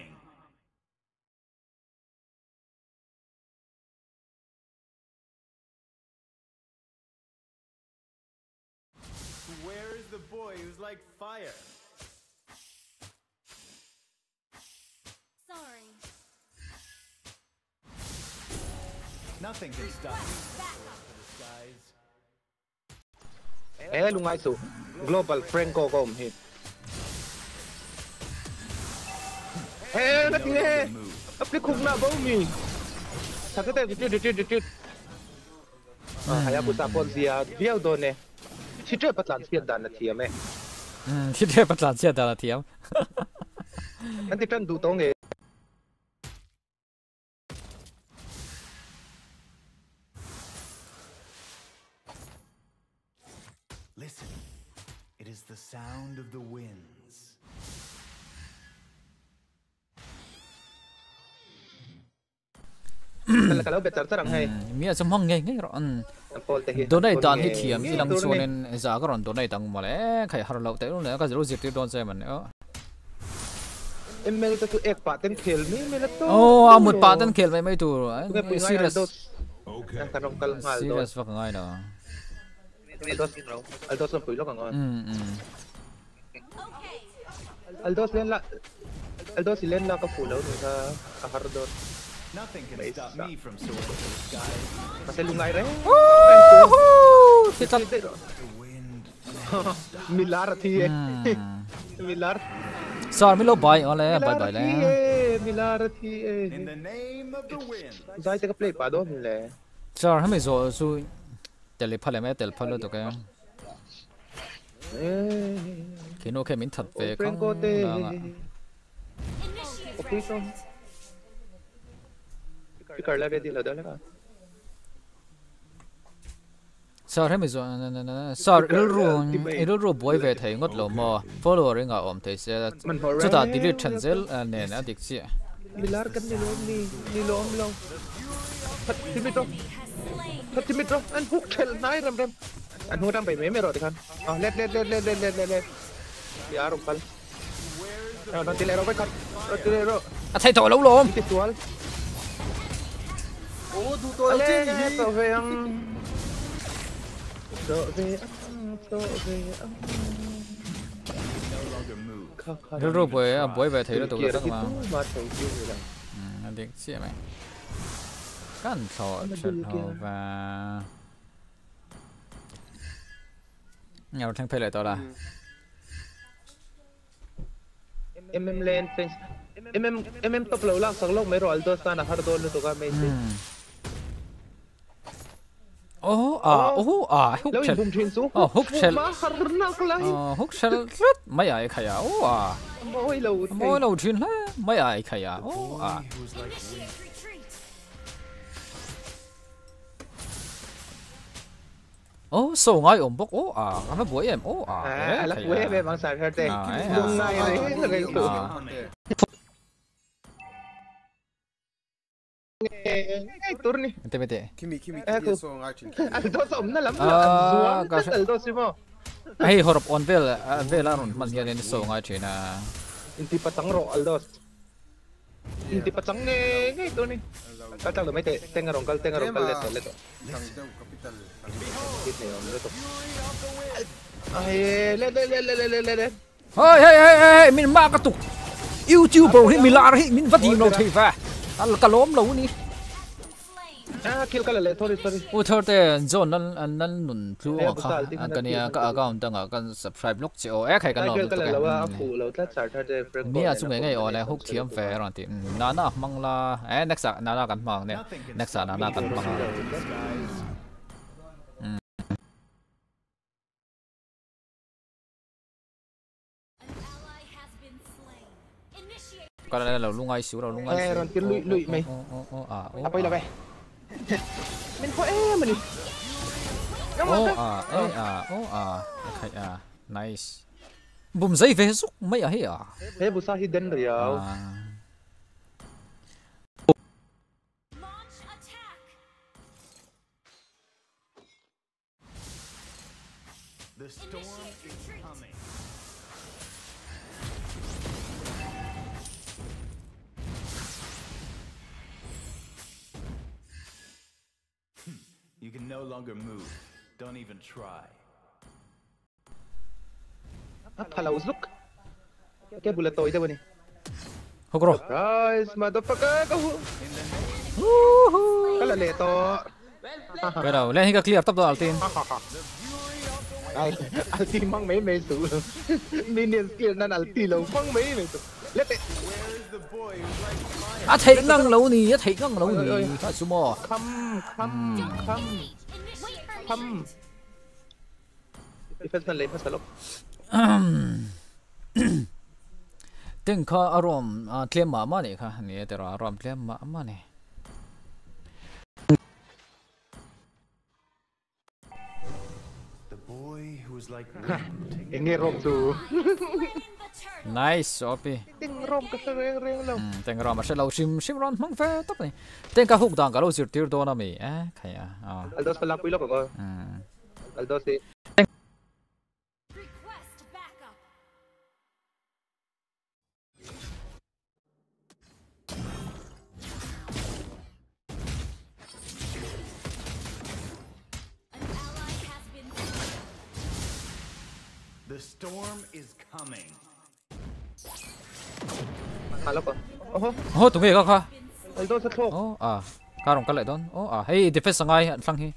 Where is the boy who's like fire? Sorry. Nothing can stop me. Backup. Guys. Eh lungai su. Global Franco kom hit. Eh na tinge. Apli khung na bau mi. Sakete dit. Hayabusa Ponzia biao don ne. ชิดเรื่องประหลาดเสียดานนาทีไหมคิดเรื่องประหลาดเสียดานนาทีนั่นที่ท่านดูตรงนี้ Listen, it is the sound of the winds. นั่นแหละก็เราเบ็ดจัดสังให้มีอะไรจะมองไงหรอโดนได้ตอนที่เทียมที่ลังส่วนนั้นจากก่อนโดนได้ตั้งมาแล้วใครหาเราแต่รู้เนี่ยก็จะรู้สึกที่โดนใจมันเอ็มเมลิตตัวเอกปะเต้นเขลนี่เมลิตตัวโอ้หมดปาตันเขลไม่ถูกserious yang kan rongkal ngal serious ฟังง่ายเนาะ Aldos ang pulo kang on Okay. Aldos len la ka pulaw ni sa kahardor Nothing can stop me from soaring to the sky. kasi lungay rin kita The wind. milar thi milar สอนไม่ลบไปอ๋อเลยไปแล้ว milar thi In the name of the wind. dai te ka play pa do le สอนให้ไม่โซ่สู้เตลิพัลเลยไหมเตลิพัลเลยตัวแกคิโน่แค่มินถัดไปข้างหลัง Initiate okay so Carla ready la dala ka สอนให้ไม่โซ่สอนรู้บอยเวทให้งดลมfollow เรื่องออมเทเสียจุดตัด delete cancel เนี่ยนะดิเสีย milar kan nilom long Timito Timito an hook tel nai ram an hu ramไปไม่รอดกันอ๋อเล็ดยารุปัลเราติเลโรไปก่อนเราติเลโรใช่ตัวแล้วลมติดตัวโอ้ดูตัวจริงตัวเวียงรู้บอยเวทให้เราตัวสักมาดิเสียไหมกันถอดชุดออกมา nhau thằng phải lại tao là MM lane fence MM top low lang sang long may roll dos sana har dol to ka may hút lâu shell bum thin su hút shell ma har na klai hút shell rất mấy ai khai moi lâu mỗi lâu chuyện là mấy ai khai số ngay ổn bốc nó bụi em là quê về bằng sài thế đúng ngay đấy là cái tụ ngay tur ni Tê Kimi so ngai chin anh tôi sống nó lắm rồi anh tôi xí mà hey horop on vel aron man yan ni so ngay chuyện à inti patang ro aldos inti patang ngay tur ni kata lo mete tenga rongkal leto thằng đâu capital ai le hey min ma ka tuk YouTube bro hi milar hi min vati no thei va al kalom lo ni kill kala le sorry thor te zone nan nun plu kha kania ka account tanga kan subscribe lok che o khai kan lo kala lo pu lo ta char thar de mi a chung ngai o le huk thiam fe ron ti na mangla next na kan mang ne next na kan mang cái này là lung ai xíu rồi lung ai ron tin lụi mày apa là vậy mình có mình okay nice bùm giấy về giúp mấy à thế busa hidden rồi The storm is coming. You can no longer move. Don't even try. Hello, look. Okay, bullet toy da bani. Hokro. Guys, motherfucker. Kala le to. Cái đầu lên cái clear tốc độ altin. Ai, altin mang mấy số. Minion skill nan altin lâu mang mấy số. Let it. Thấy ngang lâu nì, thấy ngang lâu nì. Thật số mò. Come. Defense man lane pas kalok. Tiếng kha arom claim mà này kha, này tera arom claim mà này. The boy who was like Nghe rom su. Nice, Opi. Tiếng rom cái reng lâu. Tiếng rom sẽ lâu sim ron mang về tóc này. Tiếng kha hút đằng cả lâu sửa tiêu đó nè mi, khai à. Aldos palang pilok ako. Aldos si. the storm is coming. Malok ko. Tụi nghe kha. Aldos sa thok. Ka rong ka lại đón. Hey, defense ngay anh phăng hi.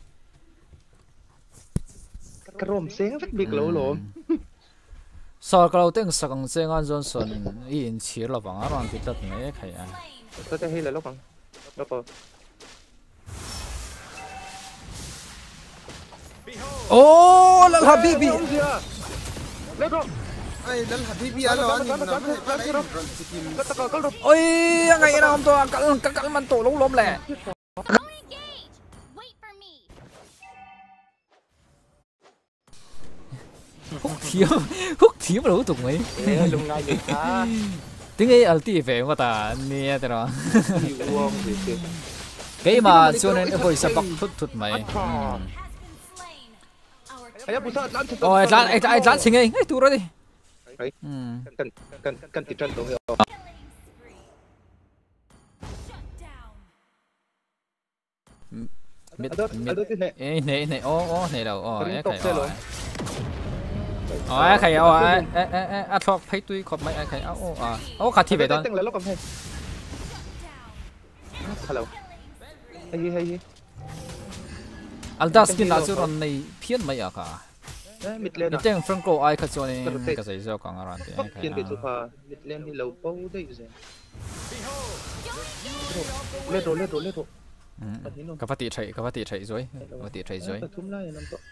Karom seng vết big lâu lom. Sau kalau tiếng sang seng anh Johnson in chỉ là bằng around cái tật này khai à. Tôi thấy hay là lúc bằng. Lúc rồi. Lal Habibi. Let's go. ai lal habibi alo ani Ôi, ngày nào không tôi cắt man tổ lông lom lẹ. Hút thiếu mà đủ tục mấy. Lung ngay vậy à. Tiếng ấy ulti về mà ta nghe thế đó. Cái mà cho nên hồi sắp bắt thút mày. Ôi, anh lát xin ngay tu rồi đi. Cần tỷ trần tổ hiệu. Này đâu, khai thọc thấy tôi khóc mấy khai khát thì về đó. Hello. Hay. Alda skin là chỗ này phiền mấy à cả. mid lane Iteng Franco ai kha chuan in ka sei zo ka ngaran te fuck yen ke chu pha mid lane hi lo po dei ze let ro ka pati thai zoi pati thai zoi thum lai nam to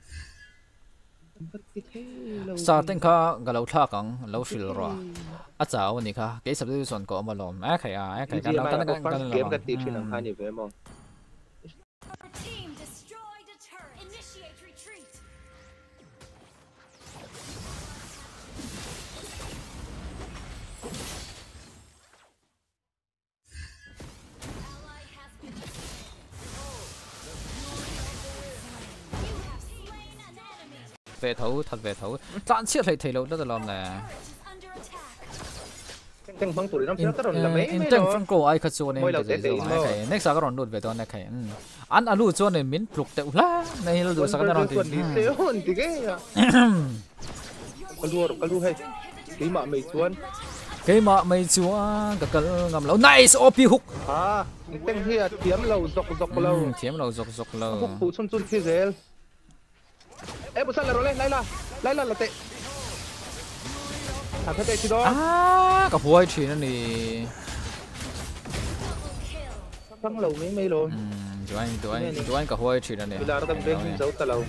starting kha galo thla kang lo shil ro a chaw ni kha ke substitution ko amalom a khai ka kan game ka ti thin ang hani ve mo Our team destroyed a turret. Initiate retreat. Ally has been You have slain an enemy. về thấu thật về thấu tán chiết lại thầy lâu đó là nè Under attack. teng phang tu ri nam sia ta ron la mai in mai teng lo Franco ai kha chuan in cái gì rồi next cái ron đột về đó này khai an alu chuan này min pluk te ula này lo du sa cái ron đi thì se hon ti ge ya kalu hai ki ma mai chuan cái mà mày chúa cái ngầm lâu nice op hook à teng hi tiam lo zok lo thiếm lâu dọc lâu hook pu chun thi zel e bu san la ro le lai la te à thế đây thì đó cái phôi chỉ nó nè phăng lầu mấy luôn tụi anh cái phôi chỉ nó nè bây giờ nó đang bên dấu tà lầu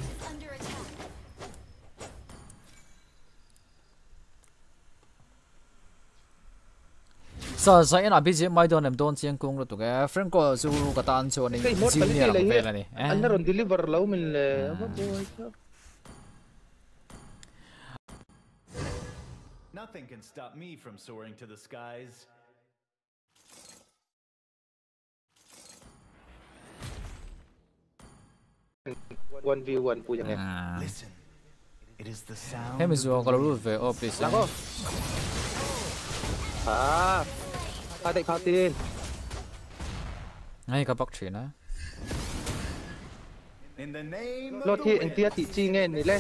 sao sai anh bị gì mai đó em đón chiang cung rồi tụi cái Franco dù cái tan cho nên chỉ nhớ là về là nè anh nó còn deliver lâu mình là Nothing can stop me from soaring to the skies. One v one pu yang Listen, it is the sound. em dù có lúc về office lắm không à ta đây phá tin ngay cái bóc chỉ nó In the name of lo the thi wind. anh tia thị chi nghe này lên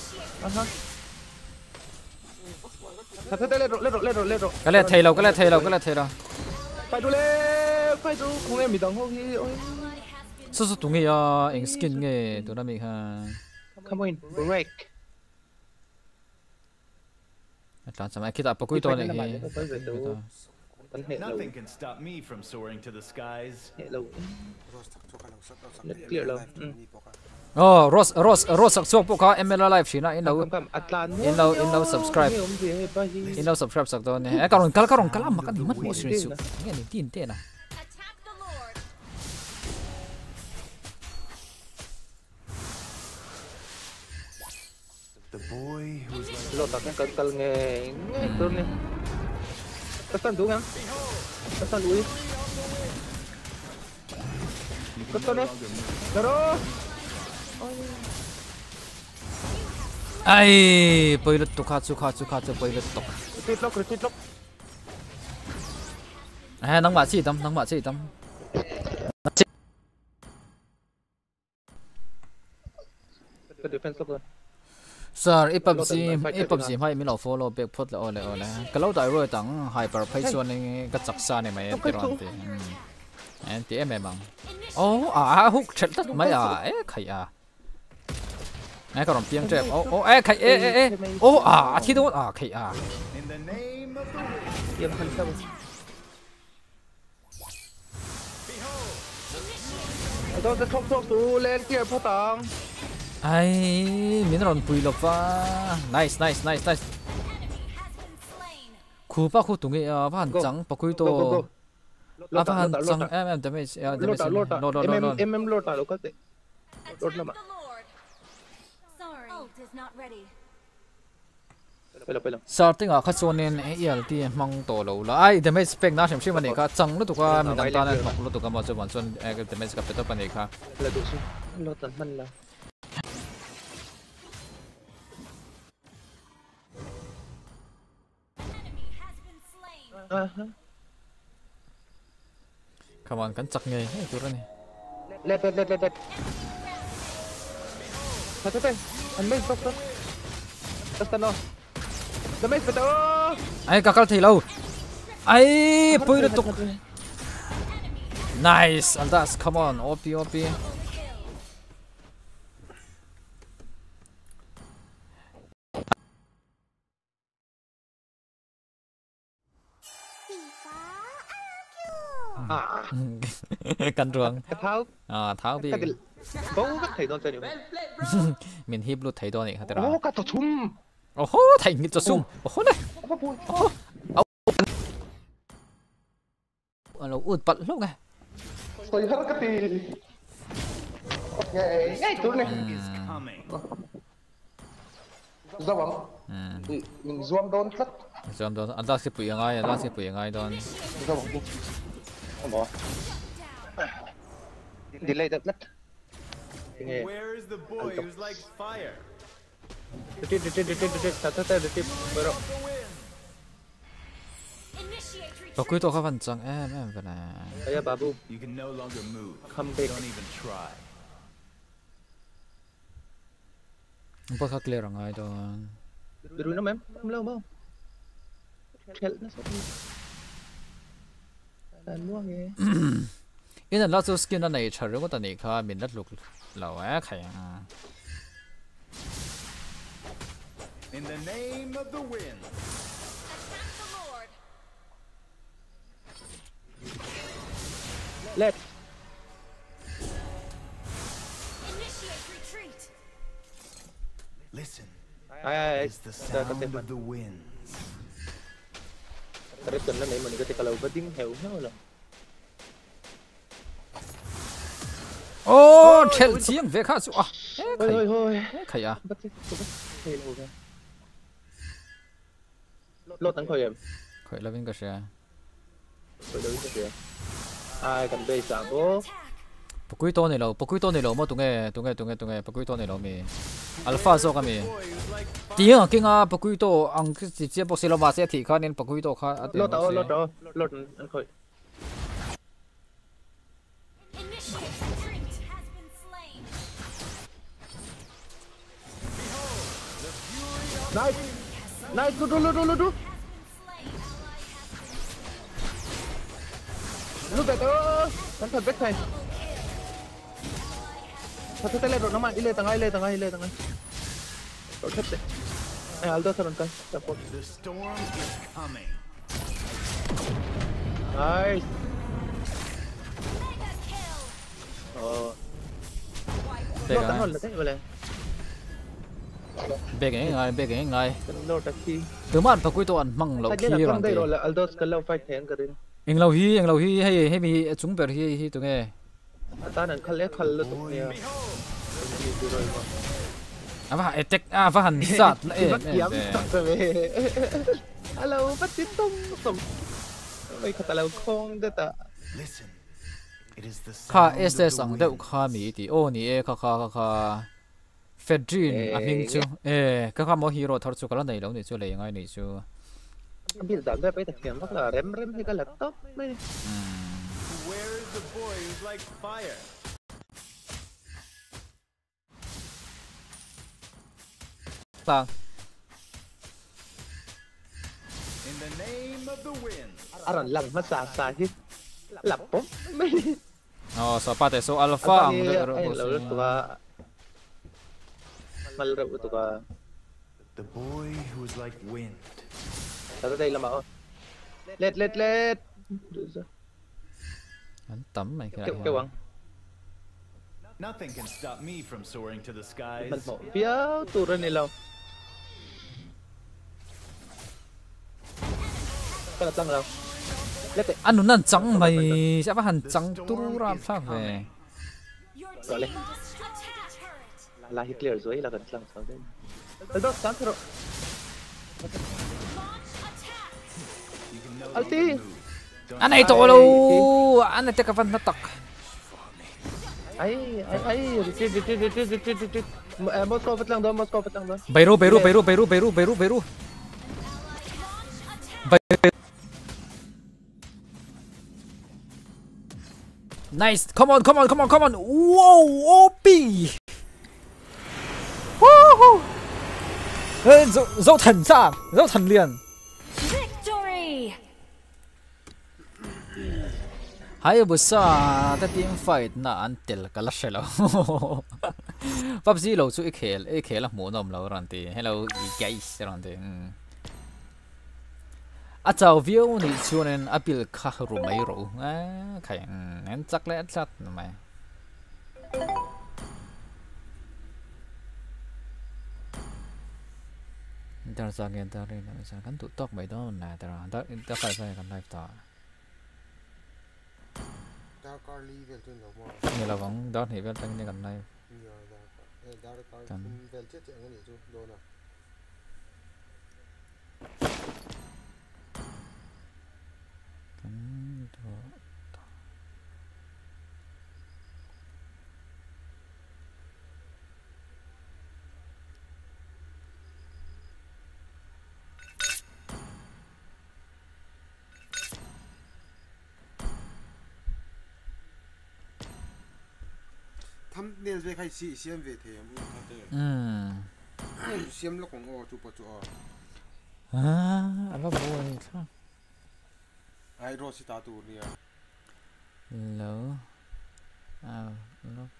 thế đây lên rồi cái này thầy lâu phải đu không em bị đóng không hi ôi sao tụi nghe à in skin nghe tụi nó mình ha come on break làm sao mà kita apa kui to này Nothing can stop me from soaring to the skies. clear lâu oh Ross sắc sok po ka ML live chỉ na in lâu subscribe sắc đó nè cái còn kalam mà cái gì mất một sự nghe này tin thế nào Attack the Lord. The boy who is like lo tak kan nghe tur ni kesan tu kan kesan lui kesan ni terus ai पहिलो तो खाछु पहिलो तो retreat lock nang ma chi tam ke defense lock sir PUBG mai mi lo follow back phot la ole ka lo dai ro tang hyper phai chuan ni ka chaksa ne mai ti ron ti en ti em mang oh hook chet tat mai khai cái còn tiếng trẹp khai thi đấu khai in the name of the wind. yang kan sao đó sẽ không tu lên kia phá tàng ai mình còn bùi lộc va nice Has been slain. khu tung cái van trắng bạc quy to van trắng em damage em lột à lột cái Attack the Lord. Sorry. Ult is not ready. bây giờ starting à khách chuan nên ELT mang to lo la ai damage spec na xem xem này ka chang lu tu ka mình đang ta nên học lu tu ka ma chu ban chuan cái damage ka peto pan này ka là đủ số lột tận mình là Enemy has been slain. come on kan chak nge tu ra ni lẹt thôi anh mấy sốc đó tất cả nó mấy phải đó ai ka kal thei lo ai पहिलो तो nice and that's come on op กันรวงเท้าเท้าพี่โบ้ก็ไถ่โดนใจอยู่ Well played, bro. มินฮิบลุดไถตัวนี่ครับแต่โอ้กัดตัวชุ่มโอ้โหไถมิดจะซุ่มโอ้โหเนี่ยเราอุดปัดลูกไงสวยฮาร์กตีง่ายตัวเนี่ย Is coming. ระวังมึงzoomโดนสักจอมโดนอันดับสิบปียังไงอันดับสิบปียังไงโดนระวังกูหมอดีเลยจัดนัด Where is the boy who's like fire? ดิถ้าดิไปรอปกุยตัวเขาฟันจังแม่เป็นไรไอ้บาบู You can no longer move. Come back. Don't even try. พวกเขาเคลียร์ยังไงโดนดูนะแม่ทำเร็วบ้างเชลนะสักทีแต่ล่วงไงอินนั้นเราจะสกินอันไหนเฉยๆก็ตอนนี้เขามีนัดลุกเราใคร In the name of the wind. Let Listen. Ay, It's the sound of the wind. Cái tuần này mình có thể kalau beding heo heo lah. โอ้เชลซียังเวค่าสุอ่ะ Hoi. ใครอ่ะ Bắt chết, bắt. Hay là ok. Lót tấn khởi em. ใครแล้ววิ่งก็เชีย Khởi đầu cái kìa. Ai cần bê sả bố. ปกุยตัวนี่เราปกุยตัวนี่เรามาตรงไงปกุยตัวนี่เรามีอัลฟาโซก็มีจริงอ่ะกิงอ่ะปกุยตัวอังคือเจี๊ยบบอกสิเรามาเสียทีเขาเนี่ยปกุยตัวเขา Lót tấn khởi. Nice. Nice, lu. Lu better. Cẩn thận vết thầy. Thôi lên rồi nó mà đi lên tầng 2. Rồi thấp đấy. Ai Aldo sao rồi? The storm is coming. Nice. Bê Tấn hồn là thế vậy. bê cái ngay Lô đặc khi. từ mátปกุยตัวอันมั่งเราขี้รัง đây เดี rồi là Aldo skal lâu fight thèn cái đấy. เองเราฮีให้มีจุงเปิดฮีตรงนี้ Ta nên khăn lẽ khăn luôn tụi nè. ว่าเอเต็กว่าหันสัตว์เอ๊ะ Bắt kiếm rồi. Hello, bắt tiếp tung. Mày khát lâu không đấy ta. Listen. It is the ข้า sound เอส of เอ the สัง wind. เดาข้ามีดีโอ้นี่ข้าเฟดรินมิงจูข้าโมฮีโร่ทอร์จูกันแล้วไหนแล้วนี่จูเลยยังไงนี่จู Biết rằng cái phải thực hiện rất là rem hay cái là tốt mấy. Where is the boy who's like fire? ต่าง In the name of the wind. Aron lang masa hit. Lapop mấy. อ๋อสปาเตโซอัลฟาอังเดอร์ Lalu tua. Malu tua. The boy who is like wind. Tao đây là bảo. Let. มันต่ำไหมครับ Cái quăng. Nothing can stop me from soaring to the skies. Mình bỏ phía tụi này lâu. Cái là tăng lâu. Let it. อันนู้นนั่นจังไหมใช่ป่ะหันจังตุราบซักเว้ Gọi lên. Là hit clear rồi là gần tăng sau đây. Aldo sáng rồi. You can no Ulti. longer move. Don't อันไหนโตลูอันไหนเตะกับฟันตัก Ai. Retreat. Moscow vẫn lang đó. ไปรู nice come on wow OP woohoo 走很练 Victory! 还有不是啊在 team fight 那安掉了个拉扯了PUBG 露出一期啦冇那么老人哋 hello you guys 人哋 à cháu view này cho nên apil khá rồi mấy rồi à cái anh chắc lẽ chắc mà giờ sao nghe ta đây là sao hắn tụt tóc mấy đó nè ta phải cần live ta như là vẫn đó thì vẫn tăng như gần đây thăm nên về khai sĩ xem về thế xem lúc còn ngô chụp chụp anh có buồn không ai rồi sẽ tao nè lỡ lúc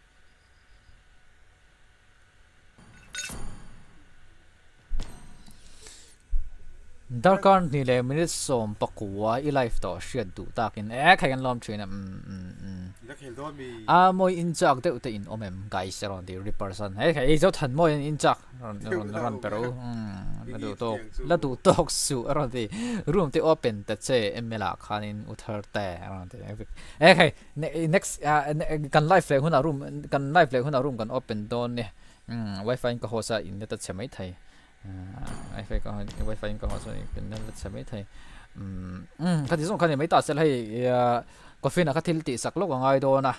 đó con thì là mình xóm bạc quá i life đó xuyên đủ ta kinh khaiกันล้อมช่วยนะมวยอินจักเดี๋ยวแต่อินอมมไกส์รอนดีrepersonเฮ้ยเจ้าทันมวยอินจักรอนเปรูแล้วดูตกสู่รอนดีรวมที่ open แต่เจเอ็มเมล่าคันอินอุทธรแต่รอนดีnext กันไลฟ์เลยหุ่นอารมณ์กันไลฟ์เลยหุ่นอารมณ์กัน open โดนเนี่ยWi-Fi ก็หัวซาอินแต่เฉยไม่ไทยWi-Fi ก็ Wi-Fi ก็หัวซาอินเป็นนั่นเฉยไม่ไทยคันที่สองคันยังไม่ตัดเสร็จให้ก็ฟินนะคันที่ติดสักลูกของไอ้โดนะ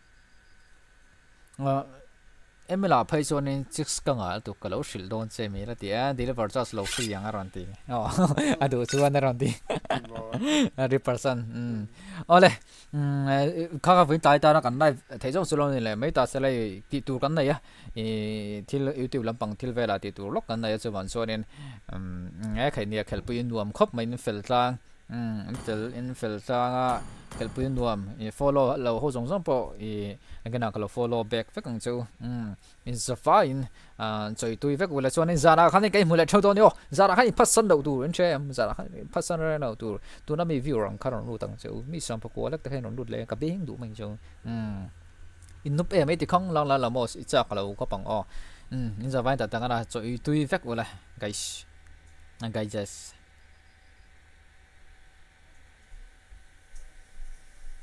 เอ็มเวลาเพย์โซนนี่จิกส์กังอ่ะตัวก็เราสิลโดนเซมิแล้วที่ดีเลเวอร์จัสเราฟรีอย่างอ่ะรอนตีดูชวนนะรอนตีrepersonเอาเลยข้าก็วิ่งตายตานะกันได้ที่ช่องสุดนี่แหละไม่ตัดเสร็จติดตัวกันได้ยะที่ยูทูบลำพังที่เวลาติดตัวล็อกกันได้จะวันโซนนี่ใครเนี่ยเข้าไปรวมครบไม่ฟิลต์infiltra help in nuam follow lo ho jong jong po ngana ka lo follow back fe kang chu is fine choi tui vek wala chuan zara khani kai mula thau to ni o zara khani phasan do tu en che zara khani phasan ra no tu na mi view rang kharon lu tang chu mi sam pa ko lak ta hen ron lut le ka bing du mang chu in nup e mai ti khong lang la mo cha ka lo ko pang o in za vai ta ta na choi tui vek wala guys